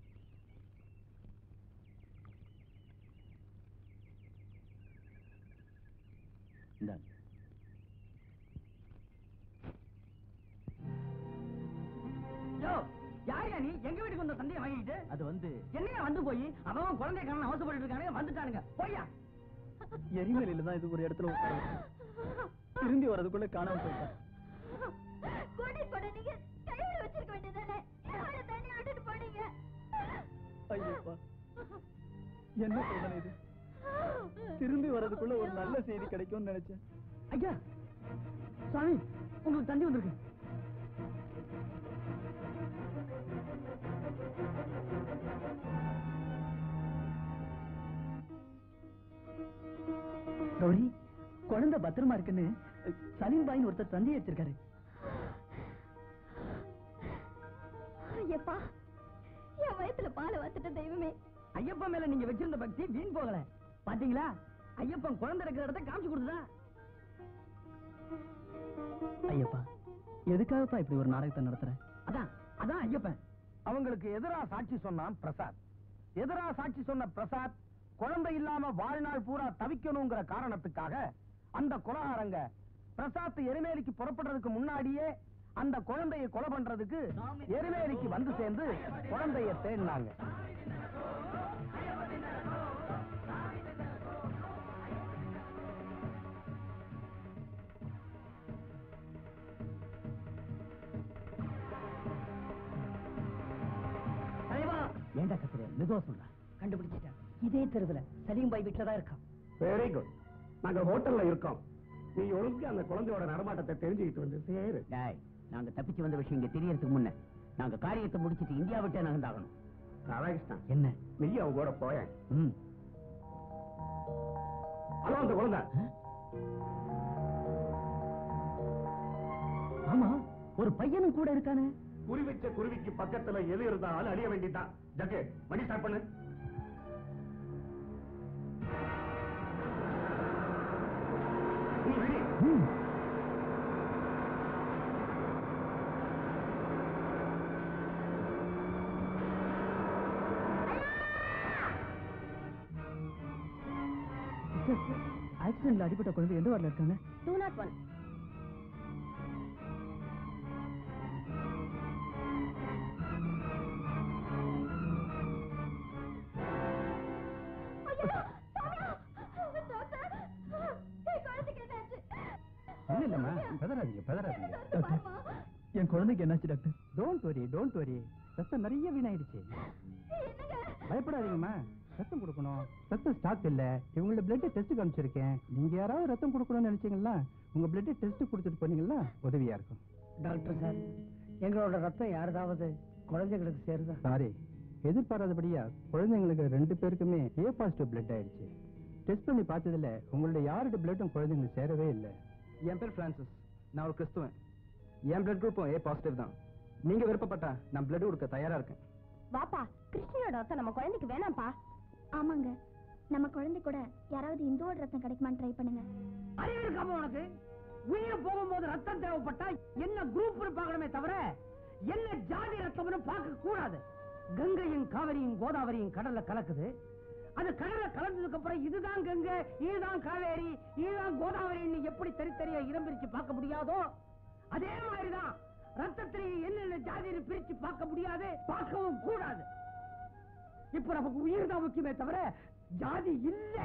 இந்தாங்க. யாரையா நீ எங்க வீட்டுக்கு வந்த சந்தையை வாங்கிட்டு? அது வந்து என்னையா வந்து போய் அவன் குழந்தை காரணம் அவசப்பட்டு இருக்கானுங்க, வந்துட்டானுங்க போய்யா. எரிமலையில தான் இது ஒரு இடத்துல உட்கார்ந்து திரும்பி வர்றதுக்குள்ள காணாம போயிட்டான். கூட்டிட்டு போன நீங்க கைவிட வச்சிருக்க வேண்டியதானே? அவளை தண்ணி ஆட்டுட்டு போனீங்க. ஐயப்பா, என்ன சோதனை இது? திரும்பி வர்றதுக்குள்ள ஒரு நல்ல செய்தி கிடைக்கும்னு நினைச்சேன். ஐயா சாமி, உங்களுக்கு தண்ணி வந்திருக்கு. கௌரி, குழந்தை பத்திரமா இருக்குன்னு சலீம் பாயின்னு ஒருத்தர் தந்தி அடிச்சிருக்காரு. ஐயப்பா, என் வயசுல பாலை வாத்துட்ட தெய்வமே. ஐயப்பன் மேல நீங்க வச்சிருந்த பக்தி வீண் போகல. பாத்தீங்களா, ஐயப்பன் குழந்தை இருக்கிற இடத்த காமிச்சு கொடுத்தா. ஐயப்பா, எதுக்காகப்பா இப்படி ஒரு நாடகத்தை நடத்துற? அதான் அதான் ஐயப்பன். அவங்களுக்கு எதிரா சாட்சி சொன்னான் பிரசாத். எதிரா சாட்சி சொன்ன பிரசாத் குழந்தை இல்லாம வாழ்நாள் பூரா தவிக்கணுங்கிற காரணத்துக்காக அந்த கொலகாரங்க பிரசாத் எரிமேலிக்கு புறப்படுறதுக்கு முன்னாடியே அந்த குழந்தையை கொலை பண்றதுக்கு எரிமேலிக்கு வந்து சேர்ந்து குழந்தைய தேடினாங்க. ஏண்டா கத்துற? மெதுவா சொல்றா. கண்டுபிடிச்சிட்டேன். இதே தெருவுல சலீம் பாய் வீட்டுல தான் இருக்கான். Very good. நாங்க ஹோட்டல்ல இருக்கோம். நீ ஒழுங்கு அந்த குழந்தையோட நடமாட்டத்தை தெரிஞ்சுக்கிட்டு வந்து சேரு. டேய், நாங்க தப்பிச்சு வந்த விஷயம் இங்க தெரியறதுக்கு முன்ன நாங்க காரியத்தை முடிச்சிட்டு இந்தியா விட்டே நகர்ந்தாகணும். ராதாகிருஷ்ணன், என்ன நீ அவங்க கூட போயேன். ம் ஹலோ, அந்த குழந்தை. ஆமா, ஒரு பையனும் கூட இருக்கானே. குறி வச்ச குருவிக்கு பக்கத்துல எது இருந்தாலும் அழிய வேண்டியதான். ஜக்கு, மணி ஸ்டார்ட் பண்ணு. நீ ready? ஆக்சிடென்ட்ல அடிபட்ட குழந்தை எந்த வார்டில் இருக்காங்க? Two naught one. இல்ல இல்லம்மா, பெதறாதீங்க பெதறாதீங்க. என் குழந்தைக்கு என்னாச்சு doctor? Don't worry don't worry ரத்தம் நிறைய வீணாயிடுச்சு. பயப்படாதீங்கம்மா, ரத்தம் கொடுக்கணும். ரத்தம் ஸ்டாக் இல்ல. இவங்களோட பிளட் டெஸ்ட் காமிச்சிருக்கேன். நீங்க யாராவது ரத்தம் கொடுக்கணும்னு நினைச்சீங்களா, உங்க பிளட் டெஸ்ட் கொடுத்துட்டு போனீங்களா உதவியா இருக்கும். டாக்டர் சார், எங்களோட ரத்தம் யாராவது குழந்தைகளுக்கு சேருதா? சாரி, எதிர்பாராதபடியா குழந்தைங்களுக்கு ரெண்டு பேருக்குமே ஏ பாசிட்டிவ் பிளட் ஆயிடுச்சு. டெஸ்ட் பண்ணி பார்த்ததுல உங்களுடைய யாரோட பிளட்டும் குழந்தைங்களுக்கு சேரவே இல்லை. என் பேர் பிரான்சிஸ், நான் ஒரு கிறிஸ்துவன். என் பிளட் குரூப்பும் ஏ பாசிட்டிவ் தான். நீங்க விருப்பப்பட்டா நான் பிளட் கொடுக்க தயாரா இருக்கேன். வாப்பா, கிறிஸ்டியோட ரத்தம் நம்ம குழந்தைக்கு வேணாம்ப்பா. ஆமாங்க, நம்ம குழந்தை கூட யாராவது இந்துவோட ரத்தம் கிடைக்குமான்னு ட்ரை பண்ணுங்க. அறிவு இருக்காம உனக்கு? உயிர் போகும்போது ரத்தம் தேவைப்பட்டா என்ன குரூப் பார்க்கணுமே தவிர என்ன ஜாதி ரத்தம்னு பார்க்க கூடாது. கங்கையும் காவிரியும் கோதாவரியும் கடல்ல கலக்குது. அது கடல்ல கலந்ததுக்கு அப்புறம் இதுதான் கங்கை, இதுதான் காவேரி, இதுதான் கோதாவரின்னு எப்படி தனித்தனியா இடம் பிரிச்சு பார்க்க முடியாதோ அதே மாதிரிதான் ரத்தத்திலேயே என்னென்ன ஜாதியை பிரிச்சு பார்க்க முடியாது, பார்க்கவும் கூடாது. இப்ப நமக்கு உயிர் தான் முக்கியமே தவிர ஜாதி இல்ல.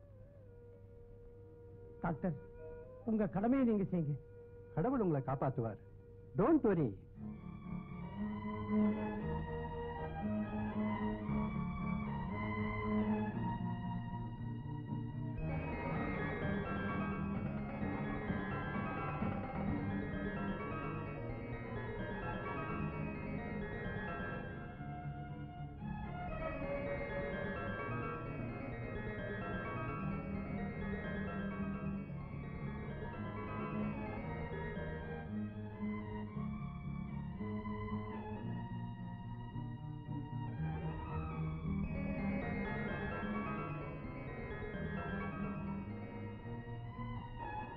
டாக்டர், உங்க கடமையை நீங்க செய்யுங்க. கடவுள் உங்களை காப்பாற்றுவார். Don't worry.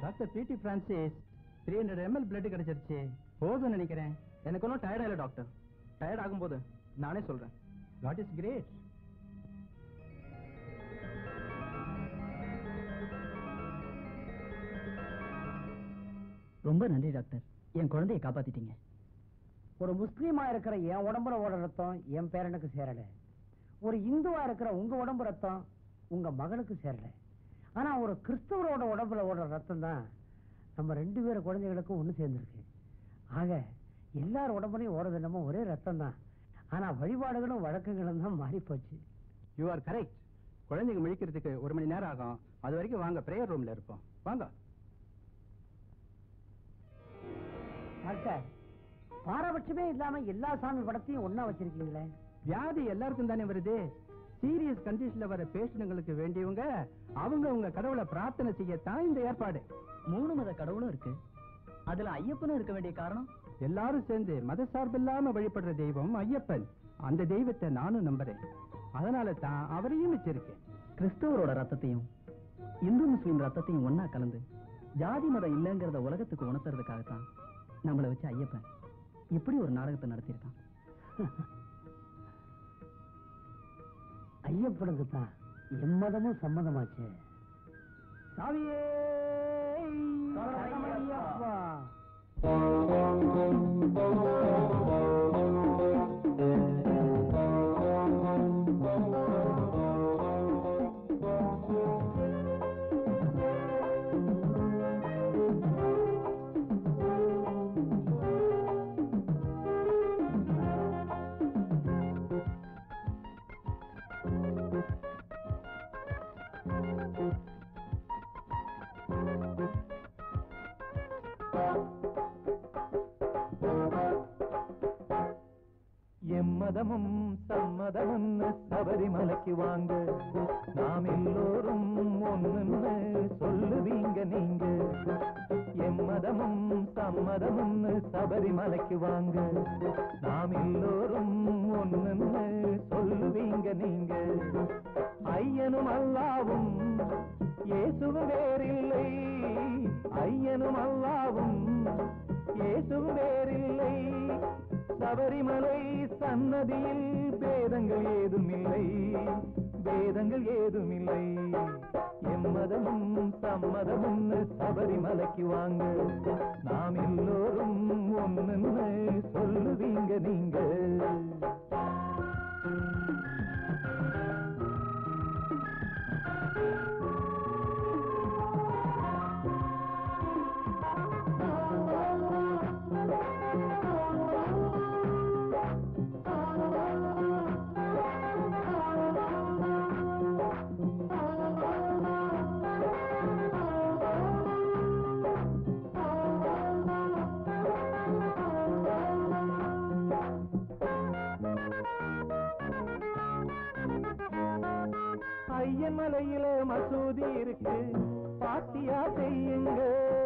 Doctor P D Francis three hundred ML blood கிடைச்சிருச்சு போதும் நினைக்கிறேன். எனக்கு ஒன்றும் டயர்ட் இல்லை டாக்டர். டயர்ட் ஆகும்போது நானே சொல்றேன். God is great. ரொம்ப நன்றி டாக்டர், என் குழந்தையை காப்பாத்திட்டீங்க. ஒரு முஸ்லீமா இருக்கிற என் உடம்புல ஓட ரத்தம் என் பேரனுக்கு சேரல. ஒரு இந்துவா இருக்கிற உங்க உடம்பு ரத்தம் உங்க மகனுக்கு சேரல. ஆனா ஒரு கிறிஸ்தவரோட உடம்புல ஓடுற ரத்தம் தான் நம்ம ரெண்டு பேரும் குழந்தைகளுக்கும் ஒண்ணு சேர்ந்திருக்கு. ஆக எல்லார் உடம்புலையும் ஓடுறது என்னமோ ஒரே ரத்தம் தான். ஆனா வழிபாடுகளும் வழக்கங்களும் தான் மாறி போச்சு. You are correct. குழந்தைங்க முழிக்கிறதுக்கு ஒரு மணி நேரம் ஆகும். அது வரைக்கும் வாங்க, பிரேயர் ரூம்ல இருப்போம். வாங்க. டாக்டர், பாரபட்சமே இல்லாம எல்லா சாமி படத்தையும் ஒன்னா வச்சிருக்கீங்களே. வியாதி எல்லாருக்கும் தானே வருது. சீரியஸ் கண்டிஷன்ல வர பேஷண்ட்களுக்கு வேண்டியவங்க அவங்க உங்க கடவுளை பிரார்த்தனை செய்யத்தான் இந்த ஏற்பாடு. மூணு மத கடவுளும் இருக்கு, அதுல ஐயப்பனும் இருக்க வேண்டிய காரணம்? எல்லாரும் சேர்ந்து மத சார்பில்லாம வழிபடுற தெய்வம் ஐயப்பன். அந்த தெய்வத்தை நானும் நம்புறேன். அதனால தான் அவரையும் வச்சிருக்கேன். கிறிஸ்தவரோட ரத்தத்தையும் இந்து முஸ்லீம் ரத்தத்தையும் ஒன்னா கலந்து ஜாதி மதம் இல்லைங்கிறத உலகத்துக்கு உணர்த்துறதுக்காகத்தான் நம்மளை வச்சு ஐயப்பன் இப்படி ஒரு நாடகத்தை நடத்தியிருக்கான். ஐயப்பனுக்கு தான் எம்மதமும் சம்மதமாச்சு. சாமியே சரணமையப்பா. எம்மதமும் சம்மதமும் சபரிமலைக்கு வாங்க, நாம் எல்லோரும் ஒண்ணுன்னு சொல்லுவீங்க நீங்க. எம்மதமும் சம்மதமும் சபரிமலைக்கு வாங்க, நாம் எல்லோரும் ஒண்ணுன்னு சொல்லுவீங்க நீங்க. ஐயனும் அல்லாவும் இயேசுவும் வேறில்லை, ஐயனும் அல்லாவும் இயேசுவும் வேறில்லை. சபரிமலை சன்னதியில் பேதங்கள் ஏதுமில்லை, பேதங்கள் ஏதுமில்லை. எம்மதமும் சம்மதமும் சபரிமலைக்கு வாங்க, நாம் எல்லோரும் ஒண்ணுன்னு சொல்லுவீங்க நீங்க. ஐயன்மலையில மசூதி இருக்கு, பாத்தியா செய்யுங்க.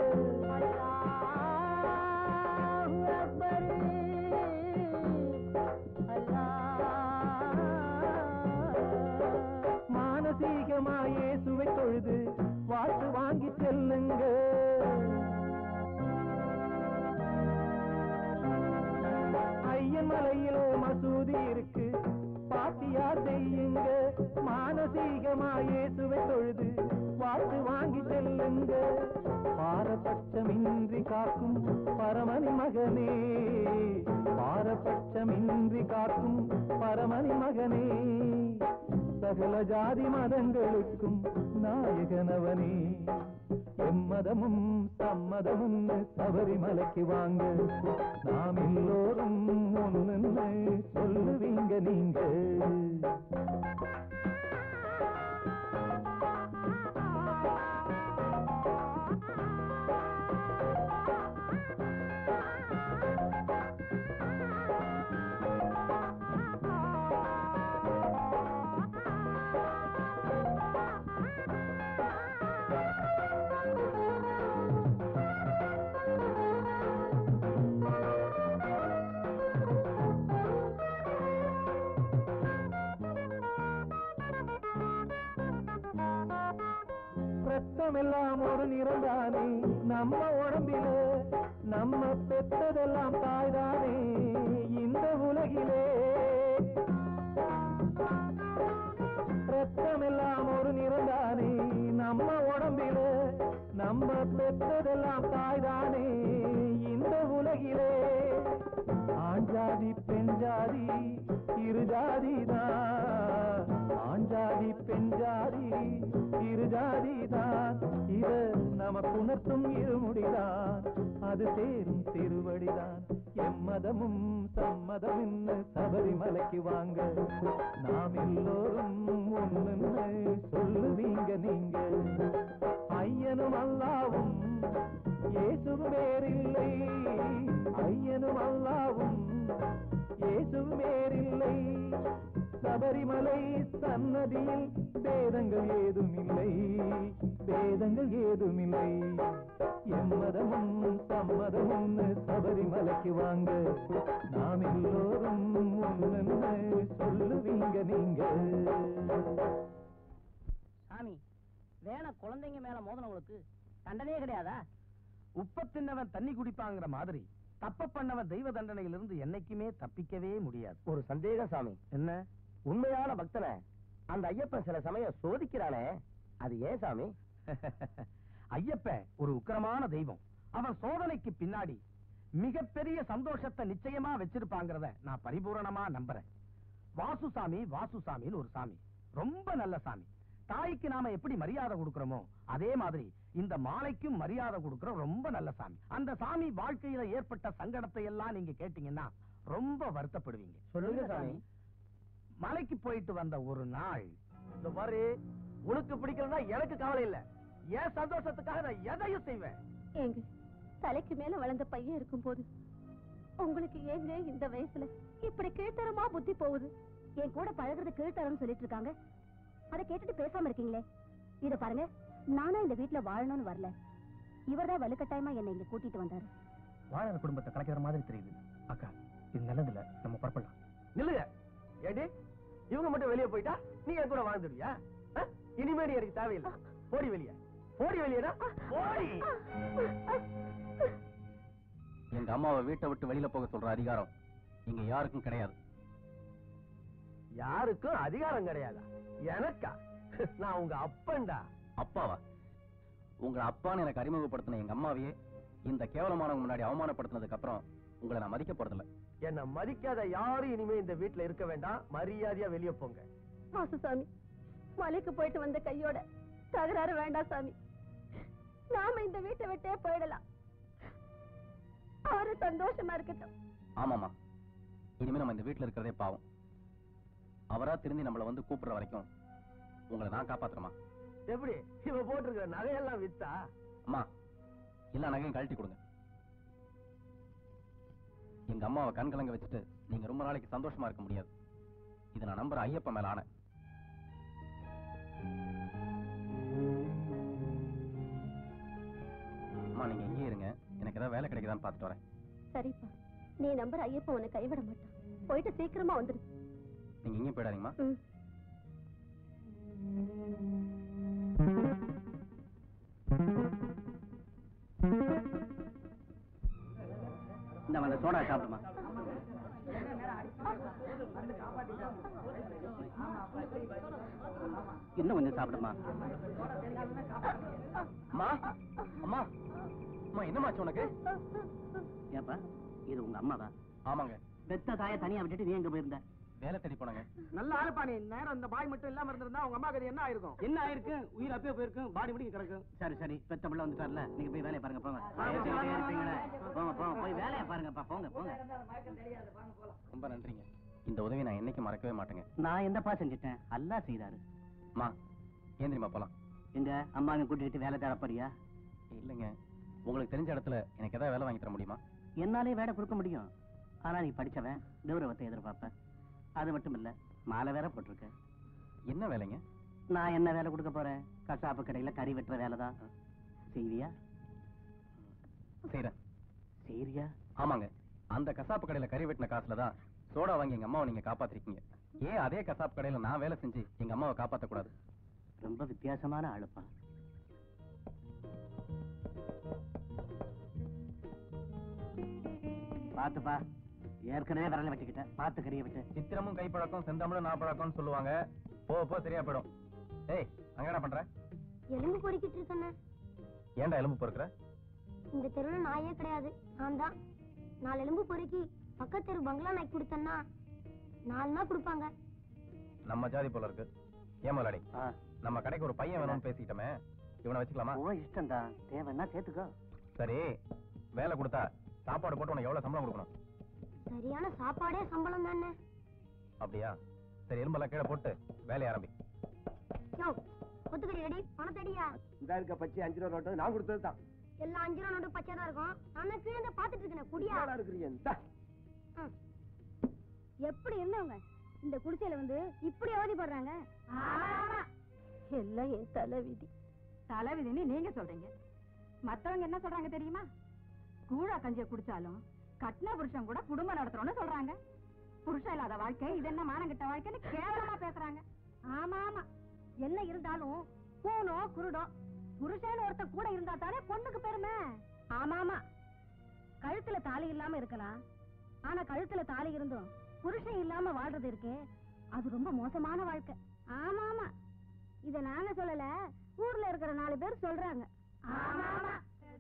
மானசீகமா இயேசுவை தொழுது வாழ்த்து வாங்கி செல்லுங்க. ஐயன்மலையில மசூதி இருக்கு, பாத்தியா செய்யுங்க. மானசீகமா இயேசுவை தொழுது வாழ்த்து வாங்கி செல்லுங்க. பாரபட்சமின்றி காக்கும் பரமனி மகனே, பாரபட்சமின்றி காக்கும் பரமனி மகனே. சகல ஜாதி மதங்களுக்கும் நாயகனவனே. எம்மதமும் சம்மதமும் சபரிமலைக்கு வாங்க, நாம் எல்லோரும் ஒண்ணுன்னு சொல்லுவீங்க நீங்க. ரத்தமெல்லாம் ஒரு நிறந்தானே, நம்ம உடம்பிலே நம்ம பெற்றதெல்லாம் தாய்தானே இந்த உலகிலே. ரத்தமெல்லாம் ஒரு நிறந்தானே நம்ம உடம்பிலே நம்ம பெற்றதெல்லாம் தாய்தானே இந்த உலகிலே. ஆண் ஜாதி பெண் ஜாதி இரு ஜாதிதான், ஆண் ஜாதி பெண் ஜாதி இரு ஜாதிதான். இது நமக்கு உணர்த்தும் இருமுடிதான், அது சேரும் திருவடிதான். எம்மதமும் சம்மதம் சபரிமலைக்கு வாங்க, நாம் எல்லோரும் ஒண்ணுன்னு சொல்லுவீங்க நீங்க. ஐயனும் அல்லாவும் இயேசுவும் வேறில்லை, ஐயனும் அல்லாவும் இயேசுவும் வேறில்லை. சபரிமலை சன்னதியில் பேதங்கள் ஏதுமில்லை, பேதங்கள் ஏதுமில்லை. எம்மதமும் சம்மதமும் சபரிமலைக்கு வாங்க, நாம் எல்லோரும் ஒண்ணுன்னு சொல்லுவீங்க நீங்க. சாமி, வேண குழந்தைங்க மேல மோதனவங்களுக்கு தண்டனையே கிடையாதா? உப்ப தின்னவன் தண்ணி குடிப்பாங்கிற மாதிரி தப்ப பண்ணவன் தெய்வ தண்டனையிலிருந்து என்னைக்குமே தப்பிக்கவே முடியாது. ஒரு சந்தேகம் சாமி, என்ன? உண்மையான பக்தனை அந்த ஐயப்பன் சில சமயம் சோதிக்கிறானே, அது ஏன் சாமி? ஐயப்ப ஒரு உக்கிரமான தெய்வம். அவன் சோதனைக்கு பின்னாடி மிகப்பெரிய சந்தோஷத்தை நிச்சயமா வச்சிருப்பாங்கிறத நான் பரிபூரணமா நம்புறேன். வாசுசாமி வாசுசாமின்னு ஒரு சாமி, ரொம்ப நல்ல சாமி. தாய்க்கு நாம எப்படி மரியாதை கொடுக்கிறோமோ அதே மாதிரி இந்த மாலைக்கும் மரியாதை கொடுக்கிற ரொம்ப நல்ல சாமி. அந்த சாமி வாழ்க்கையில ஏற்பட்ட சங்கடத்தை எல்லாம் நீங்க கேட்டீங்கன்னா ரொம்ப வருத்தப்படுவீங்க. சொல்லுங்க சாமி. மலைக்கு போயிட்டு வந்த ஒரு நாள், இந்த பாரு, உனக்கு பிடிக்கலன்னா எனக்கு கவலை இல்ல, என் சந்தோஷத்துக்காக நான் எதையும் செய்வேன். ஏங்க, தலைக்கு மேல வளர்ந்த பையன் இருக்கும் போது உங்களுக்கு ஏங்க இந்த வயசுல இப்படி கீழ்த்தரமா புத்தி போகுது? என் கூட பழகுறது கீழ்த்தரம் சொல்லிட்டு இருக்காங்க, அதை கேட்டுட்டு பேசாம இருக்கீங்களே. இத பாருங்க, நானா இந்த வீட்டுல வாழணும்னு வரல, இவர்தான் வலுக்கட்டாயமா என்னை இங்க கூட்டிட்டு வந்தாரு. வாழற குடும்பத்தை கலைக்கிற மாதிரி தெரியுது. அக்கா, இது நல்லதில்ல, நம்ம புறப்படலாம். நில்லுங்க. ஏடி, இவங்க மட்டும் வெளியே போயிட்டா நீ என் கூட வாழ்ந்துடுவியா? இனிமேடி எனக்கு தேவையில்லை. போடி வெளியே, போடி வெளியேடா, போடி. எங்க அம்மாவை வீட்டை விட்டு வெளியில போக சொல்ற அதிகாரம் இங்க யாருக்கும் கிடையாது. யாருக்கும் அதிகாரம் கிடையாதா? எனக்கா? நான் உங்க அப்பன்டா. அப்பாவா? உங்க அப்பான்னு எனக்கு அறிமுகப்படுத்தின எங்க அம்மாவையே இந்த கேவலமானவங்க முன்னாடி அவமானப்படுத்தினதுக்கு அப்புறம் உங்களை நான் மதிக்க போறதில்ல. என்ன மதிக்காத யாரும் இனிமே இந்த வீட்டுல இருக்க வேண்டாம், மரியாதையா வெளியே போங்க. வாசுசாமி, மலைக்கு போயிட்டு வந்த கையோட தகராறு வேண்டாம் சாமி. நாம இந்த வீட்டை விட்டே போயிடலாம், அவரு சந்தோஷமா இருக்கட்டும். ஆமாமா, இனிமே நம்ம இந்த வீட்டுல இருக்கிறதே பாவம். அவரா திரும்பி நம்மள வந்து கூப்பிடுற வரைக்கும் உங்களை நான் காப்பாத்துறமா? எப்படி? இவ போட்டிருக்கிற நகையெல்லாம் வித்தா? அம்மா, எல்லா நகையும் கழட்டி கொடுங்க. எங்க அம்மாவை கண் கலங்க வச்சுட்டு நீங்க ரொம்ப நாளைக்கு சந்தோஷமா இருக்க முடியாது. இதை நான் நம்புற ஐயப்ப மேல ஆன. அம்மா, நீங்க இங்கே இருங்க, எனக்கு ஏதாவது வேலை கிடைக்குதான்னு பார்த்துட்டு வரேன். சரிப்பா, நீ நம்பர் ஐயப்ப உன்னை கைவிட மாட்டான். போயிட்டு சீக்கிரமா வந்துடு. நீங்க இங்கே போயிடாதீங்கம்மா. இந்த வந்து சோடா சாப்பிடுமா? இன்னும் கொஞ்சம் சாப்பிடுமா? அம்மா, அம்மா, அம்மா, என்னமாச்சு உனக்கு? ஏப்பா, இது உங்க அம்மாவா? ஆமாங்க. பெத்த தாயை தனியா விட்டுட்டு நீ எங்க போயிருந்த? வேலை தேடி போனாங்க. நல்ல ஆளுப்பா நீ. நேரம் இந்த பாய் மட்டும் இல்லாம இருந்திருந்தா உங்க அம்மா கதை என்ன ஆயிருக்கும்? என்ன ஆயிருக்கு? உயிர் அப்பயே போயிருக்கும், பாடி முடிக்க கிடக்கும். சரி சரி, பெத்த பிள்ளை வந்துட்டார்ல, நீங்க போய் வேலையை பாருங்க. போங்க போங்க போங்க, போய் வேலையை பாருங்கப்பா. போங்க போங்க. ரொம்ப நன்றிங்க. இந்த உதவி நான் என்னைக்கு மறக்கவே மாட்டேங்க. நான் எந்தப்பா செஞ்சுட்டேன்? அல்லா செய்தாரு. அம்மா, ஏந்திரிமா போலாம். எங்க அம்மாவை கூட்டிட்டு வேலை தேட போறியா? இல்லைங்க, உங்களுக்கு தெரிஞ்ச இடத்துல எனக்கு ஏதாவது வேலை வாங்கி தர முடியுமா? என்னாலே வேலை கொடுக்க முடியும், ஆனா நீ படிச்சவன், கௌரவத்தை எதிர்பார்ப்ப. அது மட்டும் இல்ல, மாலை வேற போட்டிருக்க. என்ன வேலைங்க? நான் என்ன வேலை கொடுக்க போறேன்? கசாப்பு கடையில கறி வெட்டுற வேலைதான். செய்வியா? செய்யறேன். செய்றியா? ஆமாங்க, அந்த கசாப்பு கடையில கறி வெட்டின காசுல தான் சோடா வாங்கி எங்க அம்மாவை நீங்க காப்பாத்திருக்கீங்க. ஏன் அதே கசாப்பு கடையில நான் வேலை செஞ்சு எங்க அம்மாவை காப்பாத்த கூடாது? ரொம்ப வித்தியாசமான ஆளுப்பா. பாத்துப்பா, ஏற்கனவே விரல வச்சுக்கிட்டேன், பாத்து கறிய விட்டு. சித்திரமும் கைப்பழக்கம் செந்தமிழும் நாப்பழக்கம்னு சொல்லுவாங்க. போ போ சரியா போயிடும். ஏய், அங்க என்ன பண்ற? எலும்பு பொறுக்கிட்டு இருக்கேன். ஏன்டா எலும்பு பொறுக்கிற? இந்த தெருவில் நாயே கிடையாது, நான் தான். நாலு எலும்பு பொறுக்கி பக்கத்து தெரு பங்களா நாய்க்கு கொடுத்தேன்னா நாலு நாள் கொடுப்பாங்க. நம்ம ஜாதி போல இருக்கு. ஏன் முதலாளி, நம்ம கடைக்கு ஒரு பையன் வேணும்னு பேசிக்கிட்டோமே, இவனை வச்சுக்கலாமா? ஓ இஷ்டம் தான், தேவைன்னா சேர்த்துக்கோ. சரி, வேலை கொடுத்தா சாப்பாடு போட்டு உனக்கு எவ்வளவு சம்பளம் கொடுக்கணும்? சரியான சாப்பாடே சம்பளம் தானே. அப்படியா? சரி, எலும்பெல்லாம் கீழே போட்டு வேலையை ஆரம்பி. கொத்துக்கடி ரெடி, பணத்தடியா? இந்த இருக்க பச்சை அஞ்சு ரூபா நோட்டு நான் கொடுத்தது தான். எல்லாம் அஞ்சு ரூபா நோட்டு பச்சை தான் இருக்கும். நான் கீழே இருந்து பாத்துட்டு இருக்கேன். குடியா இருக்கிறீங்க? எப்படி இருந்தவங்க இந்த குடிசையில வந்து இப்படி அவதி படுறாங்க? எல்லாம் என் தலைவிதி. தலைவிதின்னு நீங்க சொல்றீங்க, மத்தவங்க என்ன சொல்றாங்க தெரியுமா? கூழா கஞ்சிய குடிச்சாலும் கட்டின புருஷன் கூட குடும்பம் நடத்துறோம்னு சொல்றாங்க. புருஷன் இல்லாத வாழ்க்கை இது என்ன மானங்கிட்ட வாழ்க்கைன்னு கேவலமா பேசுறாங்க. ஆமா ஆமா, என்ன இருந்தாலும் பூனோ குருடோ புருஷன் ஒருத்த கூட இருந்தா தானே பொண்ணுக்கு பெருமை. ஆமா ஆமா, கழுத்துல தாலி இல்லாம இருக்கலாம், ஆனா கழுத்துல தாலி இருந்தும் புருஷன் இல்லாம வாழ்றது இருக்கே, அது ரொம்ப மோசமான வாழ்க்கை. ஆமா ஆமா, இத நாங்க சொல்லல, ஊர்ல இருக்கிற நாலு பேர் சொல்றாங்க. ஆமா ஆமா.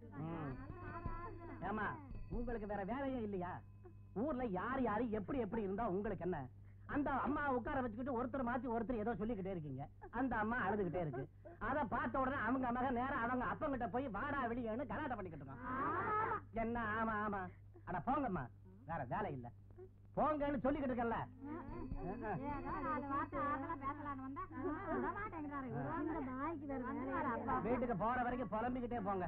ஏமா, உங்களுக்கு வேற வேலையே இல்லையா? ஊர்ல யார் யாரு எப்படி எப்படி இருந்தா உங்களுக்கு என்ன? அந்த அம்மா உட்கார வச்சுக்கிட்டு ஒருத்தர் மாத்தி ஒருத்தர் ஏதோ சொல்லிக்கிட்டே இருக்கீங்க. அந்த அம்மா அழுதுகிட்டே இருக்கு. அத பார்த்த உடனே அவங்க மக நேரம் அவங்க அப்பங்கிட்ட போய் வாடா வெளியேன்னு கலாட்டம் பண்ணிக்கிட்டு இருக்கான். என்ன? ஆமா ஆமா. அட போங்கம்மா, வேற வேலை இல்ல, போங்கன்னு சொல்லிக்கிட்டு இருக்கல. வீட்டுக்கு போற வரைக்கும் புலம்பிக்கிட்டே போங்க.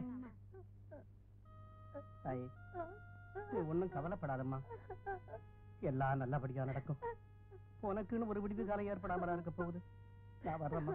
நீ ஒண்ணும் கவலைப்படாதம்மா, எல்லாம் நல்லபடியா நடக்கும். உனக்குன்னு ஒரு விடுதி காலம் ஏற்படாம இருக்க போகுது. நான் வர்றேம்மா.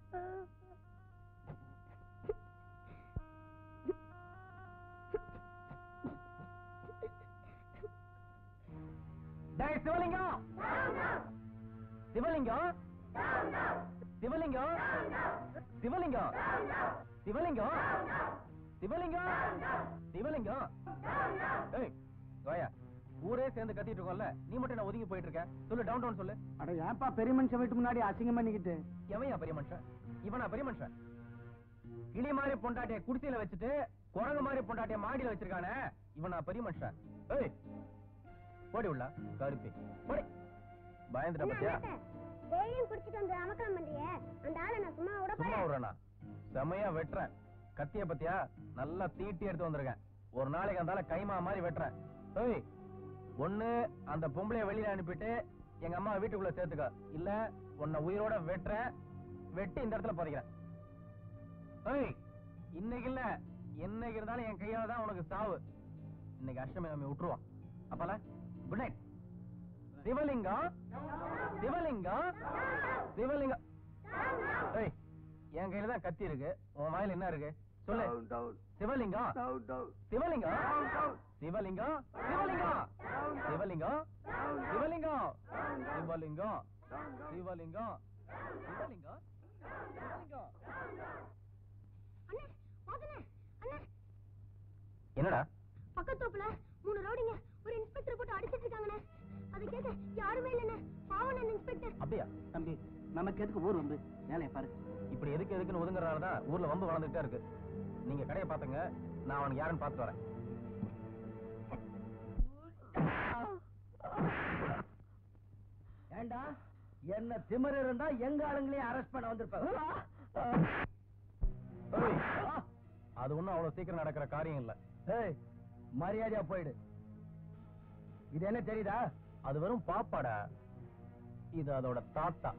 சிவலிங்கம், சிவலிங்கம், சிவலிங்கம், சிவலிங்கம், சிவலிங்கம், சிவலிங்கம், சிவலிங்கம். ஏய் கோயா, ஊரே சேர்ந்து கத்திட்டு இருக்கோம்ல, நீ மட்டும் என்ன ஒதுங்கி போயிட்டு இருக்க? சொல்லு, டவுன் டவுன் சொல்லு. அட ஏன்பா பெரிய மனுஷன் வீட்டு முன்னாடி அசிங்கம் பண்ணிக்கிட்டு? எவையா பெரிய மனுஷன்? இவனா பெரிய மனுஷன்? கிளி மாதிரி பொண்டாட்டிய குடிசையில வச்சுட்டு குரங்கு மாதிரி பொண்டாட்டிய மாடியில வச்சிருக்கானே, இவனா பெரிய மனுஷன்? ஏய் போடி உள்ள கருப்பி போடி. பயந்துட்ட பத்தியா? டெய்லியும் குடிச்சிட்டு வந்து அமக்கலாம் பண்றியே, அந்த ஆளை நான் சும்மா விட சும்மா விடுறேனா? செமையா வெட்டுறேன். கத்திய பத்தியா? நல்லா தீட்டி எடுத்து வந்திருக்கேன். ஒரு நாளைக்கு அந்த கைமா மாதிரி வெட்டுறேன். ஏய், ஒண்ணு அந்த பொம்பளைய வெளியில அனுப்பிட்டு எங்க அம்மா வீட்டுக்குள்ள சேர்த்துக்க, இல்ல உன்னை உயிரோட வெட்டுற, வெட்டி இந்த இடத்துல புதைக்கிறேன். ஏய், இன்னைக்கு இல்ல என்னைக்கு இருந்தாலும் என் கையால தான் உனக்கு சாவு. இன்னைக்கு அஷ்டமி நம்ம விட்டுருவான். அப்பல குட் நைட். சிவலிங்கம், சிவலிங்கம், சிவலிங்கம். ஏய், என் கையில தான் கத்தி இருக்கு, உன் வாயில என்ன இருக்கு சொல்லு. சிவலிங்கம், சிவலிங்கம், சிவலிங்கம், சிவலிங்கம், சிவலிங்கம், சிவலிங்கம், சிவலிங்கம், சிவலிங்கம், சிவலிங்கம், சிவலிங்கம். என்னடா பக்கத்தோப்புல மூணு ரவுடிங்க ஒரு இன்ஸ்பெக்டர் போட்டு அடிச்சிட்டு இருக்காங்கண்ணே. அதை கேட்க யாருமே இல்லைண்ணே. பாவம் இன்ஸ்பெக்டர். அப்படியா? தம்பி, நமக்கு எதுக்கு ஊர் வந்து வேலையை பாரு. இப்படி எதுக்கு எதுக்குன்னு ஒதுங்குறதுனாலதான் ஊர்ல வம்பு வளர்ந்துட்டே இருக்கு. நீங்க கடையை பாத்துங்க, நான் அவனுக்கு யாருன்னு பாத்துட்டு வரேன். ஏண்டா, என்ன திமிரு இருந்தா எங்க ஆளுங்களையும் அரெஸ்ட் பண்ண வந்திருப்பாங்க. அது ஒண்ணும் அவ்வளவு சீக்கிரம் நடக்கிற காரியம் இல்ல. ஏய், மரியாதையா போயிடு. இது என்ன தெரியுதா? அது வெறும் பாப்பாடா, இது அதோட தாத்தா.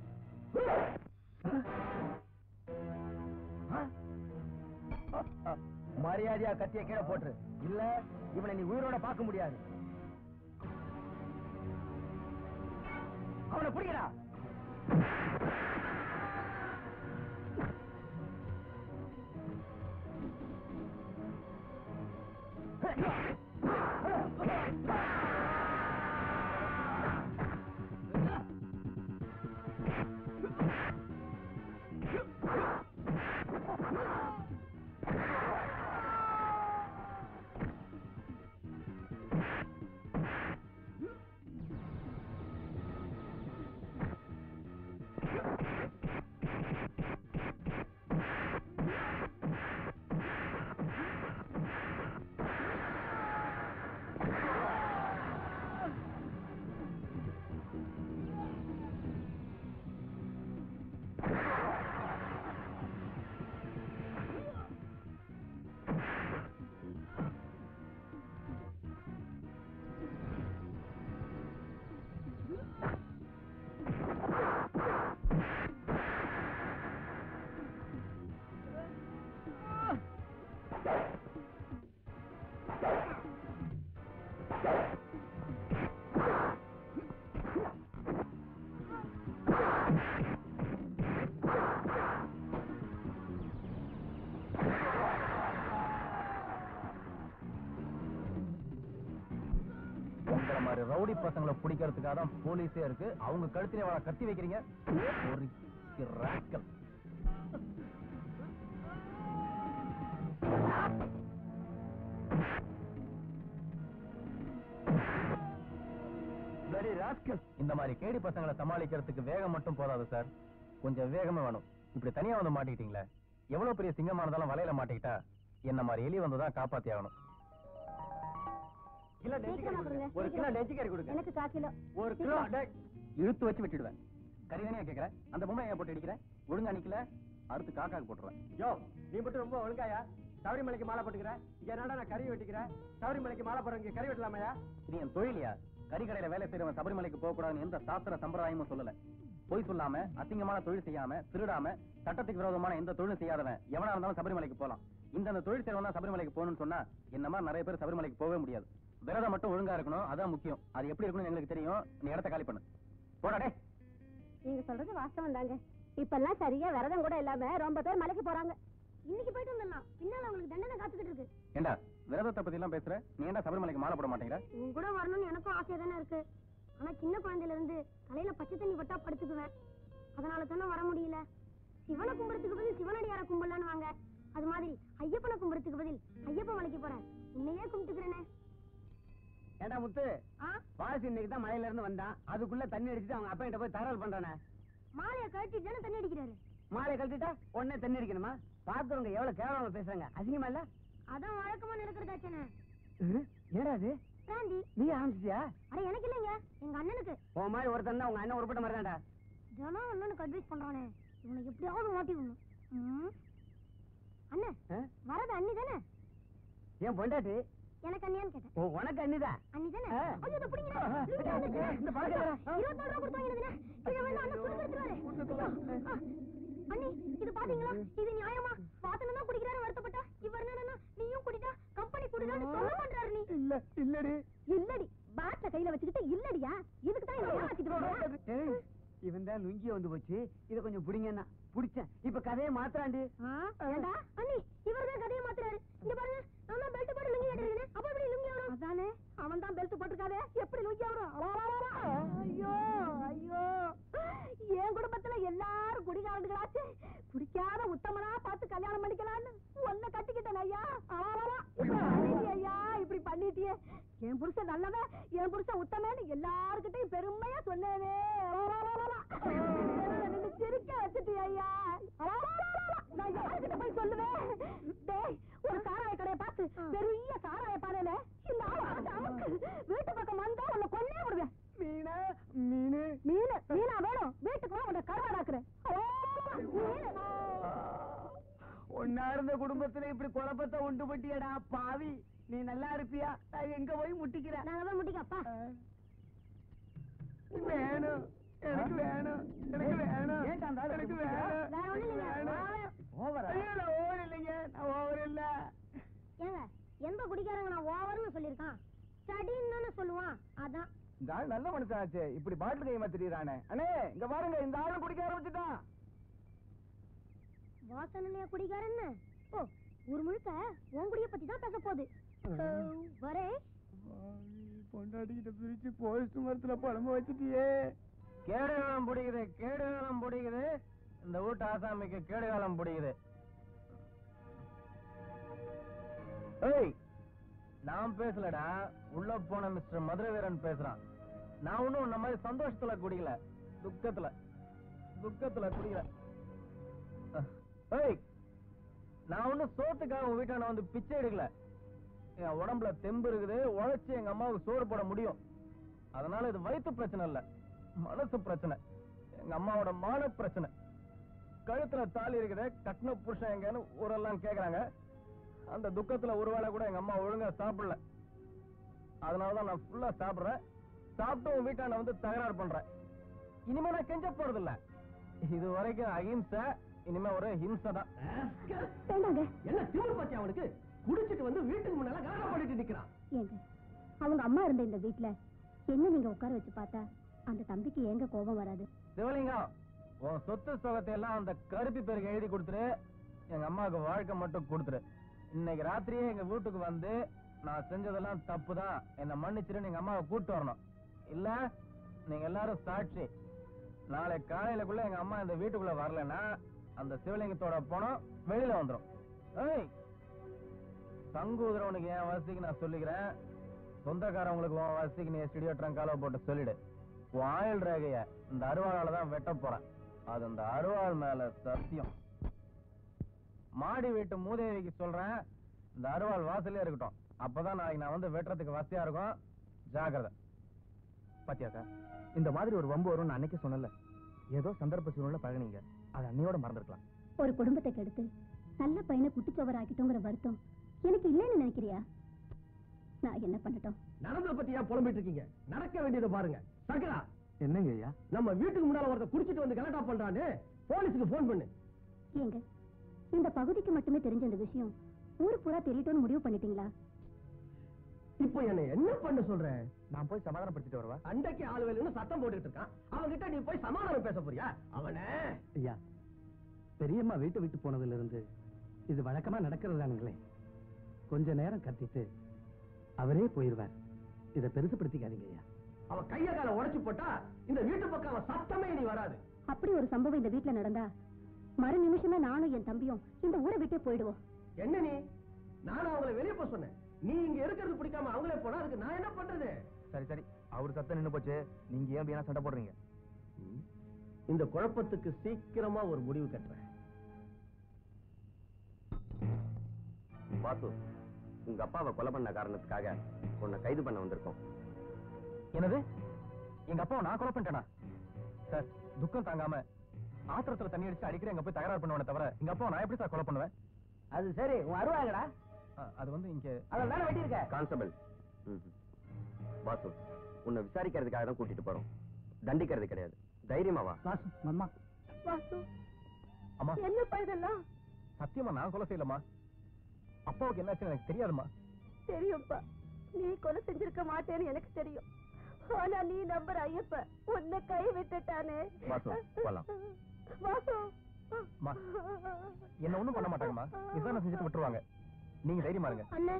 மரியாதையா கத்திய கீழே போட்டு, இல்ல இவனை நீ உயிரோட பார்க்க முடியாது. அவனை பிடிக்கிறா. மாதிரி ரவுடி பசங்களை பிடிக்கிறதுக்காக தான் போலீஸே இருக்கு. அவங்க கழுத்திலே அவளை கத்தி வைக்கிறீங்க. ஒரு ராஸ்கல். இந்த மாதிரி கேடி பசங்களை சமாளிக்கிறதுக்கு வேகம் மட்டும் போதாது சார், கொஞ்சம் வேகமே வேணும். இப்படி தனியா வந்து மாட்டிக்கிட்டீங்களே, எவ்வளவு பெரிய சிங்கமானதாலும் வலையில மாட்டிக்கிட்டா என்ன மாதிரி எலி வந்துதான் காப்பாத்தி ஆகணும். ஒரு கிலோ நெஞ்சிக்கறி கொடுங்க. எனக்கு கால் கிலோ. ஒரு கிலோ இழுத்து வச்சு விட்டுடுவேன். கறி தானே கேட்கிறேன், அந்த பொம்மை ஏன் போட்டு அடிக்கிறேன்? ஒழுங்கா நிக்கல, அடுத்து காக்காக்கு போட்டுருவேன். யோ, நீ மட்டும் ரொம்ப ஒழுங்காயா? சபரிமலைக்கு மாலை போட்டுக்கிறேன், இங்க என்னடா நான் கறி வெட்டிக்கிறேன். சபரிமலைக்கு மாலை போடுறேன், கறி வெட்டலாமையா? இது என் தொழிலியா? கறி கடையில வேலை செய்யறவன் சபரிமலைக்கு போக கூடாதுன்னு எந்த சாஸ்திர சம்பிரதாயமும் சொல்லல. பொய் சொல்லாம, அசிங்கமான தொழில் செய்யாம, திருடாம, சட்டத்துக்கு விரோதமான எந்த தொழிலும் செய்யாதவன் எவனா இருந்தாலும் சபரிமலைக்கு போலாம். இந்த தொழில் செய்யறவன் தான் சபரிமலைக்கு போகணும்னு சொன்னா என்ன மாதிரி நிறைய பேர் சபரிமலைக்கு போகவே முடியாது. விரதம் மட்டும் ஒழுங்கா இருக்கணும், அதான் முக்கியம். அது எப்படி இருக்கணும் எங்களுக்கு தெரியும். நீ இடத்த காலி பண்ணு. போடாடே. நீங்க சொல்றது வாஸ்தவம் தாங்க. இப்ப எல்லாம் சரியா விரதம் கூட இல்லாம ரொம்ப பேர் மலைக்கு போறாங்க. இன்னைக்கு போயிட்டு வந்துடலாம், பின்னால உங்களுக்கு தண்டனை காத்துக்கிட்டு இருக்கு. ஏண்டா விரதத்தை பத்தி எல்லாம் பேசுற? நீ ஏண்டா சபரிமலைக்கு மாலை போட மாட்டேங்கிற? உங்க கூட வரணும்னு எனக்கும் ஆசையா தானே இருக்கு. ஆனா சின்ன குழந்தையில இருந்து தலையில பச்சை தண்ணி பட்டா படுத்துக்குவேன். அதனால தானே வர முடியல. சிவனை கும்பிடுறதுக்கு பதில் சிவனடியார கும்பிடலான்னு வாங்க. அது மாதிரி ஐயப்பனை கும்பிடுறதுக்கு பதில் ஐயப்ப மலைக்கு போறேன். உன்னையே கும்பிட்டுக்கிறேனே. ஏண்டா முத்து, வாசி இன்னைக்கு தான் மலையில இருந்து வந்தான், அதுக்குள்ள தண்ணி அடிச்சுட்டு அவங்க அப்பா கிட்ட போய் தகராறு பண்றானே. மாலையை கழட்டிட்டு தானே தண்ணி அடிக்கிறாரு. மாலையை கழட்டிட்டா உடனே தண்ணி அடிக்கணுமா? பாத்துறவங்க எவ்வளவு கேவலமா பேசுறாங்க, அசிங்கமா இல்ல? அதான் வழக்கமா நடக்கிறதாச்சனே. ஏடா அது பிராந்தி நீ ஆரம்பிச்சியா? அட எனக்கு இல்லைங்க, எங்க அண்ணனுக்கு. உன் மாதிரி ஒருத்தன் தான் உங்க அண்ணன் உருப்பட்ட மாதிரி தான்டா. தினம் அண்ணனுக்கு அட்வைஸ் பண்றானே, இவனுக்கு எப்படியாவது மாட்டி விடணும். அண்ணன் வரது அண்ணி தானே? ஏன் பொண்டாட்டி? எனக்கு அண்ணியான்னு கேட்டேன். ஓ, உனக்கு அண்ணிதான். அண்ணி தானே? ஐயோ, இத புடிங்கடா. இந்த பழக்கம் இருபத்தி நாலு ரூபாய் கொடுத்து வாங்கினதுனே. இத வேணா அண்ணன் குடுத்துறாரு. அண்ணி, இது பாத்தீங்களா? இது நியாயமா? வாசன தான் குடிக்கிறாரு வருத்தப்பட்டா. இவர் என்னன்னா நீயும் குடிடா, கம்பெனி குடிடான்னு சொல்ல மாட்டாரு. நீ இல்ல இல்லடி இல்லடி பாட்ட கையில வச்சுக்கிட்டு இல்லடியா? இதுக்கு தான் என்ன ஏமாத்திட்டு போறேன். இவன் தான் லுங்கிய வந்து போச்சு, இத கொஞ்சம் புடிங்கன்னா புடிச்சேன். இப்ப கதையை மாத்துறாண்டி. ஏண்டா அண்ணி, இவர்தான் கதையை மாத்துறாரு. இங்க பாருங்க, நான் தான் பெல்ட் போட்டு லுங்கி கட்டிருக்கேன். அப்ப எப்படி லுங்கி வரும்? அதானே, அவன் தான் பெல்ட் போட்டுருக்காதே, எப்படி லுங்கி வரும்? ஐயோ ஐயோ, என் குடும்பத்துல எல்லாரும் குடிகாரர்களாச்சு. குடிக்காத உத்தமனா பார்த்து கல்யாணம் பண்ணிக்கலான்னு ஒன்ன கட்டிக்கிட்டேன் ஐயா. ஐயா, இப்படி பண்ணிட்டியே. என் புருஷன் நல்லவன், என் புருஷன் உத்தமன்னு எல்லாருக்கிட்டையும் பெருமையா சொன்னேனே. சிரிக்க வச்சுட்டியா ஐயா? நான் யாருக்கிட்ட போய் சொல்லுவேன்? டேய், ஒரு சாராய கடையை பார்த்து பெரிய சாராய பானையில இந்த ஆளு அமுக்கு வீட்டு பக்கம் வந்தா உன்னை கொன்னே விடுவேன். மீனா மீனு மீனு மீனா வேணும். வீட்டுக்கு வா, உன்னை கருவாடாக்குறேன். ஒன்னா இருந்த குடும்பத்துல இப்படி குழப்பத்தை உண்டு பட்டியடா பாவி. நீ நல்லா இருப்பியா? நான் எங்க போய் முட்டிக்கிறேன். நான் போய் முட்டிக்கப்பா. வேணும், எனக்கு வேணும், எனக்கு வேணும், எனக்கு வேணும். வேற ஒண்ணு இல்லைங்க. ஓவரா? நான் ஓவர் இல்லைங்க, நான் ஓவர் இல்ல. ஏங்க, எந்த குடிக்காரங்க நான் ஓவர்னு சொல்லிருக்கான்? ஸ்டடின்னு தானே சொல்லுவான். அதான் இந்த ஆள் நல்ல மனுஷனாச்சே, இப்படி பாட்டில் கைமா தெரியுறானே. அண்ணே இங்க பாருங்க, இந்த ஆளு குடிக்க ஆரம்பிச்சுட்டான். வாசனையா குடிக்காரன்னு? ஓ, ஒரு முழுக்க உன் குடிய பத்தி தான் பேச போகுது. வரே பொண்டாட்டிக்கிட்ட பிரிச்சு போஸ்ட் மரத்துல பழம்ப வச்சுட்டியே. கேடுகாலம் பிடிக்குது, கேடுகாலம் பிடிக்குது. இந்த வீட்டு ஆசாமிக்கு கேடுகாலம் பிடிக்குது. ஏய், நான் பேசலடா, உள்ள போன மிஸ்டர் மதுரை வீரன் பேசுறான். நான் ஒண்ணும் உன்ன மாதிரி சந்தோஷத்துல குடிக்கல, துக்கத்துல துக்கத்துல குடிக்கல. ஏய், நான் ஒண்ணும் சோத்துக்காக உங்க வீட்டை நான் வந்து பிச்சை எடுக்கல. என் உடம்புல தெம்பு இருக்குது, உழைச்சு எங்க அம்மாவுக்கு சோறு போட முடியும். அதனால இது வயிற்று பிரச்சனை இல்ல, மனசு பிரச்சனை. எங்க அம்மாவோட மான பிரச்சனை. கழுத்துல தாலி இருக்குது, கட்டின புருஷன் எங்கன்னு ஊரெல்லாம் கேக்குறாங்க. அந்த துக்கத்துல ஒரு வேளை கூட எங்க அம்மா ஒழுங்கா சாப்பிடல. அதனாலதான் நான் ஃபுல்லா சாப்பிடுறேன். சாப்பிட்டு உன் வீட்டாண்ட வந்து தகராறு பண்றேன். இனிமே நான் கெஞ்ச போறது இல்ல. இது வரைக்கும் அஹிம்சை, இனிமே ஒரு ஹிம்சை தான். என்ன திமிரு பத்தி அவனுக்கு? குடிச்சிட்டு வந்து வீட்டுக்கு முன்னால கலகம் பண்ணிட்டு நிக்கிறான். ஏங்க, அவங்க அம்மா இருந்த இந்த வீட்டுல என்ன நீங்க உட்கார வச்சு பார்த்தா அந்த தம்பிக்கு எங்க கோபம் வராது? சிவலிங்கம், உன் சொத்து சுகத்தை எல்லாம் அந்த கருப்பி பேருக்கு எழுதி கொடுத்துரு. எங்க அம்மாவுக்கு வாழ்க்கை மட்டும் கொடுத்துரு. இன்னைக்கு ராத்திரியே எங்க வீட்டுக்கு வந்து நான் செஞ்சதெல்லாம் தப்பு தான், என்ன மன்னிச்சிட்டு நீங்க அம்மாவை கூட்டு வரணும். இல்ல நீங்க எல்லாரும் சாட்சி. நாளை காலையிலக்குள்ள எங்க அம்மா இந்த வீட்டுக்குள்ள வரலன்னா அந்த சிவலிங்கத்தோட பணம் வெளியில வந்துடும். ஏய், தங்குதுறவனுக்கு என் வசதிக்கு நான் சொல்லிக்கிறேன், சொந்தக்காரவங்களுக்கு உன் வசதிக்கு நீ ஸ்டுடியோ ட்ரங்கால போட்டு சொல்லிடு. உன் ஆயுள் ரேகைய இந்த அருவாளால தான் வெட்ட போறேன். அது அந்த அருவாள் மேல சத்தியம். மாடி வீட்டு மூதேவிக்கு சொல்றேன், இந்த அருவாள் வாசலே இருக்கட்டும். அப்பதான் நாளைக்கு நான் வந்து வெட்டுறதுக்கு வசதியா இருக்கும். ஜாக்கிரதை. பாத்தியாக்கா, இந்த மாதிரி ஒரு வம்பு வரும் அன்னைக்கு சொன்னல. ஏதோ சந்தர்ப்ப சூழ்நிலை பழகினீங்க, அது அன்னையோட மறந்துருக்கலாம். ஒரு குடும்பத்தை கெடுத்து நல்ல பையனை குட்டிச்சோவர் ஆக்கிட்டோங்கிற வருத்தம் எனக்கு இல்லைன்னு நினைக்கிறியா? நான் என்ன பண்ணட்டும்? நடந்ததை பத்தி ஏன் புலம்பிட்டு இருக்கீங்க? நடக்க வேண்டியதை பாருங்க. சகரா, என்னங்க ஐயா? நம்ம வீட்டுக்கு முன்னால ஒருத்தர் குடிச்சிட்டு வந்து கலெக்டா பண்றான்னு போலீஸுக்கு போன் பண்ணு. ஏங்க, இந்த பகுதிக்கு மட்டுமே தெரிஞ்ச இந்த விஷயம் ஊரு பூரா தெரியட்டும்னு முடிவு பண்ணிட்டீங்களா? இப்போ என்ன என்ன பண்ண சொல்ற? நான் போய் சமாதானப்படுத்திட்டு வரவா? அண்டைக்கு ஆள் வேலைன்னு சத்தம் போட்டுட்டு இருக்கான். அவன்கிட்ட நீ போய் சமாதானம் பேச போறியா? அவனே ஐயா, பெரியம்மா வீட்டு விட்டு போனதுல இருந்து இது வழக்கமா நடக்கிறதானுங்களே. கொஞ்ச நேரம் கத்திட்டு அவரே போயிருவார். இதை பெருசுப்படுத்திக்காதீங்க ஐயா. அவன் கைய கால உடைச்சு போட்டா இந்த வீட்டு பக்கம் அவன் சத்தமே இனி வராது. அப்படி ஒரு சம்பவம் இந்த வீட்டுல நடந்தா மறு நிமிஷமே நானும் என் தம்பியும் இந்த ஊரை விட்டே போயிடுவோம். என்ன நீ? நானும் அவங்களை வெளியே போக சொன்னேன். நீ இங்க இருக்கிறது பிடிக்காம அவங்களே போனா அதுக்கு நான் என்ன பண்றது? சரி சரி, அவர் சத்தம் நின்னு போச்சு. நீங்க ஏன் வீணா சண்டை போடுறீங்க? இந்த குழப்பத்துக்கு சீக்கிரமா ஒரு முடிவு கட்டுறேன். வாசு, உங்க அப்பாவை கொலை பண்ண காரணத்துக்காக உன்னை கைது பண்ண வந்திருக்கோம். என்னது? எங்க அப்பாவை நான் கொலை பண்ணிட்டேனா? சார், துக்கம் தாங்காம ஆத்திரத்துல தண்ணி அடிச்சு அடிக்கிற எங்க போய் தகராறு பண்ணுவேன் தவிர எங்க அப்பாவை நான் எப்படி சார் கொலை பண்ணுவேன்? அது சரி, உன் அருவாங்கடா. அது வந்து இங்க அதான் வேலை வெட்டி இருக்க. கான்ஸ்டபிள், வாசு, உன்னை விசாரிக்கிறதுக்காக தான் கூட்டிட்டு போறோம், தண்டிக்கிறது கிடையாது. தைரியமா வா. வாசு, அம்மா. வாசு, அம்மா, என்ன பையதெல்லாம்? சத்தியமா நான் கொலை செய்யலம்மா. அப்பாவுக்கு என்னாச்சுன்னு எனக்கு தெரியாதுமா. தெரியும்பா, நீ கொலை செஞ்சிருக்க மாட்டேன்னு எனக்கு தெரியும். ஆனா நீ நம்புற ஐயப்ப உன்னை கை விட்டுட்டானே. வாசு, போலாம். வாசு, அம்மா, என்ன ஒண்ணும் பண்ண மாட்டாங்கம்மா. விசாரணை செஞ்சுட்டு விட்டுருவாங்க. நீங்க தைரியமா இருங்க. அண்ணே,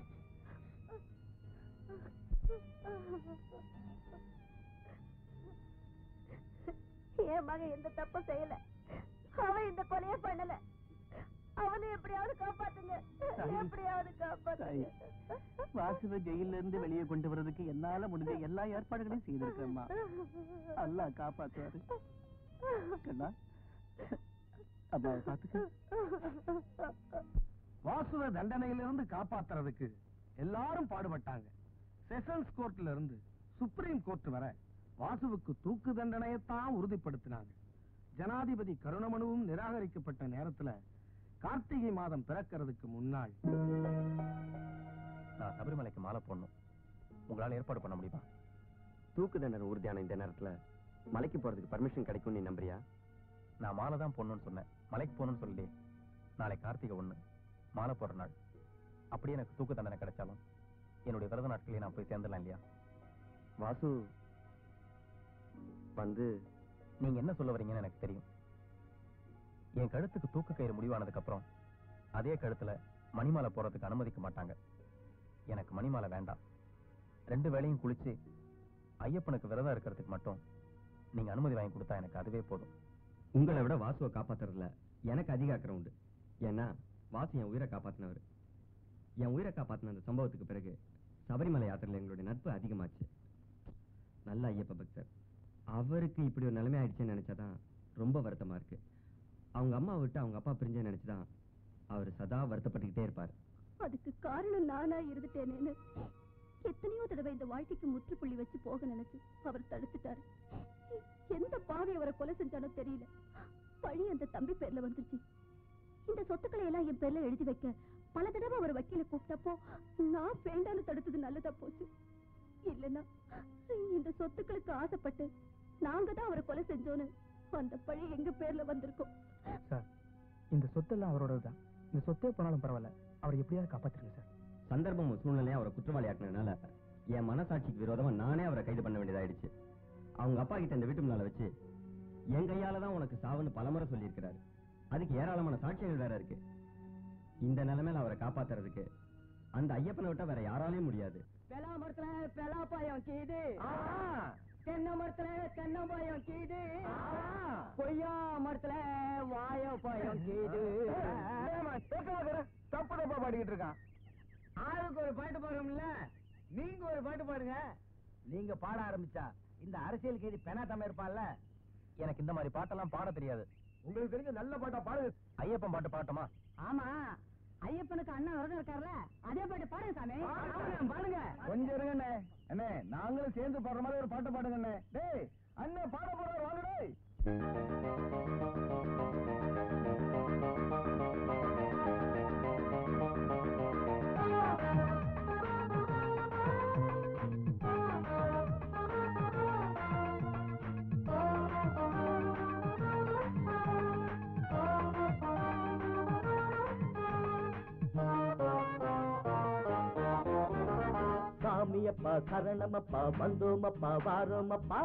என் மகன் எந்த தப்பும் செய்யல. அவன் இந்த கொலைய பண்ணல. அவனை எப்படியாவது காப்பாத்துங்க, எப்படியாவது காப்பாத்துங்க. வாசுவை ஜெயில இருந்து வெளியே கொண்டு வர்றதுக்கு என்னால முடிஞ்ச எல்லா ஏற்பாடுகளையும் செய்திருக்கேம்மா. அல்லாஹ் காப்பாத்துவாரு. கண்ணா, அம்மாவை பாத்துக்க. வாசுவ தண்டனையிலிருந்து காப்பாத்துறதுக்கு எல்லாரும் பாடுபட்டாங்க. செஷன்ஸ் கோர்ட்ல இருந்து சுப்ரீம் கோர்ட் வர வாசுவுக்கு தூக்கு தண்டனையத்தான் உறுதிப்படுத்தினாங்க. ஜனாதிபதி கருணமனுவும் நிராகரிக்கப்பட்ட நேரத்துல கார்த்திகை மாதம் பிறக்கிறதுக்கு முன்னாள் நான் சபரிமலைக்கு மாலை போடணும். உங்களால ஏற்பாடு பண்ண முடியுமா? தூக்கு தண்டனை உறுதியான இந்த நேரத்துல மலைக்கு போறதுக்கு பர்மிஷன் கிடைக்கும் நீ நம்புறியா? நான் மாலை தான் போடணும்னு சொன்னேன், மலைக்கு போகணும்னு சொல்லி. நாளை கார்த்திகை ஒண்ணு, மாலை போடுற நாள். அப்படியே எனக்கு தூக்கு தண்டனை கிடைச்சாலும் என்னுடைய விரத நாட்களே நான் போய் சேர்ந்துடலாம் இல்லையா? வாசு வந்து நீங்க என்ன சொல்ல வரீங்கன்னு எனக்கு தெரியும். என் கழுத்துக்கு தூக்கு கயிறு முடிவானதுக்கு அப்புறம் அதே கழுத்துல மணிமாலை போறதுக்கு அனுமதிக்க மாட்டாங்க. எனக்கு மணிமாலை வேண்டாம். ரெண்டு வேளையும் குளிச்சு ஐயப்பனுக்கு விரதம் இருக்கிறதுக்கு மட்டும் நீங்க அனுமதி வாங்கி கொடுத்தா எனக்கு அதுவே போதும். உங்களை விட வாசுவை காப்பாத்துறதுல எனக்கு அதிக அக்கறை உண்டு. ஏன்னா வாசு என் உயிரை காப்பாத்தினவர். என் உயிரை காப்பாத்தின அந்த சம்பவத்துக்கு பிறகு சபரிமலை யாத்திரையில் எங்களுடைய நட்பு அதிகமாச்சு. நல்ல ஐயப்ப பக்தர். அவருக்கு இப்படி ஒரு நிலைமை ஆயிடுச்சுன்னு நினைச்சாதான் ரொம்ப வருத்தமா இருக்கு. அவங்க அம்மா விட்டு அவங்க அப்பா பிரிஞ்சு நினைச்சுதான் அவர் சதா வருத்தப்பட்டுக்கிட்டே இருப்பார். அதுக்கு காரணம் நானா இருந்துட்டேனேன்னு எத்தனையோ தடவை இந்த வாழ்க்கைக்கு முற்றுப்புள்ளி வச்சு போக நினைச்சு அவர் தடுத்துட்டாரு. எந்த பாவி அவரை கொலை செஞ்சாலும் தெரியல. பழி அந்த தம்பி பேர்ல வந்துருச்சு. இந்த சொத்துக்களை எல்லாம் என் பேர்ல எழுதி வைக்க பல தடவை அவர் வக்கீல கூப்பிட்டப்போ நான் வேண்டான்னு தடுத்தது நல்லதா போச்சு. இல்லைன்னா இந்த சொத்துக்களுக்கு ஆசைப்பட்டு நாங்க தான் அவரை கொலை செஞ்சோன்னு அந்த பழி எங்க பேர்ல வந்திருக்கோம். சார், இந்த சொத்தெல்லாம் அவரோடதுதான். இந்த சொத்தே போனாலும் பரவாயில்ல, அவரை எப்படியாவது காப்பாத்துருங்க சார். சந்தர்ப்பம் சூழ்நிலையை அவரை குற்றவாளி ஆக்கினதுனால என் மனசாட்சிக்கு விரோதமா நானே அவரை கைது பண்ண வேண்டியதாயிடுச்சு. அவங்க அப்பா கிட்ட இந்த வீட்டு முன்னால வச்சு என் கையாலதான் உனக்கு சாவுன்னு பலமுறை சொல்லியிருக்கிறாரு. அதுக்கு ஏராளமான சாட்சியங்கள் வேற இருக்கு. இந்த நிலைமையில அவரை காப்பாத்துறதுக்கு அந்த ஐயப்பனை விட்டா வேற யாராலையும் முடியாது. பெலா மரத்துல பெலா பாயம் கீது, தென்னை மரத்துல தென்னை பாயம் கீது, கொய்யா மரத்துல வாய பாயம் கீது. தப்பு தப்பா பாடிக்கிட்டு இருக்கான். ஆளுக்கு ஒரு பாட்டு பாடுறோம்ல, நீங்க ஒரு பாட்டு பாடுங்க. நீங்க பாட ஆரம்பிச்சா இந்த அரசியல் கைதி பெனாத்தாம இருப்பான்ல. எனக்கு இந்த மாதிரி பாட்டெல்லாம் பாட தெரியாது. உங்களுக்கு தெரிஞ்ச நல்ல பாட்டா பாடு. ஐயப்பன் பாட்டு பாட்டமா? ஆமா, ஐயப்பனுக்கு அண்ணா விரதம் இருக்காருல்ல, அதே பாட்டு பாருங்க சாமி. பாருங்க. கொஞ்சம் இருங்கண்ணே. அண்ணே நாங்களும் சேர்ந்து பாடுற மாதிரி ஒரு பாட்டு பாடுங்கண்ணே. டேய் அண்ணன் பாட போறாரு, வாங்க டேய். சாமியப்பா சரணமப்பா வந்தோமப்பா வாரோமப்பா.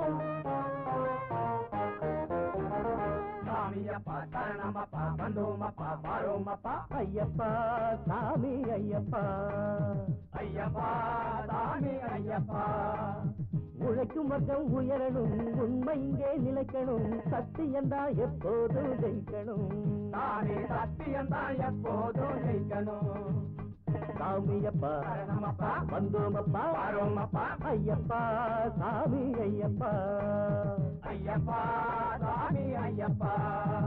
சாமியப்பா சரணமப்பா வந்தோமப்பா வாரோமப்பா. ஐயப்பா சாமி ஐயப்பா, ஐயப்பா சாமி ஐயப்பா. உழைக்கும் வர்க்கம் உயரணும், உண்மை இங்கே நிலைக்கணும், சத்தியந்தான் எப்போதும் ஜெயிக்கணும். தானே சத்தியந்தான் எப்போதும் ஜெயிக்கணும். சாமியப்பா சரணமப்பா வந்தோமப்பா வாரோமப்பா. ஐயப்பா சாமி ஐயப்பா, ஐயப்பா சாமி ஐயப்பா.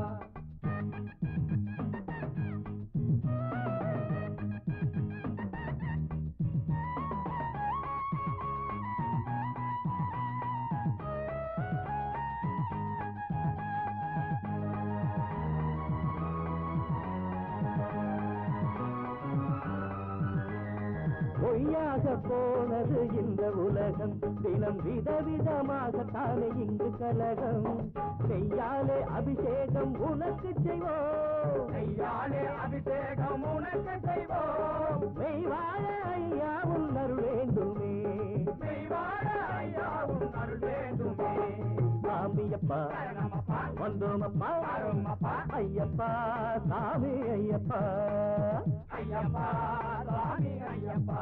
பொய்யாக போனது இந்த உலகம், தினம் விதவிதமாகத்தானே இங்கு கலகம். கையாலே அபிஷேகம் உனக்கு செய்வோம், கையாலே அபிஷேகம் உனக்கு செய்வோம். மெய்வாழ ஐயா உன் அருள் வேண்டுமே, மெய்வாழ ஐயா உன் அருள் வேண்டுமே. சாமியப்பா சரணமப்பா வந்தோமப்பா வாரோமப்பா. ஐயப்பா சாமி ஐயப்பா, ஐயப்பா சாமி ஐயப்பா.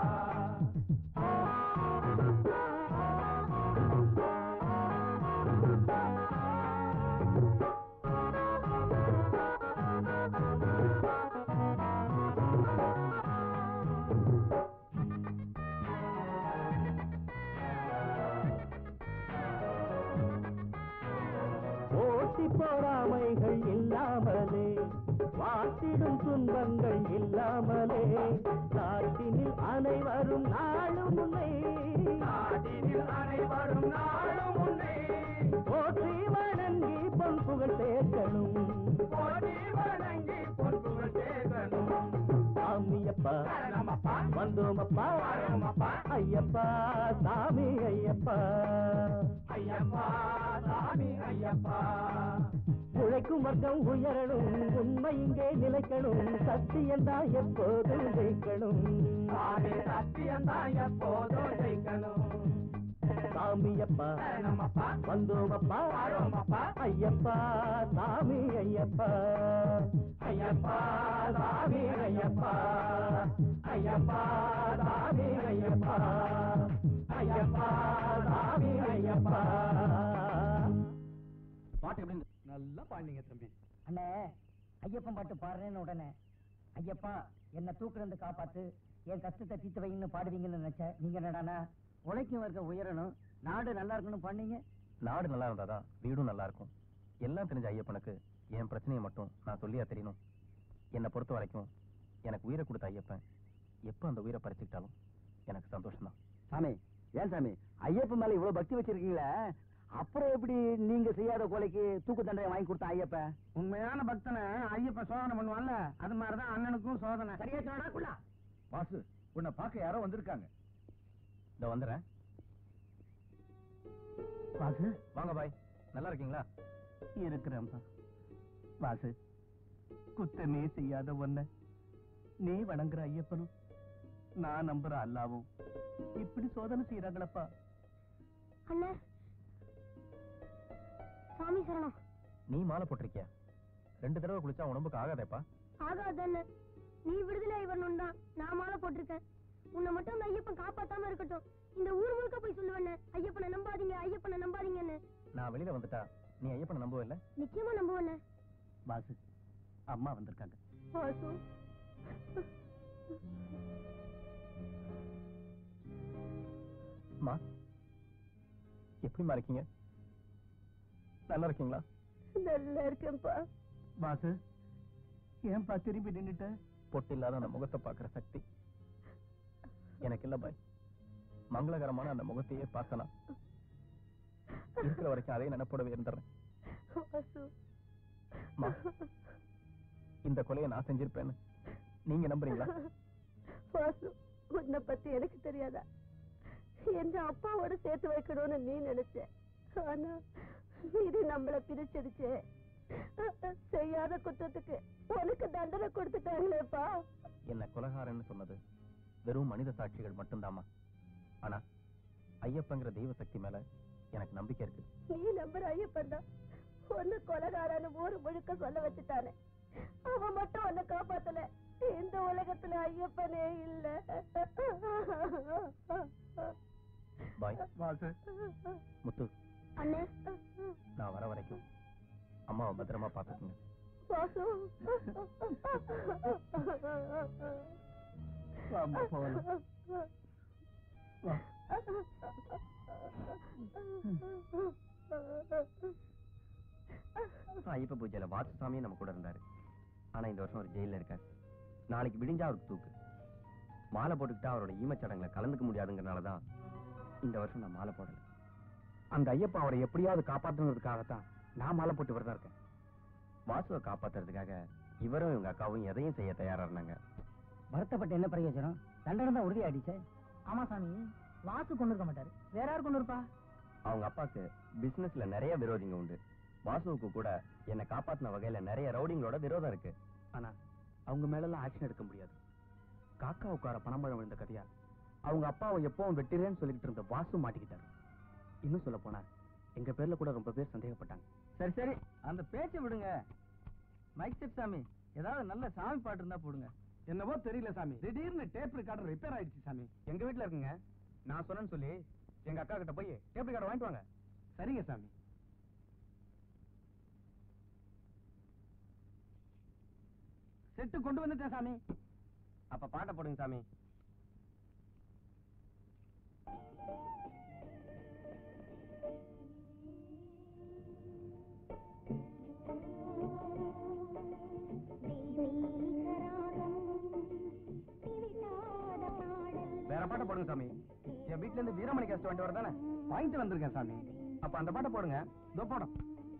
போட்டி பொறாமைகள் இல்லாமலே, வாட்டிடும் துன்பங்கள் இல்லாமலே, நாட்டினில் அனைவரும் நாளும் உன்னை, நாட்டினில் அனைவரும் நாளும் உன்னை போற்றி வணங்கி பொன் புகழ் சேர்க்கணும். போற்றி வணங்கி பொன் புகழ் சேர்க்கணும். சாமியப்பா சரணமப்பா வந்தோமப்பா வாரோமப்பா. ஐயப்பா சாமி ஐயப்பா, ஐயப்பா சாமி ஐயப்பா. உழைக்கும் வர்க்கம் உயரணும், உண்மை இங்கே நிலைக்கணும், சத்தியந்தான் எப்போதும் ஜெயிக்கணும். தானே சத்தியந்தான் எப்போதும் ஜெயிக்கணும். சாமியப்பா சரணமப்பா வந்தோமப்பா வாரோமப்பா. ஐயப்பா சாமி ஐயப்பா, ஐயப்பா சாமி ஐயப்பா. ஐயப்பா சாமி ஐயப்பா. ஐயப்பா சாமி ஐயப்பா. பாட்டு எப்படி இருந்துச்சு? நல்லா பாடினீங்க தம்பி. அண்ணே, ஐயப்பன் பாட்டு பாடுறேன்னு உடனே ஐயப்பா என்ன தூக்குறது காப்பாத்து, என் கஷ்டத்தை தீர்த்து வைங்கன்னு பாடுவீங்கன்னு நினைச்சேன். நீங்க என்னடானா உழைக்கும் வர்க்க உயரணும், நாடு நல்லா இருக்கணும் பண்ணீங்க. நாடு நல்லா இருந்தாதான் வீடும் நல்லா இருக்கும். எல்லாம் தெரிஞ்ச ஐயப்பனுக்கு என் பிரச்சனையை மட்டும் நான் சொல்லியா தெரியணும்? என்னை பொறுத்த வரைக்கும் எனக்கு உயிரை கொடுத்த ஐயப்பன் எப்ப அந்த உயிரை பறிச்சுக்கிட்டாலும் எனக்கு சந்தோஷம் தான். சாமி, ஏன் சாமி ஐயப்பன் மேல இவ்வளவு பக்தி வச்சிருக்கீங்களே, அப்புறம் எப்படி நீங்க செய்யாத கொலைக்கு தூக்கு தண்டனை வாங்கி கொடுத்த ஐயப்பன்? உண்மையான பக்தனை ஐயப்ப சோதனை பண்ணுவான்ல, அது மாதிரிதான் அண்ணனுக்கும் சோதனை. சரியா சொன்னா குள்ளா. வாசு, உன்னை பார்க்க யாரோ வந்திருக்காங்க. இதோ வந்துடுறேன். வாசு வாங்க பாய், நல்லா இருக்கீங்களா? இருக்கிறேன்ப்பா. வாசு, குத்தமே செய்யாத ஒன்ன நீ வணங்குற ஐயப்பனும் நான் நம்புற அல்லாவும் இப்படி சோதனை செய்யறாங்களப்பா. அண்ணா சாமி சரணம். நீ மாலை போட்டிருக்கியா? ரெண்டு தடவை குளிச்சா உடம்புக்கு ஆகாதேப்பா. ஆகாதண்ண, நீ விடுதலை வரணும் தான் நான் மாலை போட்டிருக்கேன். உன்னை மட்டும் அந்த ஐயப்பன் காப்பாத்தாம இருக்கட்டும். இந்த ஊர் முழுக்க போய் சொல்லுவேன், ஐயப்பனை நம்பாதீங்க, ஐயப்பனை நம்பாதீங்கன்னு. நான் வெளியில வந்துட்டா நீ ஐயப்பனை நம்பவே இல்ல? நிச்சயமா நம்புவேன். வாசு, அம்மா வந்திருக்காங்க. வாசு, அம்மா எப்படிமா இருக்கீங்க? நல்லா இருக்கீங்களா? நல்லா இருக்கேன்ப்பா. வாசு, ஏன்பா திரும்பி நின்னுட்ட? பொட்டு இல்லாத அந்த முகத்தை பாக்குற சக்தி எனக்கு இல்ல பாய். மங்களகரமான அந்த முகத்தையே பார்த்தனா இருக்கிற வரைக்கும் அதே நினைப்போடவே இருந்துறேன். இந்த கொலையை நான் செஞ்சிருப்பேன்னு நீங்க நம்புறீங்களா? வாசு, உன்னை பத்தி எனக்கு தெரியாதா? எந்த அப்பாவோட சேர்த்து வைக்கணும்னு நீ நினைச்ச. ஆனா இது நம்மள பிரிச்சிருச்சு. செய்யாத குற்றத்துக்கு உனக்கு தண்டனை கொடுத்துட்டாங்களேப்பா. என்ன கொலைகாரன்னு சொன்னது வெறும் மனித சாட்சிகள் மட்டும்தாமா. ஆனா ஐயப்பங்கிற தெய்வ சக்தி மேல எனக்கு நம்பிக்கை இருக்கு. நீ நம்புற ஐயப்பன் தான் ஒன்னு கொலைகாரன்னு ஊரு முழுக்க சொல்ல வச்சுட்டானே. அவன் மட்டும் உன்னை காப்பாத்தல. இந்த உலகத்துல ஐயப்பனே இல்ல. பாய். வாசு, முத்து, அண்ணே, நான் வர வரைக்கும் அம்மாவை பத்திரமா பாத்துக்குங்க. வாசு, வாம்மா போகலாம். வா. ஐயப்ப பூஜையில வாசுசாமியும் நம்ம கூட இருந்தாரு. ஆனா இந்த வருஷம் அவர் ஜெயில இருக்காரு. நாளைக்கு விடிஞ்சா அவருக்கு தூக்கு. மாலை போட்டுக்கிட்டா அவரோட ஈமச்சடங்குல கலந்துக்க முடியாதுங்கிறனாலதான் இந்த வருஷம் நான் மாலை போடல. அந்த ஐயப்பா அவரை எப்படியாவது காப்பாற்றுறதுக்காகத்தான் நான் மாலை போட்டு வரதா இருக்கேன். வாசுவை காப்பாத்துறதுக்காக இவரும் இவங்க அக்காவும் எதையும் செய்ய தயாரா இருந்தாங்க. வருத்தப்பட்ட என்ன பிரயோஜனம்? தண்டனை தான் உறுதி ஆயிடுச்சு. ஆமா சாமி, வாசு கொண்டு இருக்க மாட்டாரு, வேற யார் கொண்டு இருப்பா? அவங்க அப்பாக்கு பிசினஸ்ல நிறைய விரோதிங்க உண்டு. வாசுவுக்கு கூட என்னை காப்பாத்தின வகையில நிறைய ரவுடிங்களோட விரோதம் இருக்கு. ஆனா அவங்க மேல எல்லாம் ஆக்ஷன் எடுக்க முடியாது. காக்கா உட்கார பணம்பழம் விழுந்த கதையா அவங்க அப்பாவை எப்பவும் வெட்டிறேன்னு சொல்லிட்டு இருந்த வாசு மாட்டிக்கிட்டாரு. இன்னும் சொல்ல போனா எங்க பேர்ல கூட ரொம்ப பேர் சந்தேகப்பட்டாங்க. சரி சரி, அந்த பேச்சை விடுங்க. மைக் செட் சாமி, ஏதாவது நல்ல சாமி பாட்டு இருந்தா போடுங்க. என்னவோ தெரியல சாமி, திடீர்னு டேப் ரெக்கார்டர் ரிப்பேர் ஆயிடுச்சு சாமி. எங்க வீட்டுல இருக்குங்க, நான் சொன்னேன்னு சொல்லி எங்க அக்கா கிட்ட போய் டேப் ரெக்கார்டர் வாங்கிட்டு வாங்க. சரிங்க சாமி. செட்டு கொண்டு வந்துட்டேன் சாமி. அப்ப பாட்டை போடுங்க சாமி. வேற பாட்டை போடுங்க சாமி. என் வீட்டுல இருந்து வீரமணி கேஸ்ட் வண்டி வரதானே வாங்கிட்டு வந்திருக்கேன் சாமி. அப்ப அந்த பாட்டை போடுங்க. இதோ போடும்.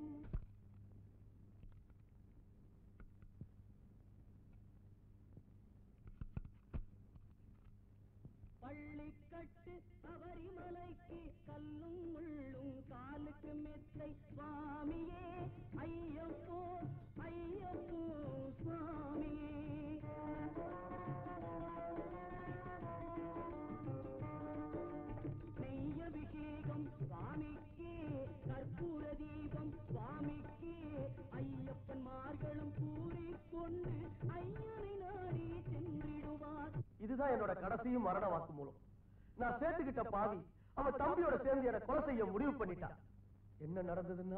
பள்ளிக்கட்டு சபரிமலைக்கு கல்லும் முள்ளும் காலுக்கு மெத்தை சுவாமியே ஐயப்போ ஐயப்போ சுவாமியே. நெய்யபிஷேகம் சுவாமிக்கு, கற்பூர தீபம் சுவாமிக்கு, ஐயப்பன் மார்களும் கூறிக்கொண்டு ஐயனை நாடி சென்றிடுவார். இதுதான் என்னோட கடைசியும் மரண வாக்கு மூலம். நான் சேர்த்துக்கிட்ட பாவி அவன் தம்பியோட சேர்ந்து என்ன கொலை செய்ய முடிவு பண்ணிட்டான். என்ன நடந்ததுன்னா,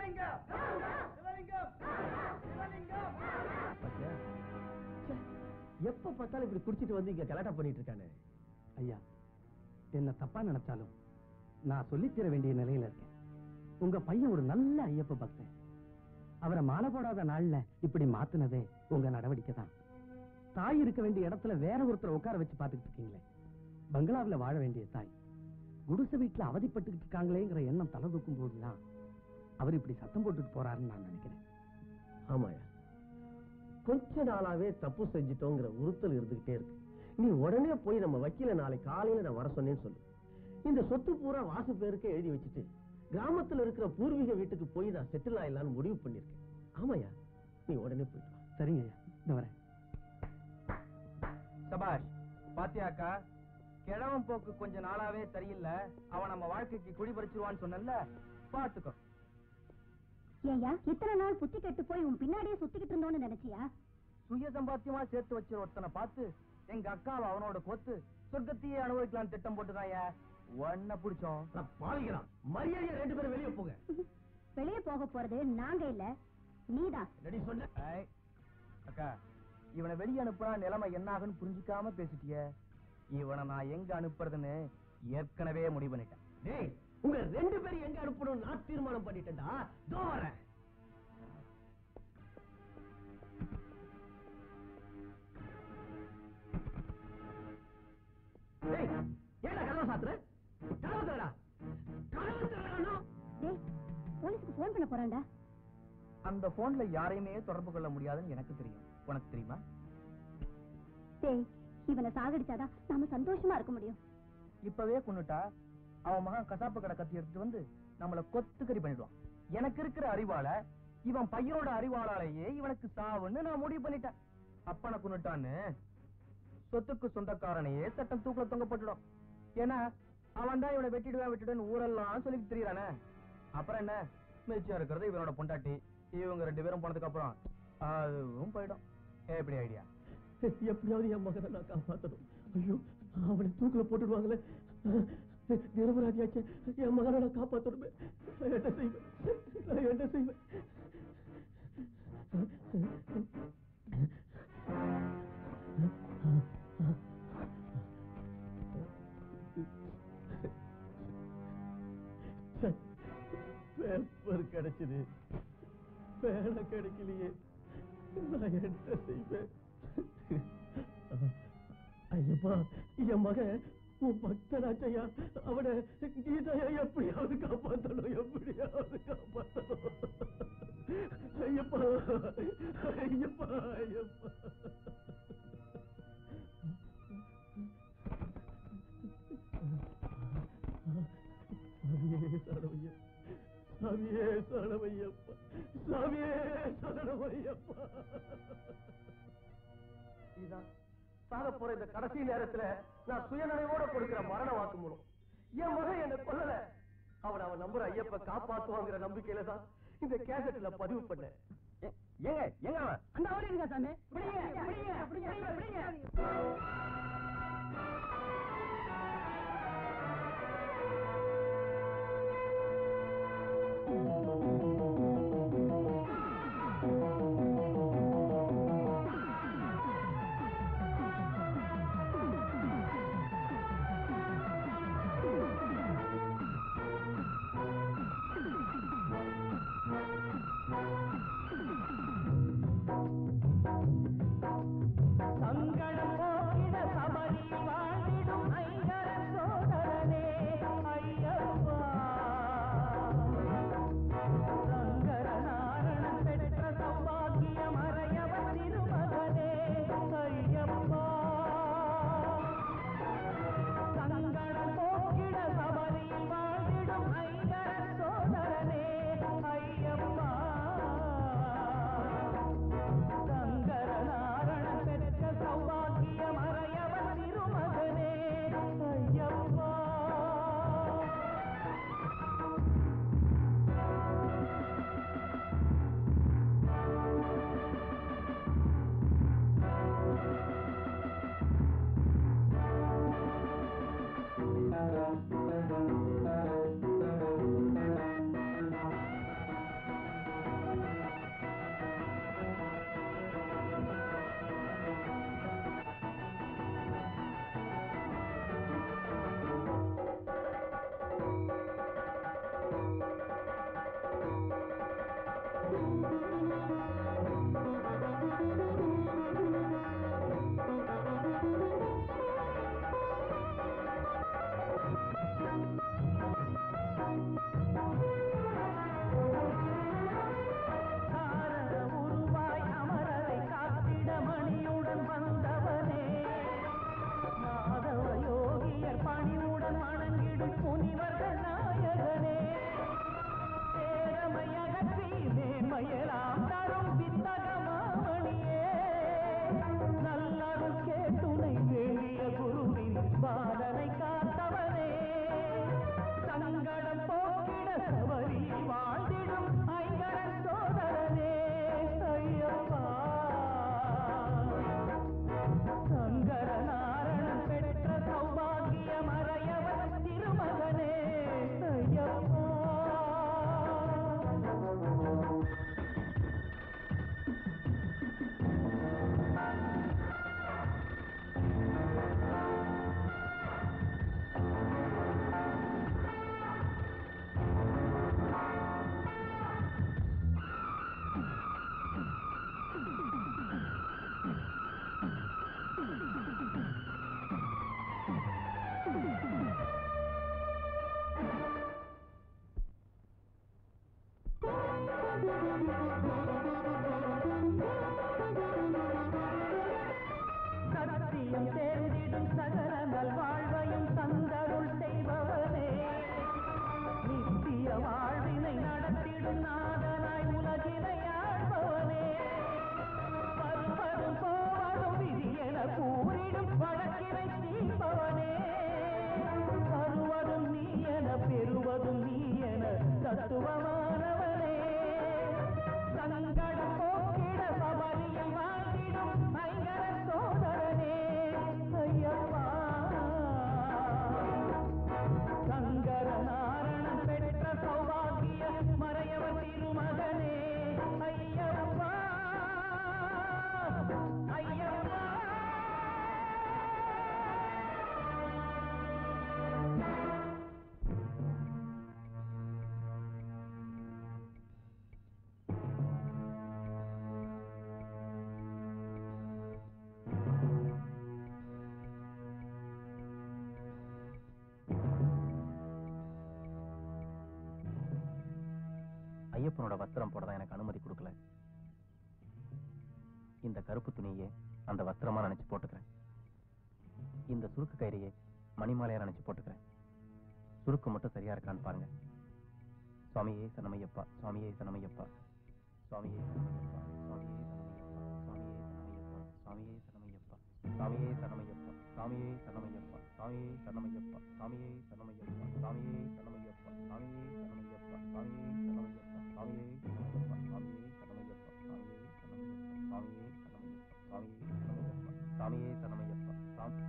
எப்ப பார்த்தாலும் இப்படி குடிச்சிட்டு வந்து இங்க கலாட்டா பண்ணிட்டு இருக்கானே. ஐயா, என்ன தப்பா நினைச்சாலும் நான் சொல்லித்தர வேண்டிய நிலையில இருக்கேன். உங்க பையன் ஒரு நல்ல ஐயப்ப பக்தன். அவரை மாலை போடாத நாள்ல இப்படி மாத்துனதே உங்க நடவடிக்கை தான். தாய் இருக்க வேண்டிய இடத்துல வேற ஒருத்தரை உட்கார வச்சு பாத்துக்கிட்டு இருக்கீங்களே. பங்களாவில வாழ வேண்டிய தாய் குடிசை வீட்டுல அவதிப்பட்டுக்கிட்டு இருக்காங்களேங்கிற எண்ணம் தலை தூக்கும் போதுதான் அவர் இப்படி சத்தம் போட்டுட்டு போறாருன்னு நான் நினைக்கிறேன். ஆமாயா, கொஞ்ச நாளாவே தப்பு செஞ்சிட்டோங்கிற உறுத்தல் இருந்துகிட்டே இருக்கு. நீ உடனே போய் நம்ம வக்கீல நாளை காலையில நான் வர சொன்னேன்னு சொல்லு. இந்த சொத்து பூரா வாசு பேருக்கே எழுதி வச்சுட்டு கிராமத்துல இருக்கிற பூர்வீக வீட்டுக்கு போய் நான் செட்டில் ஆயிடலான்னு முடிவு பண்ணிருக்கேன். ஆமாயா, நீ உடனே போயிட்டு வா. சரிங்க ஐயா, இந்த வரேன். சபாஷ். பாத்தியாக்கா, கிழவன் போக்கு கொஞ்ச நாளாவே சரியில்லை. அவன் நம்ம வாழ்க்கைக்கு குடி பறிச்சிருவான்னு சொன்னல, பாத்துக்கோ. ஏயா, இத்தனை நாள் புத்தி கெட்டு போய் உன் பின்னாடியே சுத்திக்கிட்டு இருந்தோன்னு நினைச்சியா? சுய சம்பாத்தியமா சேர்த்து வச்சிரு ஒருத்தனை பார்த்து எங்க அக்காவை அவனோட கோத்து சொர்க்கத்தையே அனுபவிக்கலாம் திட்டம் போட்டுக்காயா ஒன்ன பிடிச்சோம். பாலிக்கலாம் மரியாதையா ரெண்டு பேரும் வெளியே போங்க. வெளியே போக போறது நாங்க இல்ல, நீதான். ரெடி சொன்ன அக்கா, இவனை வெளியே அனுப்புனா நிலைமை என்ன ஆகுன்னு புரிஞ்சுக்காம பேசிட்டிய. இவனை நான் எங்க அனுப்புறதுன்னு ஏற்கனவே முடிவு பண்ணிட்டேன். டேய், உங்க ரெண்டு பேரும் எங்க அனுப்பணும் நான் தீர்மானம் பண்ணிட்டேன்டா. தோ வரேன். டேய், ஏடா கதவை சாத்துற? கதவை தரடா. கதவை தரடா. டேய், போலீஸ்க்கு ஃபோன் பண்ண போறான்டா. அந்த போன்ல யாரையுமே தொடர்பு கொள்ள முடியாதுன்னு எனக்கு தெரியும். உனக்கு தெரியுமா? டேய், இவனை சாகடிச்சாதான் நாம சந்தோஷமா இருக்க முடியும். இப்பவே கொன்னுட்டா அவன் மகன் கசாப்பு கடை கத்தி எடுத்துட்டு வந்து நம்மள கொத்துக்கறி பண்ணிடுவான். எனக்கு இருக்கிற அறிவால இவன் பையனோட அறிவாளாலேயே இவனுக்கு சாவுன்னு நான் முடிவு பண்ணிட்டேன். அப்பனை கொன்னுட்டான்னு சொத்துக்கு சொந்தக்காரனையே சட்டம் தூக்குல தொங்கப்பட்டுடும். ஏன்னா அவன் தான் இவனை வெட்டிடுவேன் வெட்டிடுவேன் ஊரெல்லாம் சொல்லிட்டு தெரியுறானே. அப்புறம் என்ன, மிச்சம் இருக்கிறது இவனோட பொண்டாட்டி. இவங்க ரெண்டு பேரும் போனதுக்கு அப்புறம் அதுவும் போயிடும். எப்படி ஐடியா? எப்படியாவது என் மகனை நான் காப்பாற்றணும். ஐயோ, அவனை தூக்குல போட்டுடுவாங்களே. நிரபராதியாச்சு, என் மகனை நான் காப்பாற்றணுமே. நான் என்ன செய்வேன்? நான் என்ன செய்வேன்? பேப்பர் கிடைச்சது, பேனை கிடைக்கலையே. நான் என்ன செய்வேன்? ஐயப்பா, என் மகன் உன் பக்தராச்சையா, அவனை கீதையா எப்படியாவது காப்பாற்றணும், எப்படியாவது காப்பாற்றணும். ஐயப்பா, ஐயப்பா, ஐயப்பா. சாமியே சரணமையா, சாமியே சரணமையப்பா, சாமியே சரணமையப்பா. இதான் சாக போற இந்த கடைசி நேரத்துல நான் சுயநினைவோட கொடுக்கிற மரண வாக்கு மூலம் என் மகன் என்ன கொல்லல. அவன் அவன் நம்புற ஐயப்ப காப்பாத்துவாங்கிற நம்பிக்கையில தான் இந்த கேசட்ல பதிவு பண்ணேன். ஏங்க எங்க அவன்? அந்த அவரே இருக்கா சாமி? பிடிங்க, பிடிங்க, பிடிங்க, பிடிங்க. சங்கர நாரணன் பெற்ற ஐயப்பனோட வஸ்திரம் போட எனக்கு அனுமதி கொடுக்கல. இந்த கருப்பு துணியே அந்த வஸ்திரமா நினைச்சு போட்டுக்கிறேன். இந்த சுருக்கு கயிறையே மணிமாலையா நினைச்சு போட்டுக்கிறேன். சுருக்கு மட்டும் சரியா இருக்கான்னு பாருங்க. சுவாமியே சரணமையப்பா, சுவாமியே சரணமையப்பா, சுவாமியே சரணமையப்பா, சுவாமியே சரணமையப்பா, சுவாமியே சரணமையப்பா, சுவாமியே சரணமையப்பா, சுவாமியே சரணமையப்பா, சுவாமியே சரணமையப்பா, சுவாமியே சரணமையப்பா, சுவாமியே சரணமையப்பா, சுவாமியே சரணமையப்பா, சுவாமியே சரணமையப்பா, சுவாமியே சரணமையப்பா, சுவாமியே சரணமையப்பா, சுவாமியே சரணமையப்பா, சுவாமியே சரணமையப்பா, சுவாமியே சரணமையப்பா, சுவாமி.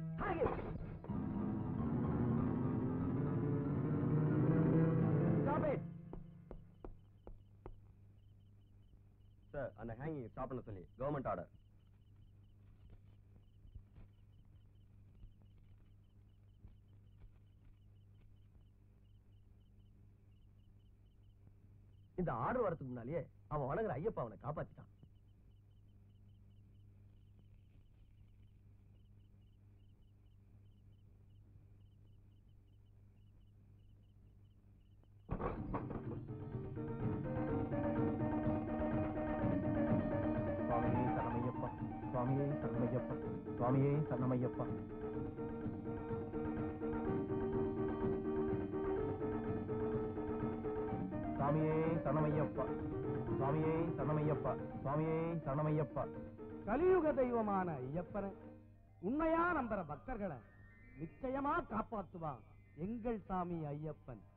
Stop it! Sir, அந்த ஹேங்கிங் ஸ்டாப் பண்ண சொல்லி கவர்மெண்ட் ஆர்டர். இந்த ஆர்டர் வரதுக்கு முன்னாலேயே அவன் வணங்குற ஐயப்பா அவனை காப்பாத்திட்டான். சுவாமியே சரணமையப்பா, சுவாமியே சரணமையப்பா, சுவாமியே சரணமையப்பா. சுவாமியே சரணமையப்பா, சுவாமியே சரணமையப்பா, சுவாமியே சரணமையப்பா. கலியுக தெய்வமான ஐயப்பனை உண்மையா நம்புற பக்தர்களை நிச்சயமா காப்பாத்துவான் எங்கள் சாமி ஐயப்பன்.